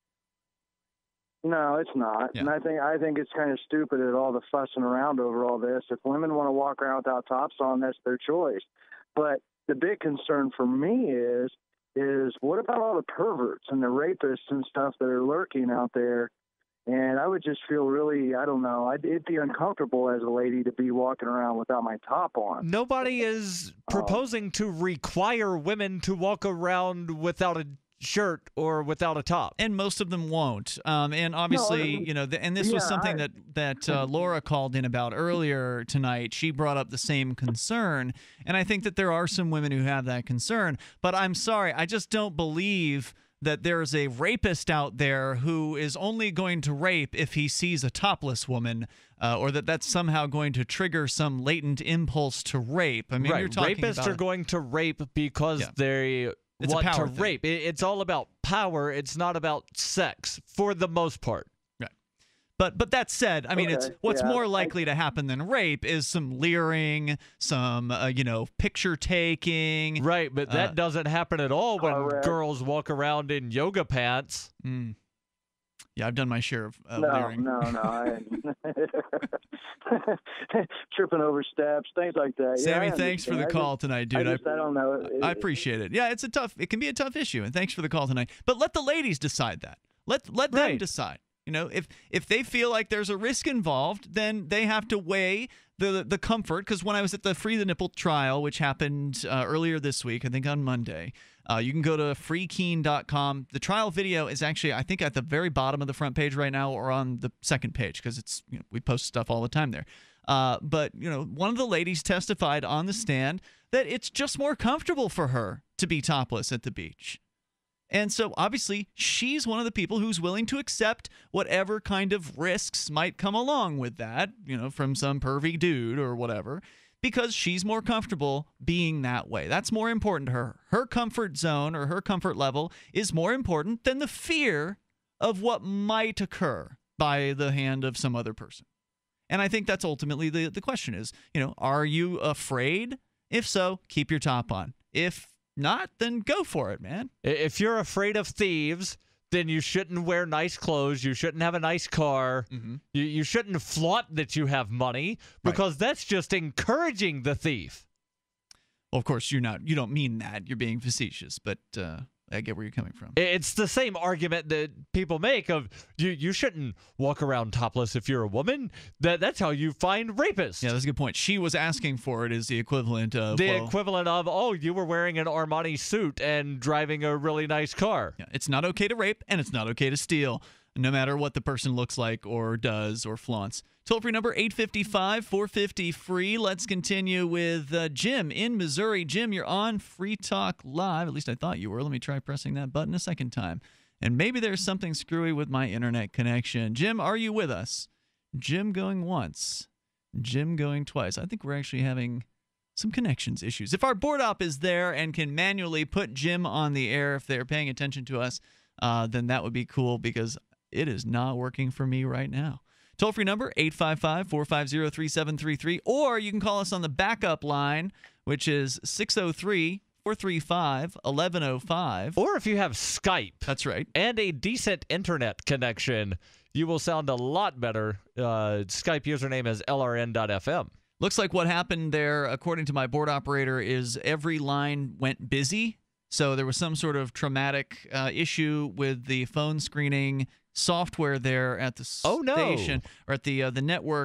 No, it's not. Yeah. And I think I think it's kind of stupid at all the fussing around over all this. If women want to walk around without tops on, that's their choice. But the big concern for me is is what about all the perverts and the rapists and stuff that are lurking out there? And I would just feel really, I don't know, I'd, it'd be uncomfortable as a lady to be walking around without my top on. Nobody is proposing to require women to walk around without a shirt or without a top, and most of them won't. Um, and obviously, No, you know, the, and this yeah, was something I- that that uh, Laura called in about earlier tonight. She brought up the same concern, and I think that there are some women who have that concern. But I'm sorry, I just don't believe that there is a rapist out there who is only going to rape if he sees a topless woman, uh, or that that's somehow going to trigger some latent impulse to rape. I mean, right. you're talking Rapists about are going to rape because Yeah. they It's a want to power thing. rape. It- It's all about power. It's not about sex for the most part. Right. But but that said, I mean, it's Okay, what's yeah, more I- likely to happen than rape is some leering, some uh, you know, picture taking. Right, but that uh, doesn't happen at all when Correct. girls walk around in yoga pants. Mm. Yeah, I've done my share of uh, no, leering. no, no, I tripping over steps, things like that. Yeah, Sammy, I thanks for the understand. I call just- tonight, dude. I, just, I, don't know. It- I appreciate it. Yeah, it's a tough. It can be a tough issue, and thanks for the call tonight. But let the ladies decide that. Let let them Right. decide. You know, if if they feel like there's a risk involved, then they have to weigh the the comfort. Because when I was at the Free the Nipple trial, which happened uh, earlier this week, I think on Monday, uh, you can go to free keen dot com. The trial video is actually, I think, at the very bottom of the front page right now, or on the second page, because it's you know, we post stuff all the time there. Uh, but you know, one of the ladies testified on the stand that it's just more comfortable for her to be topless at the beach. And so obviously she's one of the people who's willing to accept whatever kind of risks might come along with that, you know, from some pervy dude or whatever, because she's more comfortable being that way. That's more important to her. Her comfort zone or her comfort level is more important than the fear of what might occur by the hand of some other person. And I think that's ultimately the, the question is, you know, are you afraid? If so, keep your top on. If not, then go for it, man. If you're afraid of thieves, then you shouldn't wear nice clothes. You shouldn't have a nice car. Mm-hmm. You, you shouldn't flaunt that you have money because that's just encouraging the thief. Well, of course, you're not. You don't mean that. You're being facetious, but uh, I get where you're coming from. It's the same argument that people make of you you shouldn't walk around topless if you're a woman. That That's how you find rapists. Yeah, that's a good point. She was asking for it as the equivalent of The well, equivalent of, oh, you were wearing an Armani suit and driving a really nice car. Yeah, it's not okay to rape, and it's not okay to steal, no matter what the person looks like or does or flaunts. Toll-free number eight five five, four five zero, free. Let's continue with uh, Jim in Missouri. Jim, you're on Free Talk Live. At least I thought you were. Let me try pressing that button a second time. And maybe there's something screwy with my internet connection. Jim, are you with us? Jim going once. Jim going twice. I think we're actually having some connections issues. If our board op is there and can manually put Jim on the air if they're paying attention to us, uh, then that would be cool because it is not working for me right now. Toll-free number, eight five five, four five zero, three seven three three, or you can call us on the backup line, which is six oh three, four three five, one one oh five. Or if you have Skype. That's right. And a decent internet connection, you will sound a lot better. Uh, Skype username is L R N dot F M. Looks like what happened there, according to my board operator, is every line went busy. So there was some sort of traumatic uh, issue with the phone screening software there at the Oh, no. station or at the uh, the network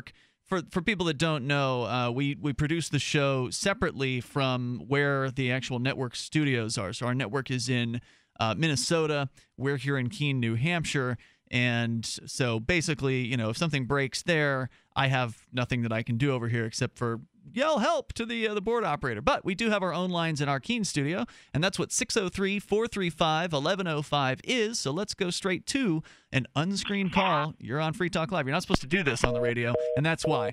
for for people that don't know, uh, we we produce the show separately from where the actual network studios are. So our network is in uh, Minnesota. We're here in Keene, New Hampshire. And so basically, you know, if something breaks there, I have nothing that I can do over here except for yell help to the uh, the board operator. But we do have our own lines in our Keene studio, and that's what six oh three, four three five, one one oh five is. So let's go straight to an unscreened call. You're on Free Talk Live. You're not supposed to do this on the radio, and that's why.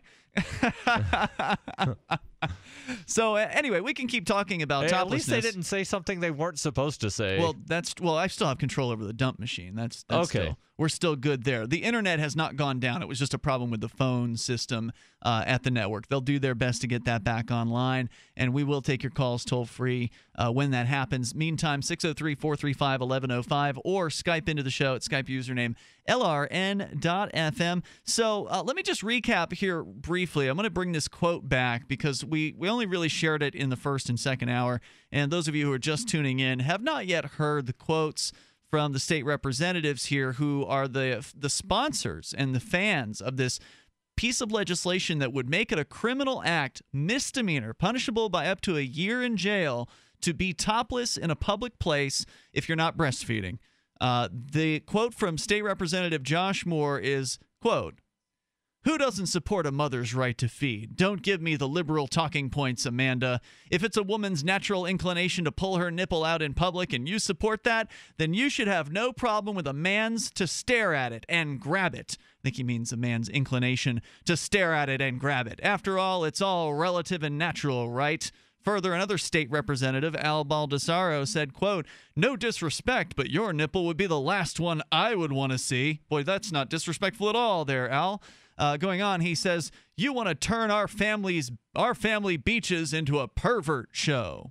So uh, anyway, we can keep talking about Hey, toplessness. at least they didn't say something they weren't supposed to say. Well, that's well. I still have control over the dump machine. That's, that's Okay. Still, we're still good there. The internet has not gone down. It was just a problem with the phone system uh, at the network. They'll do their best to get that back online, and we will take your calls toll free uh, when that happens. Meantime, six oh three, four three five, one one oh five or Skype into the show at Skype username L R N dot F M. So uh, let me just recap here briefly. I'm going to bring this quote back because we, we only really shared it in the first and second hour. And those of you who are just tuning in have not yet heard the quotes from the state representatives here who are the the sponsors and the fans of this piece of legislation that would make it a criminal act, misdemeanor, punishable by up to a year in jail, to be topless in a public place if you're not breastfeeding. Uh, the quote from State Representative Josh Moore is, quote, "Who doesn't support a mother's right to feed? Don't give me the liberal talking points, Amanda. If it's a woman's natural inclination to pull her nipple out in public and you support that, then you should have no problem with a man's to stare at it and grab it." I think he means a man's inclination to stare at it and grab it. After all, it's all relative and natural, right? Further, another state representative, Al Baldessaro, said, quote, "No disrespect, but your nipple would be the last one I would want to see." Boy, that's not disrespectful at all there, Al. Uh, going on, he says, "You want to turn our families, our family beaches into a pervert show."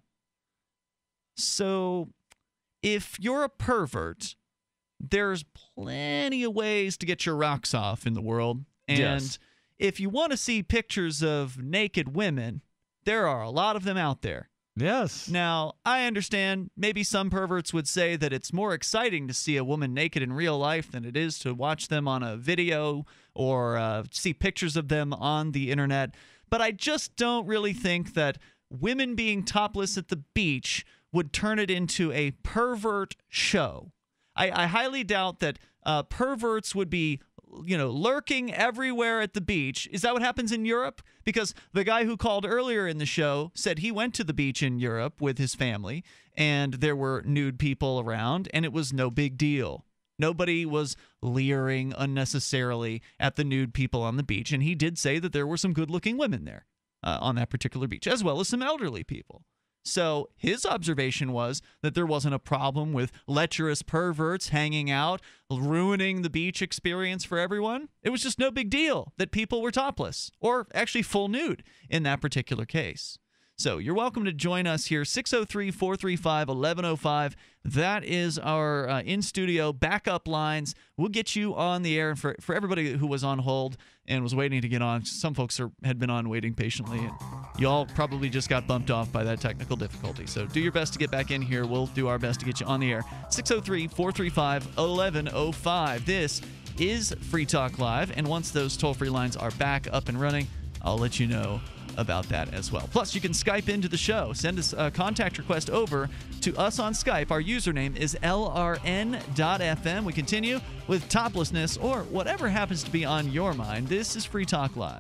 So, if you're a pervert, there's plenty of ways to get your rocks off in the world. And Yes. if you want to see pictures of naked women, there are a lot of them out there. Yes. Now, I understand maybe some perverts would say that it's more exciting to see a woman naked in real life than it is to watch them on a video or uh, see pictures of them on the internet. But I just don't really think that women being topless at the beach would turn it into a pervert show. I, I highly doubt that uh, perverts would be, you know, lurking everywhere at the beach. Is that what happens in Europe? Because the guy who called earlier in the show said he went to the beach in Europe with his family, and there were nude people around, and it was no big deal. Nobody was leering unnecessarily at the nude people on the beach, and he did say that there were some good-looking women there uh, on that particular beach, as well as some elderly people. So his observation was that there wasn't a problem with lecherous perverts hanging out, ruining the beach experience for everyone. It was just no big deal that people were topless, or actually full nude in that particular case. So you're welcome to join us here, six oh three, four three five, one one oh five. That is our uh, in-studio backup lines. We'll get you on the air. And for, for everybody who was on hold and was waiting to get on, some folks are, had been on waiting patiently. And you all probably just got bumped off by that technical difficulty. So do your best to get back in here. We'll do our best to get you on the air. six oh three, four three five, one one oh five. This is Free Talk Live. And once those toll-free lines are back up and running, I'll let you know about that as well. Plus, you can Skype into the show. Send us a contact request over to us on Skype. Our username is L R N dot F M. We continue with toplessness or whatever happens to be on your mind. This is Free Talk Live.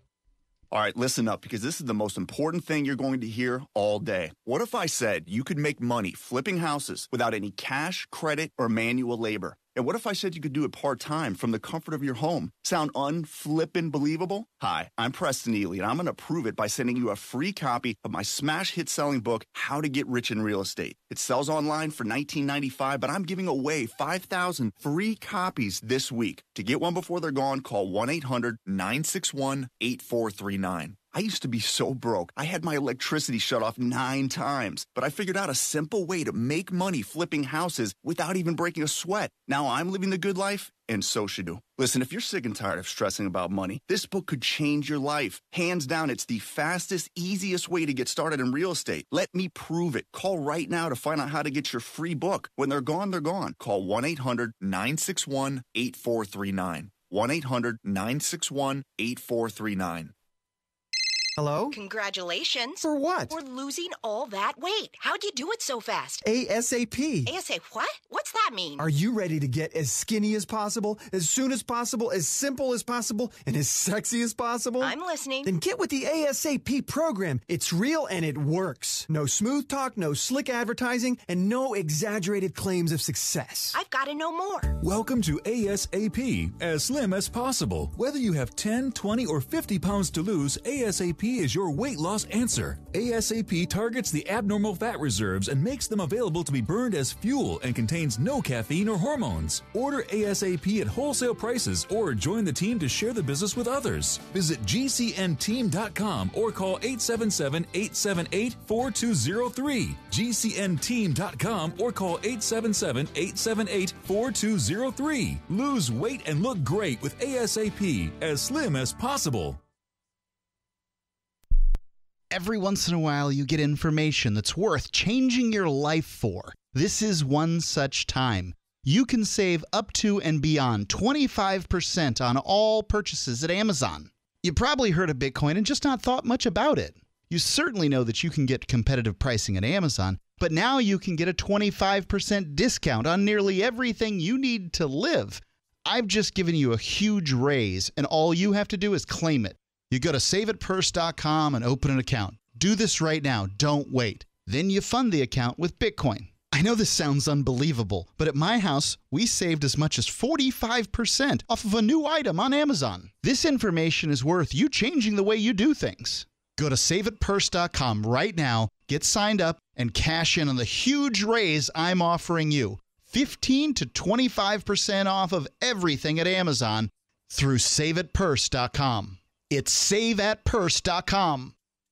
All right, listen up, because this is the most important thing you're going to hear all day. What if I said you could make money flipping houses without any cash, credit, or manual labor? And what if I said you could do it part-time from the comfort of your home? Sound unflippin' believable? Hi, I'm Preston Ely, and I'm going to prove it by sending you a free copy of my smash hit-selling book, How to Get Rich in Real Estate. It sells online for nineteen ninety-five dollars, but I'm giving away five thousand free copies this week. To get one before they're gone, call one eight hundred, nine six one, eight four three nine. I used to be so broke. I had my electricity shut off nine times, but I figured out a simple way to make money flipping houses without even breaking a sweat. Now I'm living the good life, and so should you. Listen, if you're sick and tired of stressing about money, this book could change your life. Hands down, it's the fastest, easiest way to get started in real estate. Let me prove it. Call right now to find out how to get your free book. When they're gone, they're gone. Call one eight hundred, nine six one, eight four three nine. one eight hundred nine six one eight four three nine. Hello? Congratulations. For what? For losing all that weight. How'd you do it so fast? ASAP. ASAP what? What's that mean? Are you ready to get as skinny as possible, as soon as possible, as simple as possible, and as sexy as possible? I'm listening. Then get with the ASAP program. It's real and it works. No smooth talk, no slick advertising, and no exaggerated claims of success. I've got to know more. Welcome to ASAP, as slim as possible. Whether you have ten, twenty, or fifty pounds to lose, ASAP is your weight loss answer. ASAP targets the abnormal fat reserves and makes them available to be burned as fuel and contains no caffeine or hormones. Order ASAP at wholesale prices or join the team to share the business with others. Visit G C N team dot com or call eight seven seven, eight seven eight, four two zero three. G C N team dot com or call eight seven seven, eight seven eight, four two zero three. Lose weight and look great with ASAP, as slim as possible. Every once in a while, you get information that's worth changing your life for. This is one such time. You can save up to and beyond twenty-five percent on all purchases at Amazon. You probably heard of Bitcoin and just not thought much about it. You certainly know that you can get competitive pricing at Amazon, but now you can get a twenty-five percent discount on nearly everything you need to live. I've just given you a huge raise, and all you have to do is claim it. You go to save it purse dot com and open an account. Do this right now. Don't wait. Then you fund the account with Bitcoin. I know this sounds unbelievable, but at my house, we saved as much as forty-five percent off of a new item on Amazon. This information is worth you changing the way you do things. Go to save it purse dot com right now, get signed up, and cash in on the huge raise I'm offering you. fifteen to twenty-five percent off of everything at Amazon through save it purse dot com. It's save at purse dot com.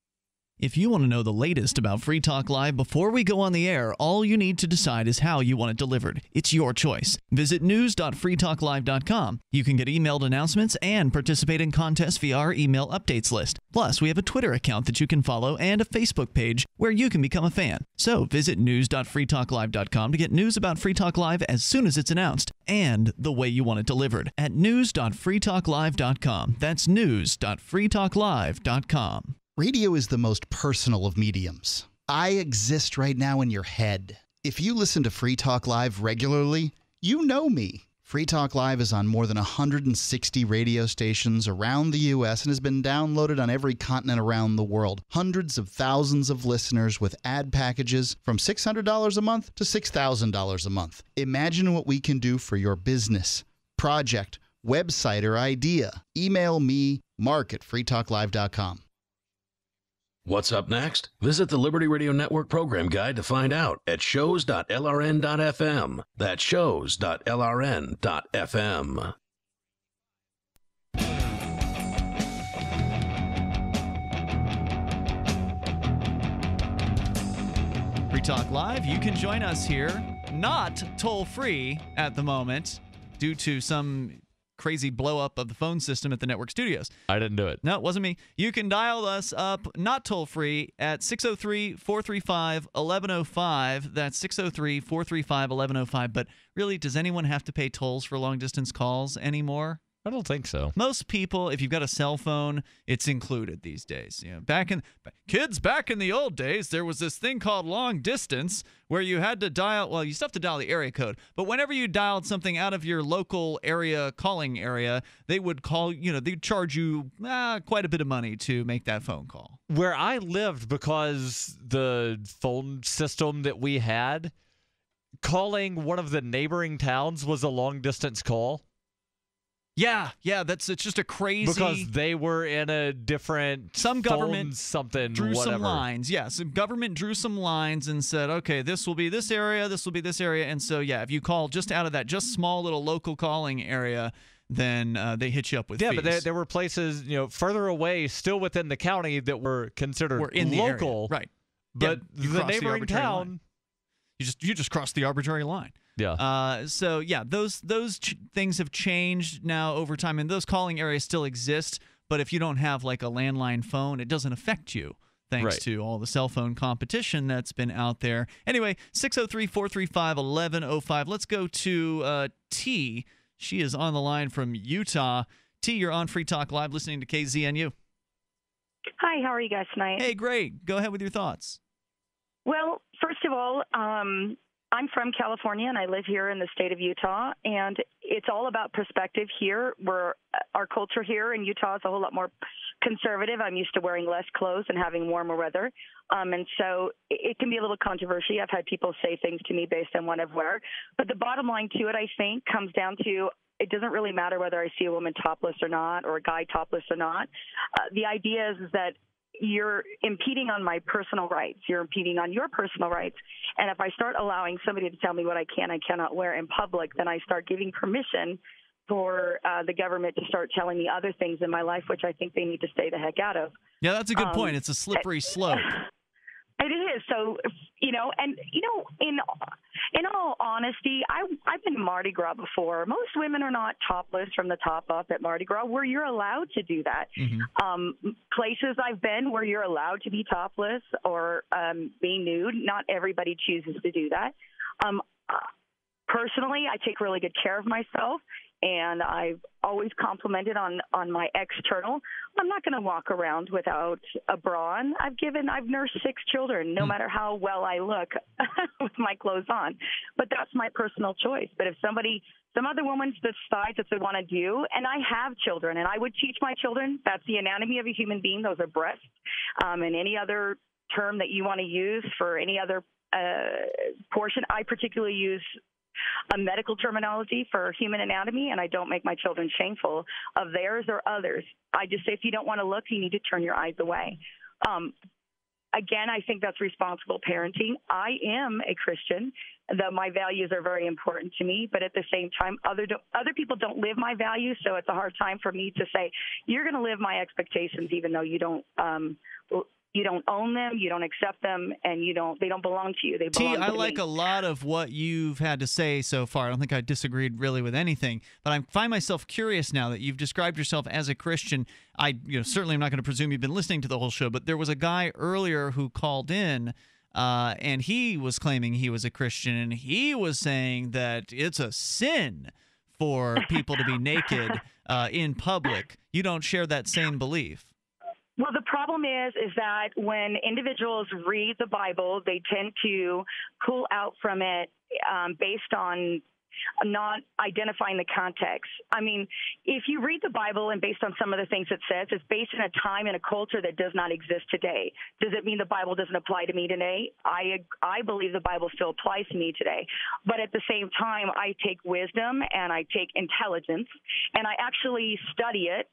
If you want to know the latest about Free Talk Live before we go on the air, all you need to decide is how you want it delivered. It's your choice. Visit news dot free talk live dot com. You can get emailed announcements and participate in contests via our email updates list. Plus, we have a Twitter account that you can follow and a Facebook page where you can become a fan. So visit news dot free talk live dot com to get news about Free Talk Live as soon as it's announced and the way you want it delivered at news dot free talk live dot com. That's news dot free talk live dot com. Radio is the most personal of mediums. I exist right now in your head. If you listen to Free Talk Live regularly, you know me. Free Talk Live is on more than one hundred sixty radio stations around the U S and has been downloaded on every continent around the world. Hundreds of thousands of listeners with ad packages from six hundred dollars a month to six thousand dollars a month. Imagine what we can do for your business, project, website, or idea. Email me, mark at free talk live dot com. What's up next? Visit the Liberty Radio Network program guide to find out at shows dot L R N dot F M. That's shows dot L R N dot F M. Free Talk Live, you can join us here, not toll-free at the moment, due to some crazy blow up of the phone system at the network studios. I didn't do it. No, it wasn't me. You can dial us up, not toll free, at six oh three, four three five, one one oh five. That's six oh three, four three five, one one oh five. But really, does anyone have to pay tolls for long distance calls anymore? I don't think so. Most people, if you've got a cell phone, it's included these days. You know, back in kids, back in the old days, there was this thing called long distance where you had to dial. Well, you still have to dial the area code, but whenever you dialed something out of your local area calling area, they would call. You know, they'd charge you ah, quite a bit of money to make that phone call. Where I lived, because the phone system that we had, calling one of the neighboring towns was a long distance call. Yeah, yeah, that's it's just a crazy because they were in a different some government phone something drew whatever. some lines. Yeah, some government drew some lines and said, okay, this will be this area, this will be this area, and so yeah, if you call just out of that just small little local calling area, then uh, they hit you up with yeah, fees. but there, there were places you know further away, still within the county, that were considered We're in the local, area. Right? But yeah, the neighboring the town, line. you just you just crossed the arbitrary line. Yeah. Uh, so yeah, those those ch- things have changed now over time, and those calling areas still exist. But if you don't have like a landline phone, it doesn't affect you, thanks right. to all the cell phone competition that's been out there. Anyway, six oh three, four three five, one one oh five. Let's go to uh, T. She is on the line from Utah. T, you're on Free Talk Live listening to K Z N U. Hi, how are you guys tonight? Hey, great. Go ahead with your thoughts. Well, first of all, um, I'm from California, and I live here in the state of Utah, and it's all about perspective here. We're, our culture here in Utah is a whole lot more conservative. I'm used to wearing less clothes and having warmer weather, um, and so it, it can be a little controversial. I've had people say things to me based on what I've wear, but the bottom line to it, I think, comes down to it doesn't really matter whether I see a woman topless or not, or a guy topless or not. Uh, the idea is, is that you're impeding on my personal rights. You're impeding on your personal rights. And if I start allowing somebody to tell me what I can and cannot wear in public, then I start giving permission for uh, the government to start telling me other things in my life, which I think they need to stay the heck out of. Yeah, that's a good Um, point. It's a slippery slope. It is. So, you know, and, you know, in in all honesty, I, I've been to Mardi Gras before. Most women are not topless from the top up at Mardi Gras, where you're allowed to do that. Mm-hmm. Um, places I've been where you're allowed to be topless or um, be nude, not everybody chooses to do that. Um, uh, personally, I take really good care of myself, and I've always complimented on, on my external. I'm not going to walk around without a bra on. I've given, I've nursed six children, no matter how well I look with my clothes on. But that's my personal choice. But if somebody, some other woman decides that they want to do, and I have children, and I would teach my children, that's the anatomy of a human being. Those are breasts, um, and any other term that you want to use for any other uh, portion. I particularly use a medical terminology for human anatomy, and I don't make my children shameful of theirs or others. I just say, if you don't want to look, you need to turn your eyes away. Um, again, I think that's responsible parenting. I am a Christian, though my values are very important to me, but at the same time, other do, other people don't live my values, so it's a hard time for me to say, you're going to live my expectations, even though you don't um, you don't own them, you don't accept them, and you don't they don't belong to you. They belong T, I to like me. a lot of what you've had to say so far. I don't think I disagreed really with anything, but I find myself curious now that you've described yourself as a Christian. I, you know, certainly I'm not going to presume you've been listening to the whole show, but there was a guy earlier who called in, uh, and he was claiming he was a Christian, and he was saying that it's a sin for people to be naked uh, in public. You don't share that same belief. Well, the problem is, is that when individuals read the Bible, they tend to pull out from it um, based on not identifying the context. I mean, if you read the Bible and based on some of the things it says, it's based in a time and a culture that does not exist today. Does it mean the Bible doesn't apply to me today? I I believe the Bible still applies to me today. But at the same time, I take wisdom and I take intelligence and I actually study it.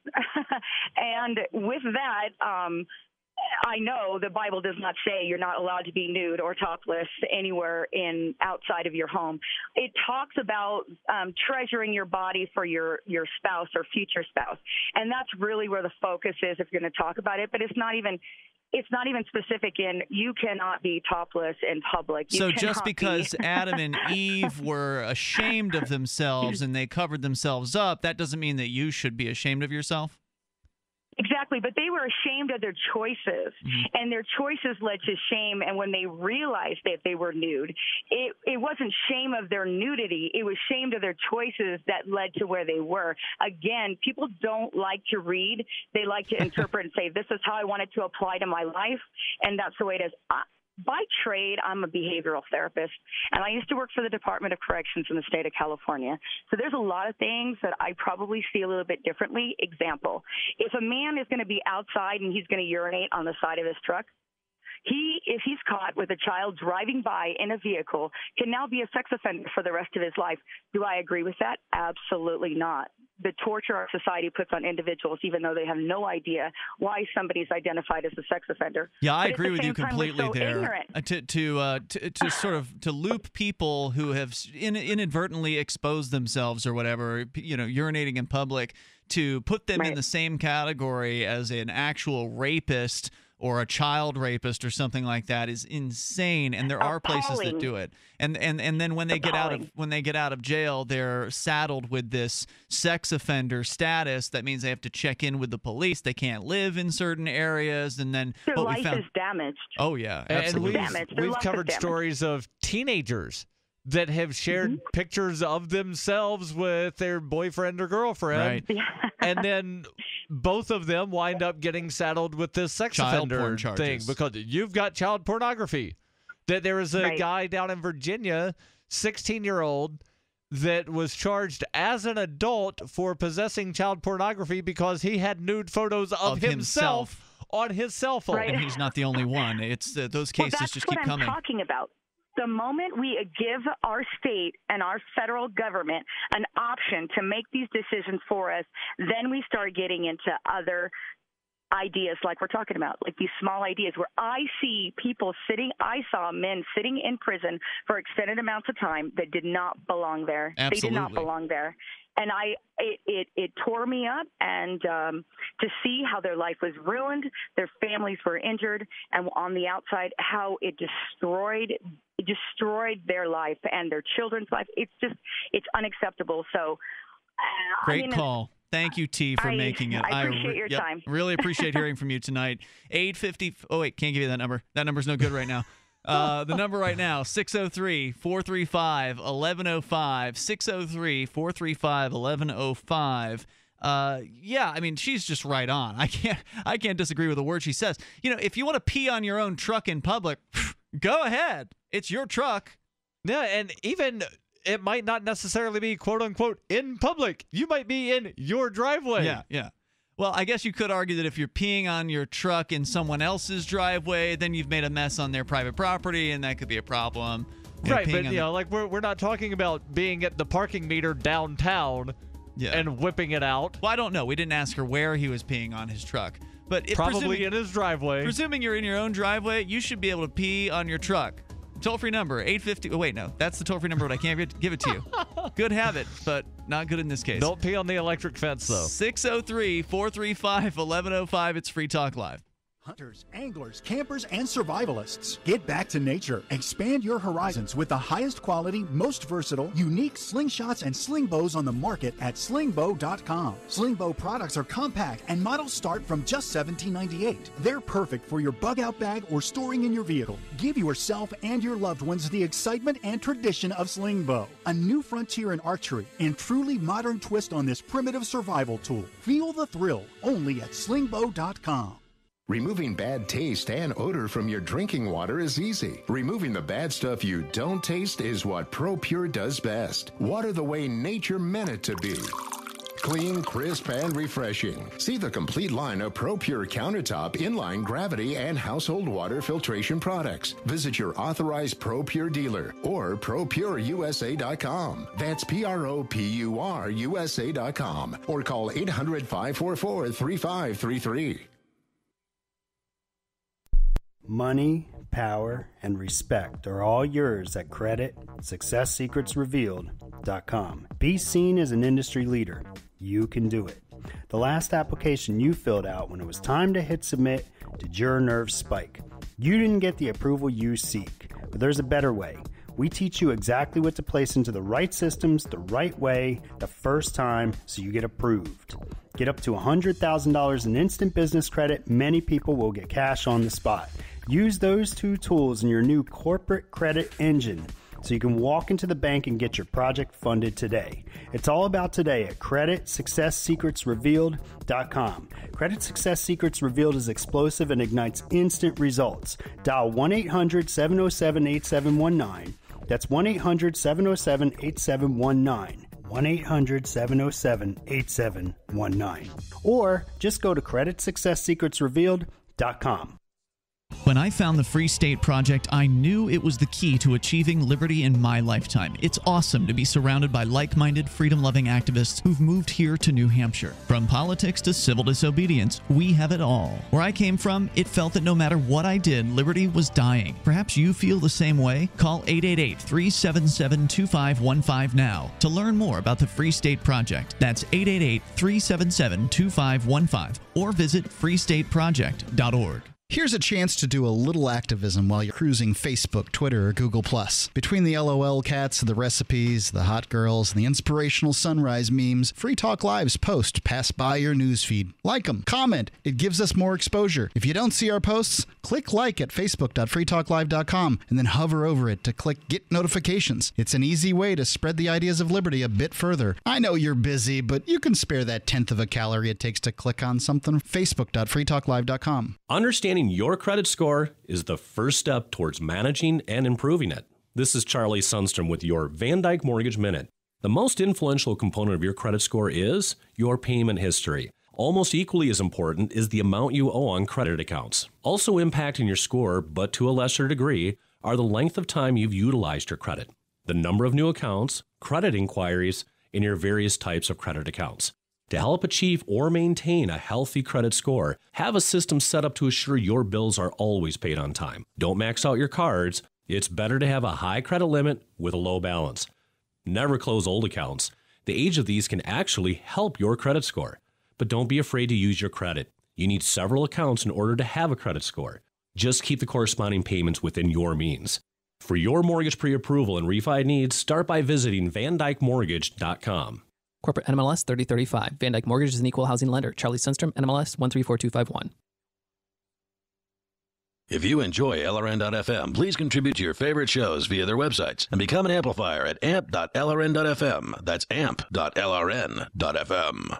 And with that, um, I know the Bible does not say you're not allowed to be nude or topless anywhere in outside of your home. It talks about um, treasuring your body for your, your spouse or future spouse. And that's really where the focus is if you're going to talk about it. But it's not even it's not even specific in you cannot be topless in public. You So just cannot because be Adam and Eve were ashamed of themselves and they covered themselves up, that doesn't mean that you should be ashamed of yourself? Exactly, but they were ashamed of their choices, Mm-hmm. and their choices led to shame. And when they realized that they were nude, it, it wasn't shame of their nudity. It was shame of their choices that led to where they were. Again, people don't like to read. They like to interpret and say, this is how I want it to apply to my life, and that's the way it is. I, By trade, I'm a behavioral therapist, and I used to work for the Department of Corrections in the state of California. So there's a lot of things that I probably see a little bit differently. Example, if a man is going to be outside and he's going to urinate on the side of his truck, he, if he's caught with a child driving by in a vehicle, can now be a sex offender for the rest of his life. Do I agree with that? Absolutely not. The torture our society puts on individuals, even though they have no idea why somebody's identified as a sex offender. Yeah, I But at agree the with you same time, we're completely so there. ignorant. Uh, To to, uh, to to sort of to loop people who have in, inadvertently exposed themselves or whatever, you know, urinating in public, to put them in the same category as an actual rapist or a child rapist or something like that is insane, and there are places that Appalling. do it. And and and then when they get out of Appalling. when they get out of jail, they're saddled with this sex offender status. That means they have to check in with the police. They can't live in certain areas, and then Their what we life found. is damaged. Oh yeah, And absolutely. we've, Damaged. Their we've life is covered damaged. stories of teenagers that have shared Mm-hmm. pictures of themselves with their boyfriend or girlfriend. Right. And then both of them wind up getting saddled with this sex Child offender porn thing charges. because you've got child pornography. That there was a Right. guy down in Virginia, sixteen-year-old, that was charged as an adult for possessing child pornography because he had nude photos of, Of himself, himself. on his cell phone. Right. And he's not the only one. It's uh, those Well, cases that's just what keep I'm coming. talking about. The moment we give our state and our federal government an option to make these decisions for us, then we start getting into other ideas like we're talking about, like these small ideas where I see people sitting, I saw men sitting in prison for extended amounts of time that did not belong there. They did not Absolutely. belong there. And I, it, it, it tore me up, and um, to see how their life was ruined, their families were injured, and on the outside, how it destroyed, it destroyed their life and their children's life. It's just, it's unacceptable. So, uh, Great I mean, call. Thank you, T, for I- making it. I appreciate re- your yep, time. Really appreciate hearing from you tonight. eight fifty. Oh, wait, can't give you that number. That number's no good right now. Uh, the number right now, six oh three, four three five, one one oh five, six oh three, four three five, one one oh five. Uh, yeah, I mean, she's just right on. I can't, I can't disagree with a word she says. You know, if you want to pee on your own truck in public, go ahead. It's your truck. Yeah, and even it might not necessarily be quote unquote in public. You might be in your driveway. Yeah, yeah. Well, I guess you could argue that if you're peeing on your truck in someone else's driveway, then you've made a mess on their private property, and that could be a problem. You know, Right, peeing but on you know, like we're we're not talking about being at the parking meter downtown Yeah. and whipping it out. Well, I don't know. We didn't ask her where he was peeing on his truck. But it, Probably presuming, in his driveway. presuming you're in your own driveway, you should be able to pee on your truck. Toll-free number, eight fifty. Oh, wait, no. That's the toll-free number, but I can't give it, give it to you. Good habit, but not good in this case. Don't pee on the electric fence, though. six oh three, four three five, one one oh five. It's Free Talk Live. Hunters, anglers, campers, and survivalists. Get back to nature. Expand your horizons with the highest quality, most versatile, unique slingshots and sling bows on the market at sling bow dot com. Sling bow products are compact and models start from just seventeen ninety-eight. They're perfect for your bug out bag or storing in your vehicle. Give yourself and your loved ones the excitement and tradition of sling bow. A new frontier in archery and truly modern twist on this primitive survival tool. Feel the thrill only at sling bow dot com. Removing bad taste and odor from your drinking water is easy. Removing the bad stuff you don't taste is what ProPure does best. Water the way nature meant it to be. Clean, crisp, and refreshing. See the complete line of ProPure countertop, inline, gravity, and household water filtration products. Visit your authorized ProPure dealer or pro pure U S A dot com. That's P R O P U R U S A dot com or call eight hundred, five four four, three five three three. Money, power, and respect are all yours at Credit Success Secrets Revealed dot com. Be seen as an industry leader. You can do it. The last application you filled out when it was time to hit submit did your nerves spike. You didn't get the approval you seek, but there's a better way. We teach you exactly what to place into the right systems the right way the first time so you get approved. Get up to one hundred thousand dollars in instant business credit. Many people will get cash on the spot. Use those two tools in your new corporate credit engine so you can walk into the bank and get your project funded today. It's all about today at Credit Success Secrets Revealed dot com. Credit Success Secrets Revealed is explosive and ignites instant results. Dial one eight hundred, seven oh seven, eight seven one nine. That's one eight hundred, seven oh seven, eight seven one nine. one eight hundred, seven oh seven, eight seven one nine. Or just go to Credit Success Secrets Revealed dot com. When I found the Free State Project, I knew it was the key to achieving liberty in my lifetime. It's awesome to be surrounded by like-minded, freedom-loving activists who've moved here to New Hampshire. From politics to civil disobedience, we have it all. Where I came from, it felt that no matter what I did, liberty was dying. Perhaps you feel the same way? Call eight eight eight, three seven seven, two five one five now to learn more about the Free State Project. That's eight eight eight, three seven seven, two five one five or visit free state project dot org. Here's a chance to do a little activism while you're cruising Facebook, Twitter, or Google+. Between the LOL cats, the recipes, the hot girls, and the inspirational sunrise memes, Free Talk Live's posts pass by your newsfeed. Like them, comment. It gives us more exposure. If you don't see our posts, click like at facebook dot free talk live dot com and then hover over it to click Get Notifications. It's an easy way to spread the ideas of liberty a bit further. I know you're busy, but you can spare that tenth of a calorie it takes to click on something. facebook dot free talk live dot com. Understanding your credit score is the first step towards managing and improving it. This is Charlie Sundstrom with your Van Dyke Mortgage Minute. The most influential component of your credit score is your payment history. Almost equally as important is the amount you owe on credit accounts. Also impacting your score, but to a lesser degree, are the length of time you've utilized your credit, the number of new accounts, credit inquiries, and your various types of credit accounts. To help achieve or maintain a healthy credit score, have a system set up to assure your bills are always paid on time. Don't max out your cards. It's better to have a high credit limit with a low balance. Never close old accounts. The age of these can actually help your credit score. But don't be afraid to use your credit. You need several accounts in order to have a credit score. Just keep the corresponding payments within your means. For your mortgage pre-approval and refi needs, start by visiting van dyke mortgage dot com. Corporate N M L S thirty thirty-five. Van Dyke Mortgage is an equal housing lender. Charlie Sundstrom, N M L S one three four two five one. If you enjoy L R N dot F M, please contribute to your favorite shows via their websites and become an amplifier at amp dot L R N dot F M. That's amp dot L R N dot F M.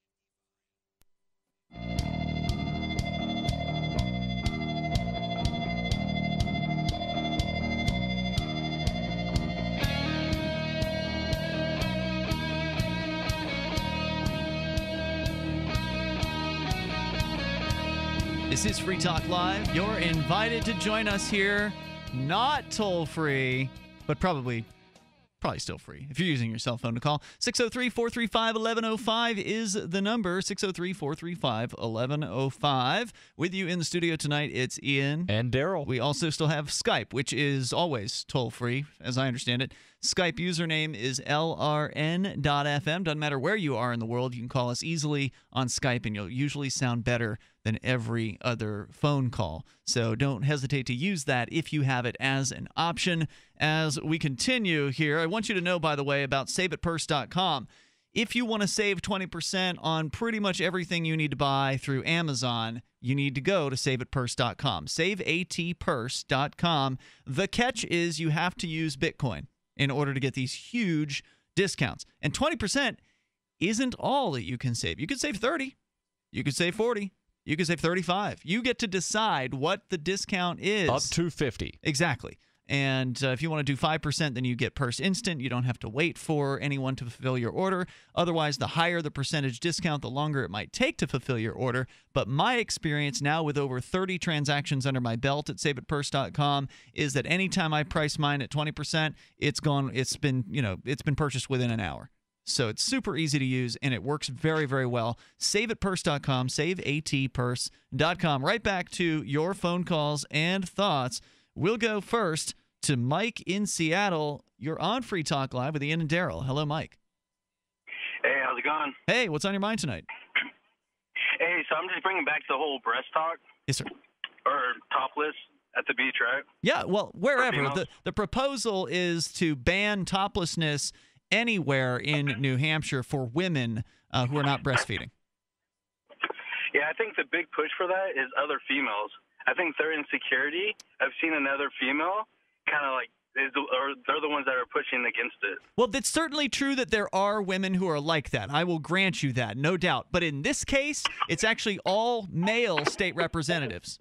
This is Free Talk Live. You're invited to join us here, not toll-free, but probably probably still free if you're using your cell phone to call. six oh three, four three five, one one oh five is the number, six oh three, four three five, one one oh five. With you in the studio tonight, it's Ian. And Daryl. We also still have Skype, which is always toll-free, as I understand it. Skype username is L R N dot F M. Doesn't matter where you are in the world, you can call us easily on Skype, and you'll usually sound better than every other phone call. So don't hesitate to use that if you have it as an option. As we continue here, I want you to know, by the way, about save it purse dot com. If you want to save twenty percent on pretty much everything you need to buy through Amazon, you need to go to save it purse dot com. save it purse dot com. The catch is you have to use Bitcoin in order to get these huge discounts. And twenty percent isn't all that you can save. You could save thirty. You could save forty. You could save thirty-five. You get to decide what the discount is. Up to fifty. Exactly. And uh, if you want to do five percent, then you get Purse Instant. You don't have to wait for anyone to fulfill your order. Otherwise, the higher the percentage discount, the longer it might take to fulfill your order. But my experience now with over thirty transactions under my belt at save it purse dot com is that anytime I price mine at twenty percent, it's gone. It's been, you know, it's been purchased within an hour. So it's super easy to use, and it works very, very well. save it purse dot com, save it purse dot com. Right back to your phone calls and thoughts. We'll go first to Mike in Seattle. You're on Free Talk Live with Ian and Daryl. Hello, Mike. Hey, how's it going? Hey, what's on your mind tonight? Hey, so I'm just bringing back the whole breast talk. Yes, sir. Or topless at the beach, right? Yeah, well, wherever. The, the proposal is to ban toplessness anywhere in New Hampshire for women uh, who are not breastfeeding. Yeah, I think the big push for that is other females. I think their insecurity of seeing another female kind of like, is the, or they're the ones that are pushing against it. Well, it's certainly true that there are women who are like that. I will grant you that, no doubt. But in this case, it's actually all male state representatives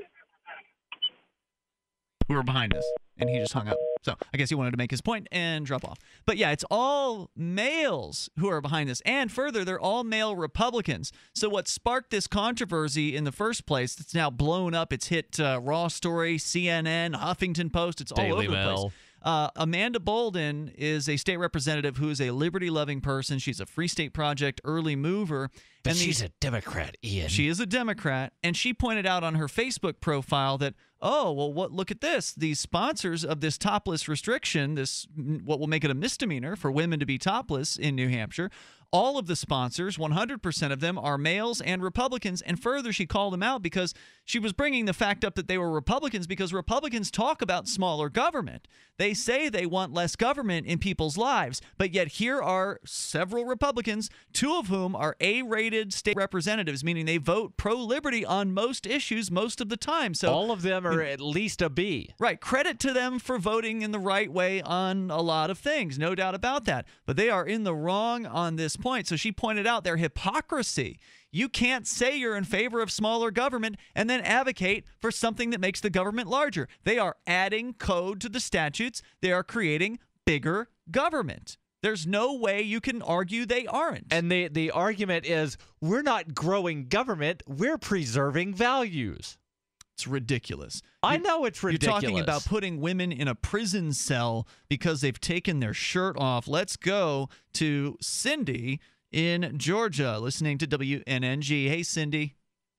who are behind this. And he just hung up. So I guess he wanted to make his point and drop off. But yeah, it's all males who are behind this. And further, they're all male Republicans. So what sparked this controversy in the first place, it's now blown up. It's hit uh, Raw Story, C N N, Huffington Post. It's all Daily over Mail. the place. Uh, Amanda Bolden is a state representative who is a liberty-loving person. She's a Free State Project early mover. But and she's these, a Democrat, Ian. She is a Democrat, and she pointed out on her Facebook profile that, oh, well, what? Look at this. These sponsors of this topless restriction, this what will make it a misdemeanor for women to be topless in New Hampshire, All of the sponsors, one hundred percent of them, are males and Republicans. And further, she called them out because she was bringing the fact up that they were Republicans because Republicans talk about smaller government. They say they want less government in people's lives, but yet here are several Republicans, two of whom are A-rated state representatives, meaning they vote pro-liberty on most issues most of the time. So all of them are at least a B. Right. Credit to them for voting in the right way on a lot of things, no doubt about that. But they are in the wrong on this point. So she pointed out their hypocrisy. You can't say you're in favor of smaller government and then advocate for something that makes the government larger. They are adding code to the statutes. They are creating bigger government. There's no way you can argue they aren't. And the, the argument is, we're not growing government, we're preserving values. It's ridiculous. I know it's ridiculous. You're talking about putting women in a prison cell because they've taken their shirt off. Let's go to Cindy in Georgia, listening to W N N G. Hey, Cindy.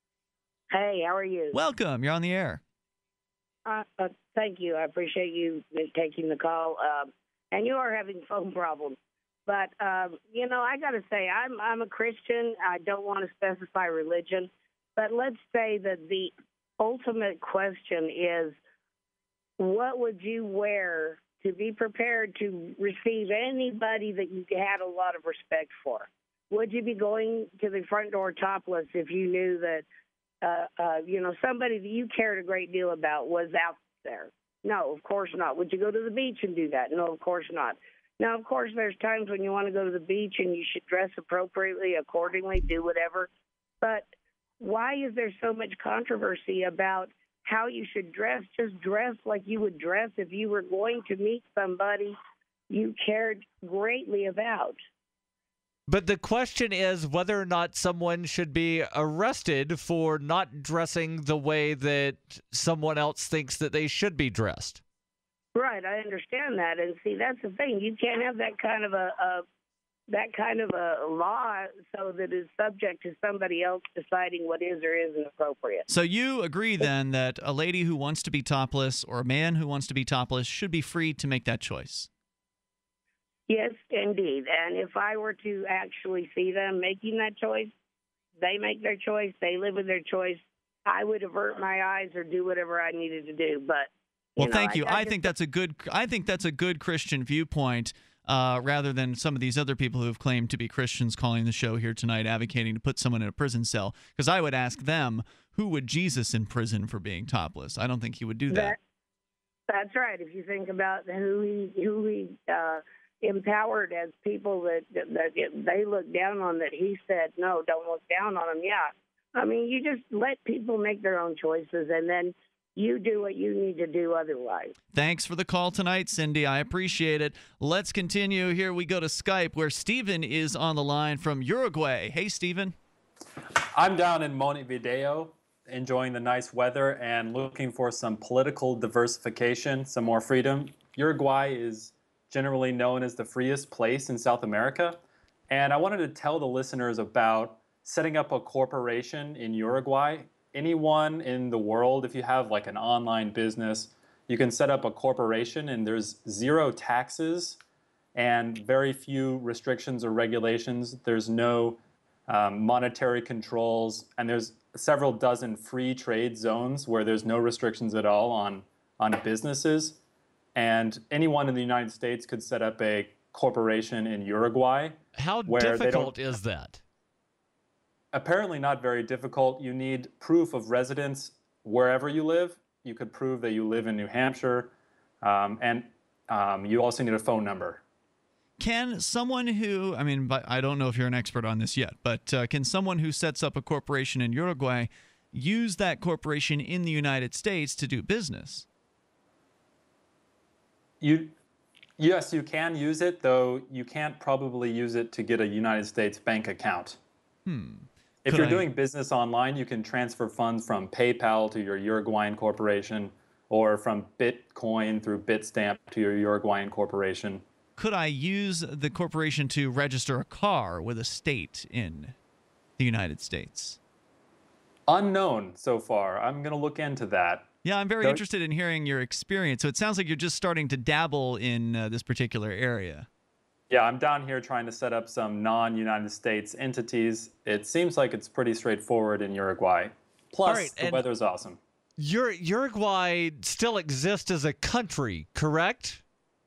Hey, how are you? Welcome. You're on the air. Uh, uh, thank you. I appreciate you taking the call. Um, and you are having phone problems. But, um, you know, I got to say, I'm, I'm a Christian. I don't want to specify religion. But let's say that the ultimate question is, what would you wear to be prepared to receive anybody that you had a lot of respect for? Would you be going to the front door topless if you knew that, uh, uh, you know, somebody that you cared a great deal about was out there? No, of course not. Would you go to the beach and do that? No, of course not. Now, of course, there's times when you want to go to the beach and you should dress appropriately, accordingly, do whatever. But why is there so much controversy about how you should dress? Just dress like you would dress if you were going to meet somebody you cared greatly about. But the question is whether or not someone should be arrested for not dressing the way that someone else thinks that they should be dressed. Right, I understand that. And see, that's the thing. You can't have that kind of a, a that kind of a law so that it's subject to somebody else deciding what is or isn't appropriate. So you agree then that a lady who wants to be topless or a man who wants to be topless should be free to make that choice? Yes, indeed. And if I were to actually see them making that choice, they make their choice, they live with their choice, I would avert my eyes or do whatever I needed to do. But well, you know, thank you. I, I, I just, think that's a good. I think that's a good Christian viewpoint, uh, rather than some of these other people who have claimed to be Christians calling the show here tonight, advocating to put someone in a prison cell. Because I would ask them, who would Jesus imprison for being topless? I don't think he would do that. that that's right. If you think about who he who he uh, empowered as people that, that that they look down on, that he said no, don't look down on them. Yeah, I mean, you just let people make their own choices, and then you do what you need to do otherwise. Thanks for the call tonight, Cindy. I appreciate it. Let's continue. Here we go to Skype, where Stephen is on the line from Uruguay. Hey, Stephen. I'm down in Montevideo, enjoying the nice weather and looking for some political diversification, some more freedom. Uruguay is generally known as the freest place in South America, and I wanted to tell the listeners about setting up a corporation in Uruguay. Anyone in the world, if you have like an online business, you can set up a corporation and there's zero taxes and very few restrictions or regulations. There's no um, monetary controls, and there's several dozen free trade zones where there's no restrictions at all on, on businesses. And anyone in the United States could set up a corporation in Uruguay. How where difficult they don't, is that? Apparently not very difficult. You need proof of residence wherever you live. You could prove that you live in New Hampshire, um, and um, you also need a phone number. Can someone who, I mean, I don't know if you're an expert on this yet, but uh, can someone who sets up a corporation in Uruguay use that corporation in the United States to do business? You, yes, you can use it, though you can't probably use it to get a United States bank account. Hmm. If Could you're I... doing business online, you can transfer funds from PayPal to your Uruguayan corporation, or from Bitcoin through Bitstamp to your Uruguayan corporation. Could I use the corporation to register a car with a state in the United States? Unknown so far. I'm going to look into that. Yeah, I'm very Don't... interested in hearing your experience. So it sounds like you're just starting to dabble in uh, this particular area. Yeah, I'm down here trying to set up some non-United States entities. It seems like it's pretty straightforward in Uruguay. Plus, right, the weather's awesome. Ur- Uruguay still exists as a country, correct?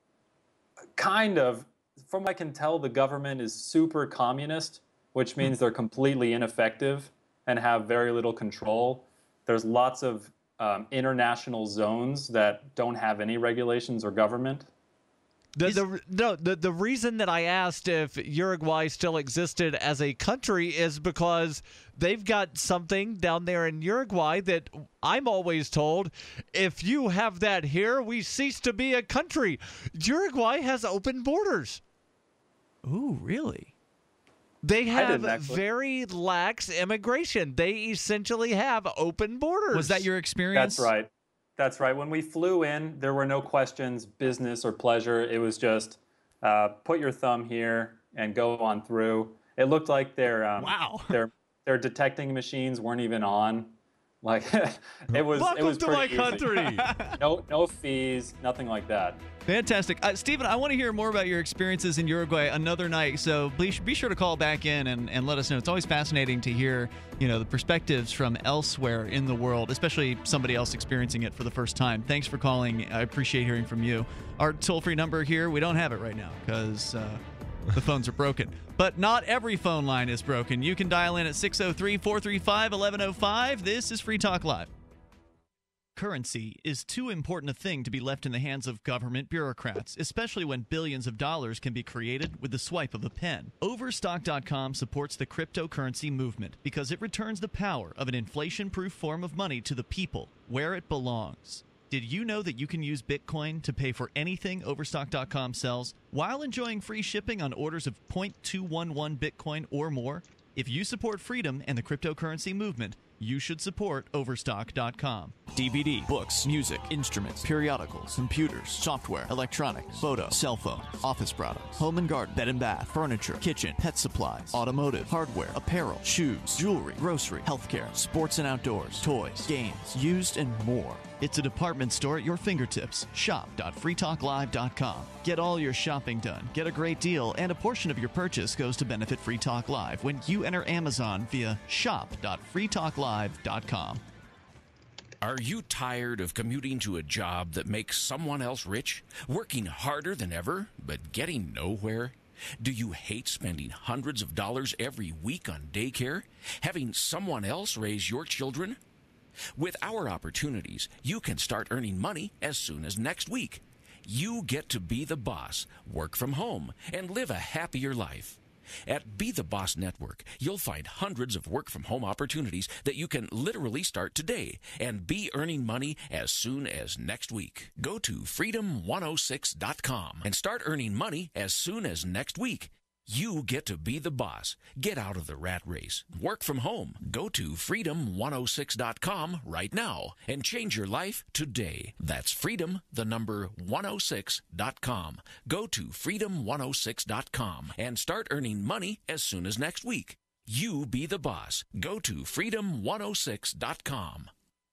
Kind of. From what I can tell, the government is super communist, which means they're completely ineffective and have very little control. There's lots of um, international zones that don't have any regulations or government. The, the, no, the, the reason that I asked if Uruguay still existed as a country is because they've got something down there in Uruguay that I'm always told, if you have that here, we cease to be a country. Uruguay has open borders. Ooh, really? They have very lax immigration. They essentially have open borders. Was that your experience? That's right. That's right. When we flew in, there were no questions, business or pleasure. It was just uh, put your thumb here and go on through. It looked like their um, wow. their their detecting machines weren't even on. Like it was. Welcome it was to my easy. country. no no fees, nothing like that. Fantastic. Uh, Stephen, I want to hear more about your experiences in Uruguay another night, so please be sure to call back in and, and let us know. It's always fascinating to hear, you know, the perspectives from elsewhere in the world, especially somebody else experiencing it for the first time. Thanks for calling. I appreciate hearing from you. Our toll-free number here, we don't have it right now because uh, the phones are broken. But not every phone line is broken. You can dial in at six oh three, four three five, one one oh five. This is Free Talk Live. Currency is too important a thing to be left in the hands of government bureaucrats, especially when billions of dollars can be created with the swipe of a pen. Overstock dot com supports the cryptocurrency movement because it returns the power of an inflation-proof form of money to the people where it belongs. Did you know that you can use Bitcoin to pay for anything Overstock dot com sells while enjoying free shipping on orders of zero point two one one Bitcoin or more? If you support freedom and the cryptocurrency movement, you should support Overstock dot com. D V D, books, music, instruments, periodicals, computers, software, electronics, photo, cell phone, office products, home and garden, bed and bath, furniture, kitchen, pet supplies, automotive, hardware, apparel, shoes, jewelry, grocery, healthcare, sports and outdoors, toys, games, used, and more. It's a department store at your fingertips. shop dot free talk live dot com. Get all your shopping done, get a great deal, and a portion of your purchase goes to benefit Free Talk Live when you enter Amazon via shop dot free talk live dot com. Are you tired of commuting to a job that makes someone else rich? Working harder than ever, but getting nowhere? Do you hate spending hundreds of dollars every week on daycare? Having someone else raise your children? With our opportunities, you can start earning money as soon as next week. You get to be the boss, work from home, and live a happier life. At Be the Boss Network, you'll find hundreds of work-from-home opportunities that you can literally start today and be earning money as soon as next week. Go to freedom one oh six dot com and start earning money as soon as next week. You get to be the boss. Get out of the rat race. Work from home. Go to freedom one oh six dot com right now and change your life today. That's freedom, the number one oh six dot com. Go to freedom one oh six dot com and start earning money as soon as next week. You be the boss. Go to freedom one oh six dot com.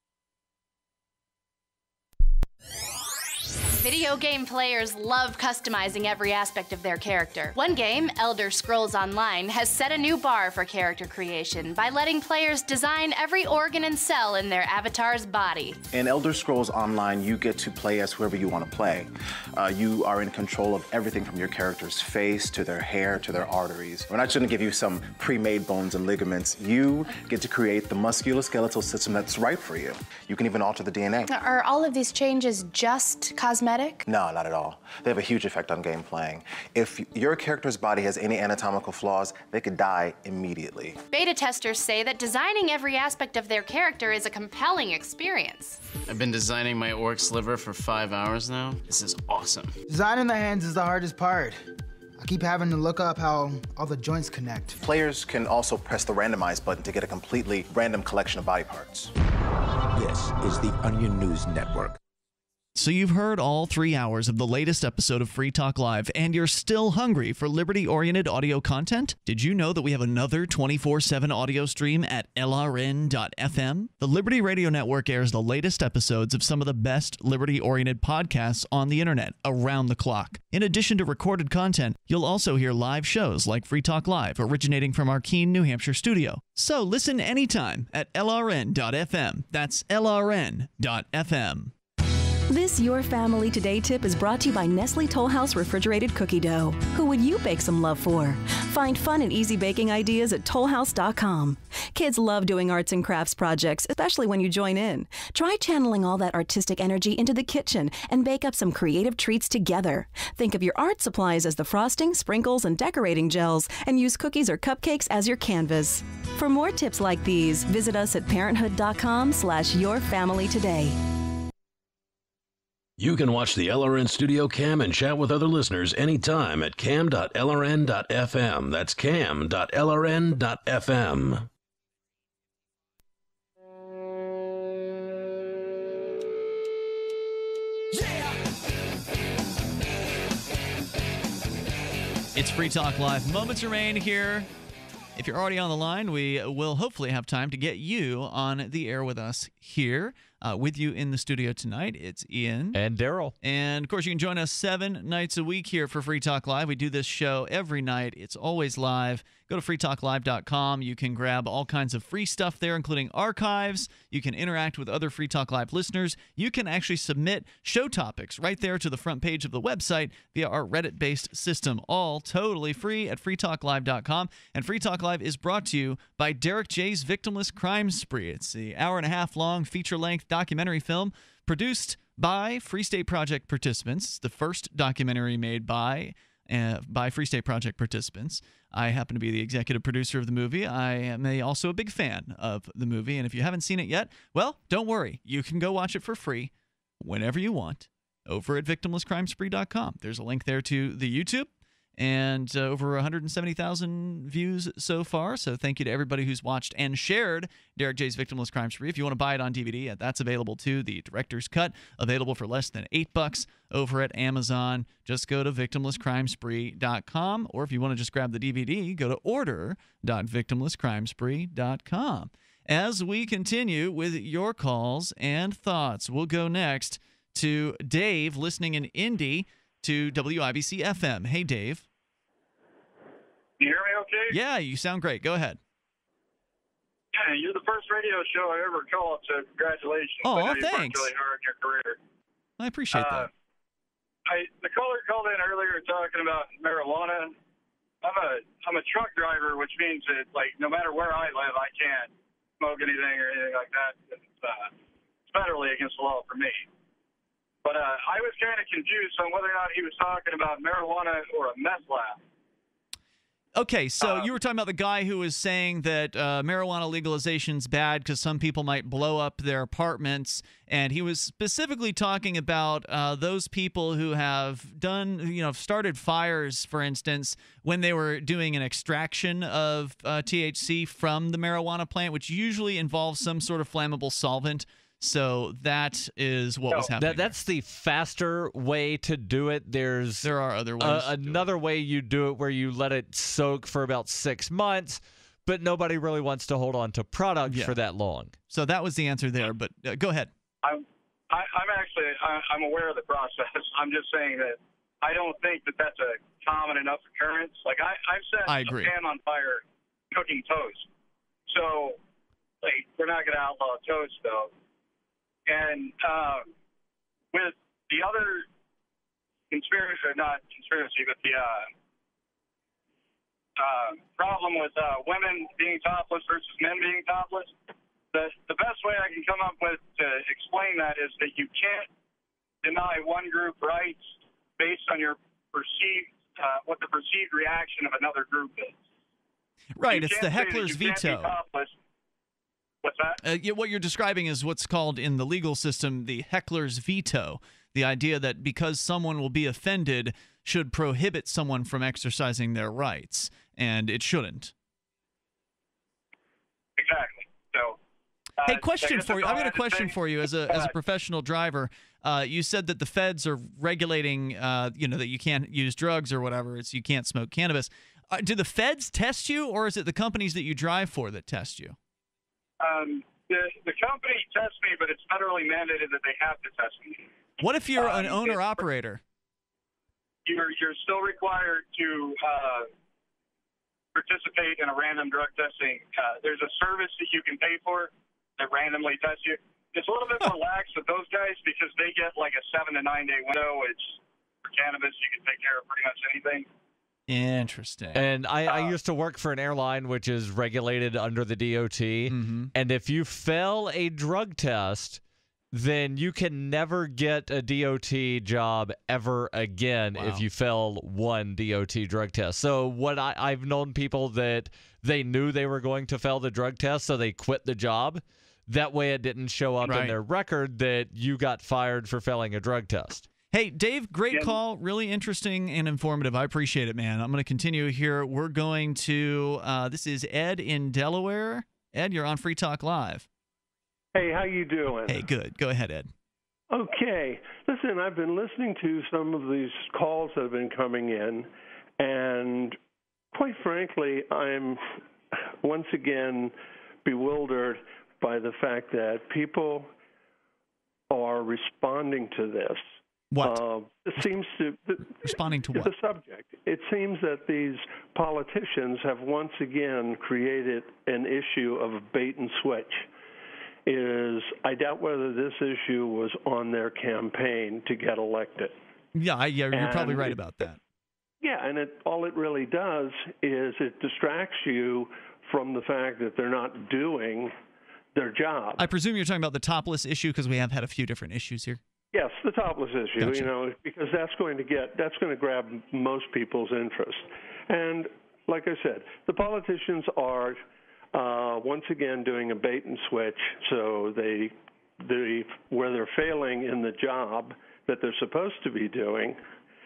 Video game players love customizing every aspect of their character. One game, Elder Scrolls Online, has set a new bar for character creation by letting players design every organ and cell in their avatar's body. In Elder Scrolls Online, you get to play as whoever you want to play. Uh, you are in control of everything from your character's face to their hair to their arteries. We're not just going to give you some pre-made bones and ligaments. You get to create the musculoskeletal system that's right for you. You can even alter the D N A. Are all of these changes just cosmetic? No, not at all. They have a huge effect on game playing. If your character's body has any anatomical flaws, they could die immediately. Beta testers say that designing every aspect of their character is a compelling experience. I've been designing my orc's liver for five hours now. This is awesome. Designing the hands is the hardest part. I keep having to look up how all the joints connect. Players can also press the randomize button to get a completely random collection of body parts. This is the Onion News Network. So you've heard all three hours of the latest episode of Free Talk Live, and you're still hungry for liberty-oriented audio content? Did you know that we have another twenty-four seven audio stream at L R N dot F M? The Liberty Radio Network airs the latest episodes of some of the best liberty-oriented podcasts on the internet around the clock. In addition to recorded content, you'll also hear live shows like Free Talk Live, originating from our Keene, New Hampshire studio. So listen anytime at L R N dot F M. That's L R N dot F M. This Your Family Today tip is brought to you by Nestle Toll House Refrigerated Cookie Dough. Who would you bake some love for? Find fun and easy baking ideas at toll house dot com. Kids love doing arts and crafts projects, especially when you join in. Try channeling all that artistic energy into the kitchen and bake up some creative treats together. Think of your art supplies as the frosting, sprinkles, and decorating gels, and use cookies or cupcakes as your canvas. For more tips like these, visit us at parenthood dot com slash your family today. You can watch the L R N Studio Cam and chat with other listeners anytime at cam dot L R N dot F M. That's cam dot L R N dot F M. It's Free Talk Live. Moments remain here. If you're already on the line, we will hopefully have time to get you on the air with us here. Uh, with you in the studio tonight, it's Ian. And Daryl. And, of course, you can join us seven nights a week here for Free Talk Live. We do this show every night. It's always live. Go to free talk live dot com. You can grab all kinds of free stuff there, including archives. You can interact with other Free Talk Live listeners. You can actually submit show topics right there to the front page of the website via our Reddit-based system, all totally free at free talk live dot com. And Free Talk Live is brought to you by Derek J's Victimless Crime Spree. It's the hour and a half long feature-length documentary film produced by Free State Project participants. It's the first documentary made by uh, by Free State Project participants. I happen to be the executive producer of the movie. I am a, also a big fan of the movie, and if you haven't seen it yet, well, don't worry. You can go watch it for free whenever you want over at victimless crime spree dot com. There's a link there to the YouTube, and uh, over one hundred seventy thousand views so far. So thank you to everybody who's watched and shared Derek J's Victimless Crime Spree. If you want to buy it on D V D, that's available too. The director's cut, available for less than eight bucks over at Amazon. Just go to victimless crime spree dot com, or if you want to just grab the D V D, go to order dot victimless crime spree dot com. As we continue with your calls and thoughts, we'll go next to Dave, listening in Indy to W I B C F M. Hey, Dave. Can you hear me okay? Yeah, you sound great. Go ahead. Yeah, you're the first radio show I ever called, so congratulations. Oh, I know you thanks. worked really hard in your career. I appreciate uh, that. I the caller called in earlier talking about marijuana. I'm a I'm a truck driver, which means that like no matter where I live, I can't smoke anything or anything like that. It's, uh, it's federally against the law for me. But uh, I was kind of confused on whether or not he was talking about marijuana or a meth lab. Okay, so Uh, you were talking about the guy who was saying that uh, marijuana legalization's bad because some people might blow up their apartments, and he was specifically talking about uh, those people who have done, you know, started fires, for instance, when they were doing an extraction of uh, T H C from the marijuana plant, which usually involves some sort of flammable solvent. So that is what was happening. That, that's the faster way to do it. There's there are other ways. Uh, another way you do it where you let it soak for about six months, but nobody really wants to hold on to product Yeah. for that long. So that was the answer there. But uh, go ahead. I'm I, I'm actually I, I'm aware of the process. I'm just saying that I don't think that that's a common enough occurrence. Like I I've set I agree. a pan on fire cooking toast. So like we're not going to outlaw toast though. And uh, with the other conspiracy, or not conspiracy, but the uh, uh, problem with uh, women being topless versus men being topless, the the best way I can come up with to explain that is that you can't deny one group rights based on your perceived uh, what the perceived reaction of another group is. Right, You it's the can't say that heckler's you can't be veto. topless. What's that? Uh, yeah, what you're describing is what's called in the legal system the heckler's veto. The idea that because someone will be offended should prohibit someone from exercising their rights, and it shouldn't. Exactly. So, uh, Hey, I question guess for that's you. all I've I got a had to question say. for you as a Go as a ahead. professional driver. Uh, you said that the feds are regulating, uh, you know, that you can't use drugs or whatever. It's you can't smoke cannabis. Uh, do the feds test you, or is it the companies that you drive for that test you? Um, the the company tests me, but it's federally mandated that they have to test me. What if you're Um, an owner operator? You're you're still required to uh, participate in a random drug testing. Uh, there's a service that you can pay for that randomly tests you. It's a little bit more lax with those guys because they get like a seven to nine day window. It's for cannabis, you can take care of pretty much anything. Interesting. And I, I used to work for an airline which is regulated under the D O T. Mm-hmm. And if you fail a drug test, then you can never get a D O T job ever again Wow. if you fail one D O T drug test. So what I, I've known people that they knew they were going to fail the drug test, so they quit the job. That way it didn't show up Right. in their record that you got fired for failing a drug test. Hey, Dave, great call. Really interesting and informative. I appreciate it, man. I'm going to continue here. We're going to, uh, this is Ed in Delaware. Ed, you're on Free Talk Live. Hey, how you doing? Hey, good. Go ahead, Ed. Okay. Listen, I've been listening to some of these calls that have been coming in, and quite frankly, I'm once again bewildered by the fact that people are responding to this. What? Uh, it seems to responding to to what? the subject. It seems that these politicians have once again created an issue of a bait and switch. Is I doubt whether this issue was on their campaign to get elected. Yeah, I, yeah, you're And probably right it- about that. Yeah, and it, all it really does is it distracts you from the fact that they're not doing their job. I presume you're talking about the topless issue because we have had a few different issues here. Yes, the topless issue, Gotcha. you know, because that's going to get that's going to grab most people's interest. And like I said, the politicians are uh, once again doing a bait and switch. So they, they where they're failing in the job that they're supposed to be doing,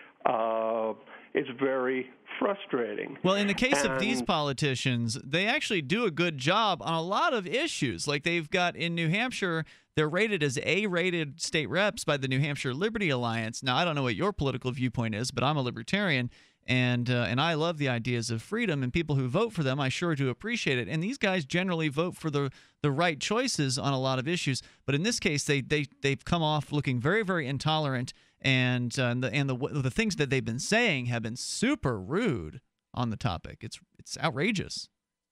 uh, it's very frustrating. Well, in the case of these And- politicians, they actually do a good job on a lot of issues. Like they've got in New Hampshire, they're rated as A-rated state reps by the New Hampshire Liberty Alliance. Now, I don't know what your political viewpoint is, but I'm a libertarian, and uh, and I love the ideas of freedom, and people who vote for them, I sure do appreciate it. And these guys generally vote for the the right choices on a lot of issues. But in this case, they they they've come off looking very very intolerant, and uh, and the and the the things that they've been saying have been super rude on the topic. It's it's outrageous.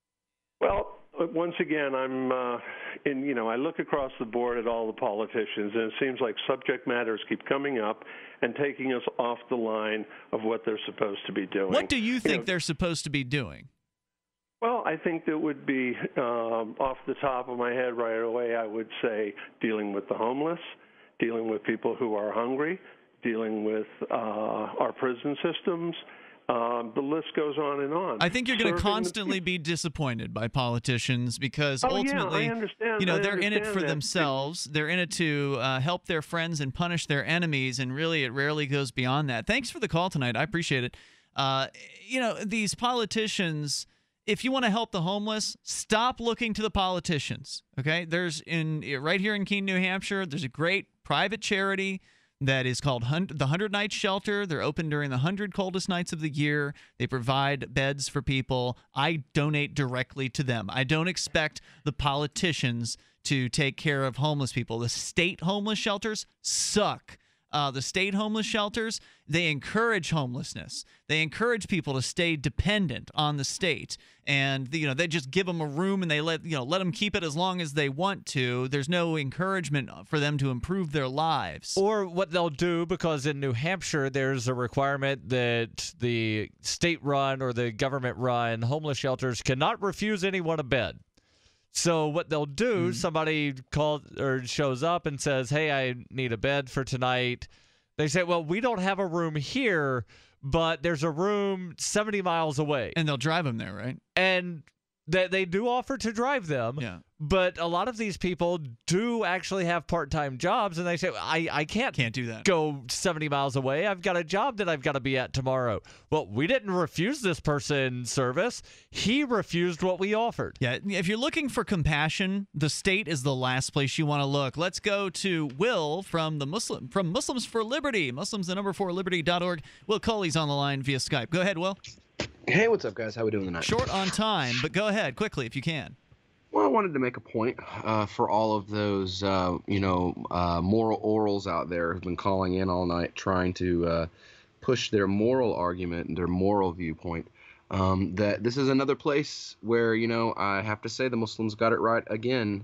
Well, once again, I'm uh, in. You know, I look across the board at all the politicians, and it seems like subject matters keep coming up and taking us off the line of what they're supposed to be doing. What do you think know, they're supposed to be doing? Well, I think that would be um, off the top of my head right away. I would say dealing with the homeless, dealing with people who are hungry, dealing with uh, our prison systems. Um, the list goes on and on. I think you're going to Serving the constantly be disappointed by politicians because Oh, yeah, ultimately, I understand- you know, I they're in it understand for that. themselves. They're in it to uh, help their friends and punish their enemies, and really, it rarely goes beyond that. Thanks for the call tonight. I appreciate it. Uh, you know, these politicians. If you want to help the homeless, stop looking to the politicians. Okay, there's in right here in Keene, New Hampshire. There's a great private charity that is called Hun- the Hundred Night Shelter. They're open during the hundred coldest nights of the year. They provide beds for people. I donate directly to them. I don't expect the politicians to take care of homeless people. The state homeless shelters suck. Uh, the state homeless shelters, they encourage homelessness. They encourage people to stay dependent on the state, and you know they just give them a room and they let you know let them keep it as long as they want to. There's no encouragement for them to improve their lives. Or what they'll do, because in New Hampshire there's a requirement that the state-run or the government-run homeless shelters cannot refuse anyone a bed. So what they'll do, somebody calls or shows up and says, hey, I need a bed for tonight. They say, well, we don't have a room here, but there's a room seventy miles away. And they'll drive them there, right? And They, they do offer to drive them, Yeah. but a lot of these people do actually have part-time jobs, and they say, I, I can't, can't do that. Go seventy miles away. I've got a job that I've got to be at tomorrow. Well, we didn't refuse this person service. He refused what we offered. Yeah, if you're looking for compassion, the state is the last place you want to look. Let's go to Will from the Muslim from Muslims for Liberty. Muslims, the number four liberty dot org. Will Coley's on the line via Skype. Go ahead, Will. Hey, what's up, guys? How we doing tonight? Short on time, but go ahead quickly if you can. Well, I wanted to make a point uh, for all of those, uh, you know, uh, moral orals out there who've been calling in all night trying to uh, push their moral argument and their moral viewpoint. Um, that this is another place where, you know, I have to say the Muslims got it right again.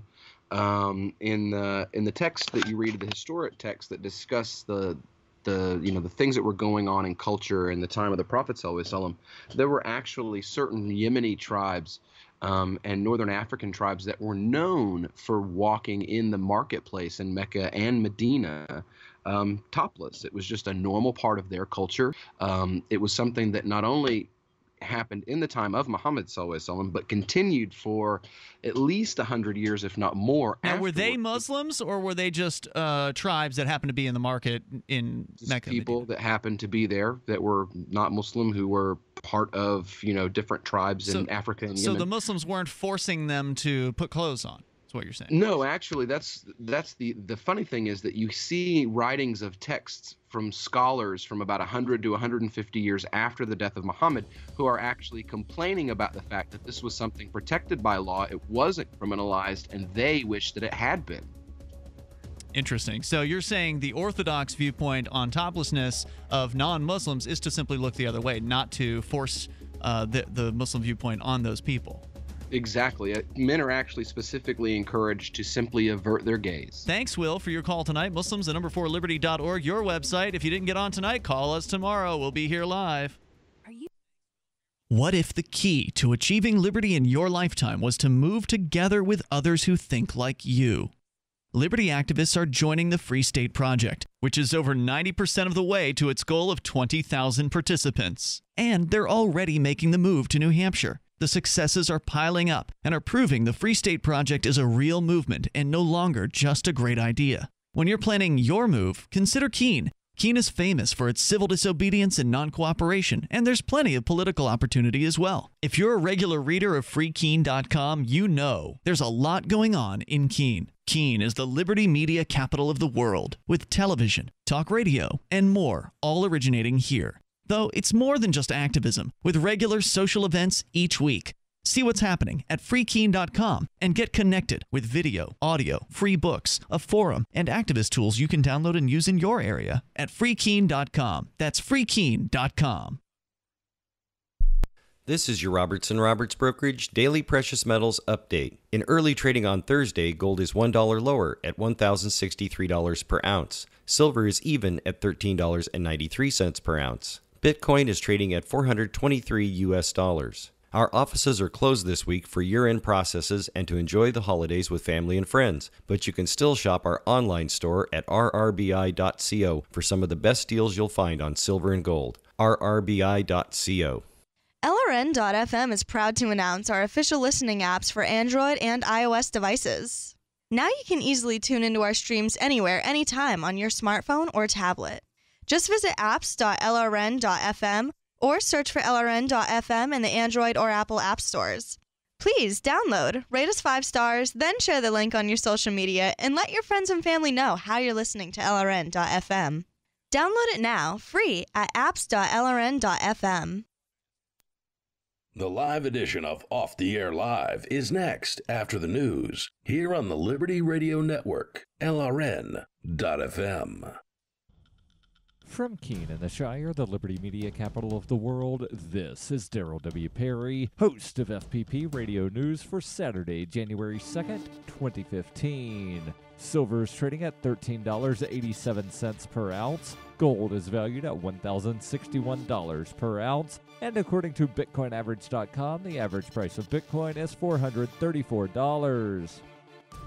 Um, in the in the text that you read, the historic text that discuss the the you know the things that were going on in culture in the time of the Prophet sallallahu alaihi wasallam, there were actually certain Yemeni tribes um, and northern African tribes that were known for walking in the marketplace in Mecca and Medina um, topless. It was just a normal part of their culture. Um, it was something that not only happened in the time of Muhammad sallallahu alaihi wasallam, but continued for at least a hundred years, if not more. Now, were they Muslims or were they just uh, tribes that happened to be in the market in Just Mecca? people that happened to be there that were not Muslim, who were part of, you know, different tribes So- in Africa and So Yemen. the Muslims weren't forcing them to put clothes on. That's what you're saying. No, actually, that's that's the the funny thing is that you see writings of texts from scholars from about one hundred to one hundred fifty years after the death of Muhammad who are actually complaining about the fact that this was something protected by law. It wasn't criminalized, and they wish that it had been. Interesting. So you're saying the orthodox viewpoint on toplessness of non-Muslims is to simply look the other way, not to force uh, the the Muslim viewpoint on those people. Exactly. Uh, Men are actually specifically encouraged to simply avert their gaze. Thanks, Will, for your call tonight. Muslims, the number four liberty dot org, your website. If you didn't get on tonight, call us tomorrow. We'll be here live. What if the key to achieving liberty in your lifetime was to move together with others who think like you? Liberty activists are joining the Free State Project, which is over ninety percent of the way to its goal of twenty thousand participants. And they're already making the move to New Hampshire. The successes are piling up and are proving the Free State Project is a real movement and no longer just a great idea. When you're planning your move, consider Keene. Keene is famous for its civil disobedience and non-cooperation, and there's plenty of political opportunity as well. If you're a regular reader of free keene dot com, you know there's a lot going on in Keene. Keene is the liberty media capital of the world, with television, talk radio, and more, all originating here. Though it's more than just activism, with regular social events each week. See what's happening at free keene dot com and get connected with video, audio, free books, a forum, and activist tools you can download and use in your area at free keene dot com. That's free keene dot com. This is your Robertson Roberts Brokerage Daily Precious Metals Update. In early trading on Thursday, gold is one dollar lower at one thousand sixty-three dollars per ounce. Silver is even at thirteen dollars and ninety-three cents per ounce. Bitcoin is trading at four hundred twenty-three U S dollars. Our offices are closed this week for year-end processes and to enjoy the holidays with family and friends, but you can still shop our online store at r r b i dot co for some of the best deals you'll find on silver and gold. r r b i dot co. L R N dot F M is proud to announce our official listening apps for Android and iOS devices. Now you can easily tune into our streams anywhere, anytime on your smartphone or tablet. Just visit apps dot l r n dot f m or search for L R N dot F M in the Android or Apple app stores. Please download, rate us five stars, then share the link on your social media and let your friends and family know how you're listening to L R N dot F M. Download it now, free at apps dot l r n dot f m. The live edition of Off the Air Live is next after the news here on the Liberty Radio Network, L R N dot F M. From Keene in the Shire, the Liberty Media capital of the world, this is Daryl W. Perry, host of F P P Radio News for Saturday, January second, twenty fifteen. Silver is trading at thirteen dollars and eighty-seven cents per ounce. Gold is valued at one thousand sixty-one dollars per ounce. And according to Bitcoin Average dot com, the average price of Bitcoin is four hundred thirty-four dollars.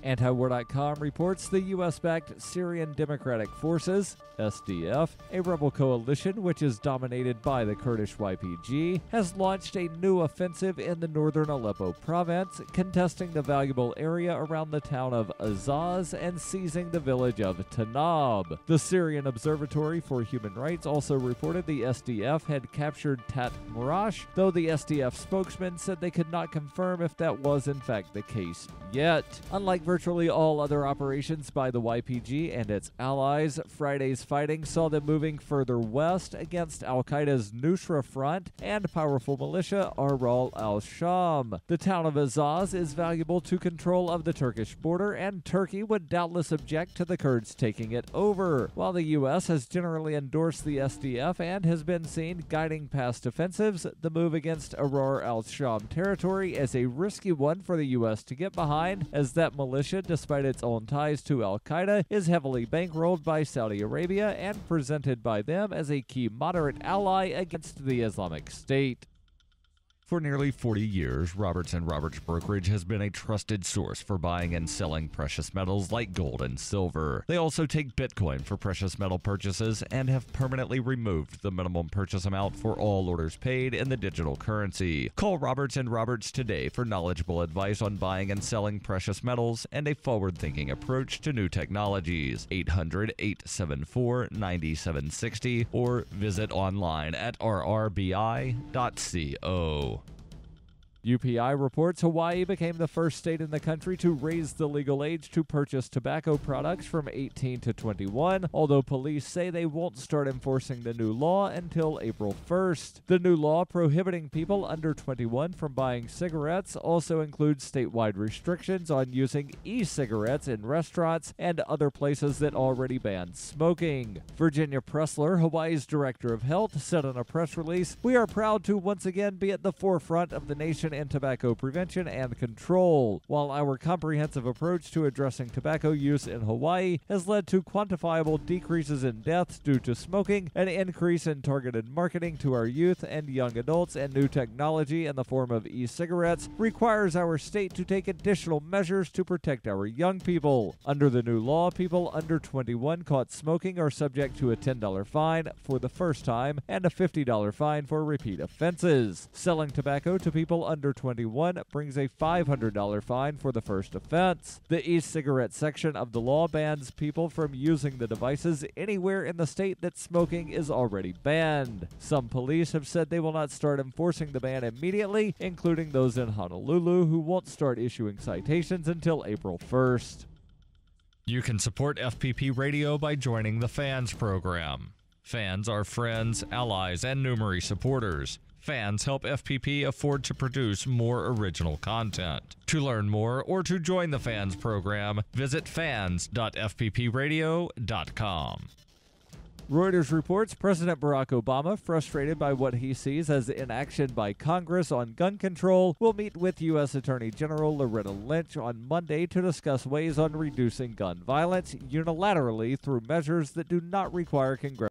Antiwar dot com reports the U S-backed Syrian Democratic Forces, S D F, a rebel coalition which is dominated by the Kurdish Y P G, has launched a new offensive in the northern Aleppo province, contesting the valuable area around the town of Azaz and seizing the village of Tanab. The Syrian Observatory for Human Rights also reported the S D F had captured Tat Marash, though the S D F spokesman said they could not confirm if that was in fact the case yet. Unlike virtually all other operations by the Y P G and its allies, Friday's fighting saw them moving further west against Al-Qaeda's Nusra Front and powerful militia Aral al-Sham. The town of Azaz is valuable to control of the Turkish border, and Turkey would doubtless object to the Kurds taking it over. While the U S has generally endorsed the S D F and has been seen guiding past offensives, the move against Arar al-Sham territory is a risky one for the U S to get behind, as that militia, despite its own ties to Al-Qaeda, is heavily bankrolled by Saudi Arabia and presented by them as a key moderate ally against the Islamic State. For nearly forty years, Roberts and Roberts Brokerage has been a trusted source for buying and selling precious metals like gold and silver. They also take Bitcoin for precious metal purchases and have permanently removed the minimum purchase amount for all orders paid in the digital currency. Call Roberts and Roberts today for knowledgeable advice on buying and selling precious metals and a forward-thinking approach to new technologies. eight hundred, eight seven four, nine seven six zero or visit online at r r b i dot co. U P I reports Hawaii became the first state in the country to raise the legal age to purchase tobacco products from eighteen to twenty-one, although police say they won't start enforcing the new law until April first. The new law prohibiting people under twenty-one from buying cigarettes also includes statewide restrictions on using e-cigarettes in restaurants and other places that already ban smoking. Virginia Pressler, Hawaii's Director of Health, said in a press release, "We are proud to once again be at the forefront of the nation in tobacco prevention and control. While our comprehensive approach to addressing tobacco use in Hawaii has led to quantifiable decreases in deaths due to smoking, an increase in targeted marketing to our youth and young adults, and new technology in the form of e-cigarettes requires our state to take additional measures to protect our young people. Under the new law, people under twenty-one caught smoking are subject to a ten dollar fine for the first time and a fifty dollar fine for repeat offenses. Selling tobacco to people under Under twenty-one brings a five hundred dollar fine for the first offense. The e-cigarette section of the law bans people from using the devices anywhere in the state that smoking is already banned. Some police have said they will not start enforcing the ban immediately, including those in Honolulu, who won't start issuing citations until April first. You can support F P P Radio by joining the Fans program. Fans are friends, allies, and numerous supporters. Fans help F P P afford to produce more original content. To learn more or to join the Fans program, visit fans dot f p p radio dot com. Reuters reports President Barack Obama, frustrated by what he sees as inaction by Congress on gun control, will meet with U S Attorney General Loretta Lynch on Monday to discuss ways on reducing gun violence unilaterally through measures that do not require congressional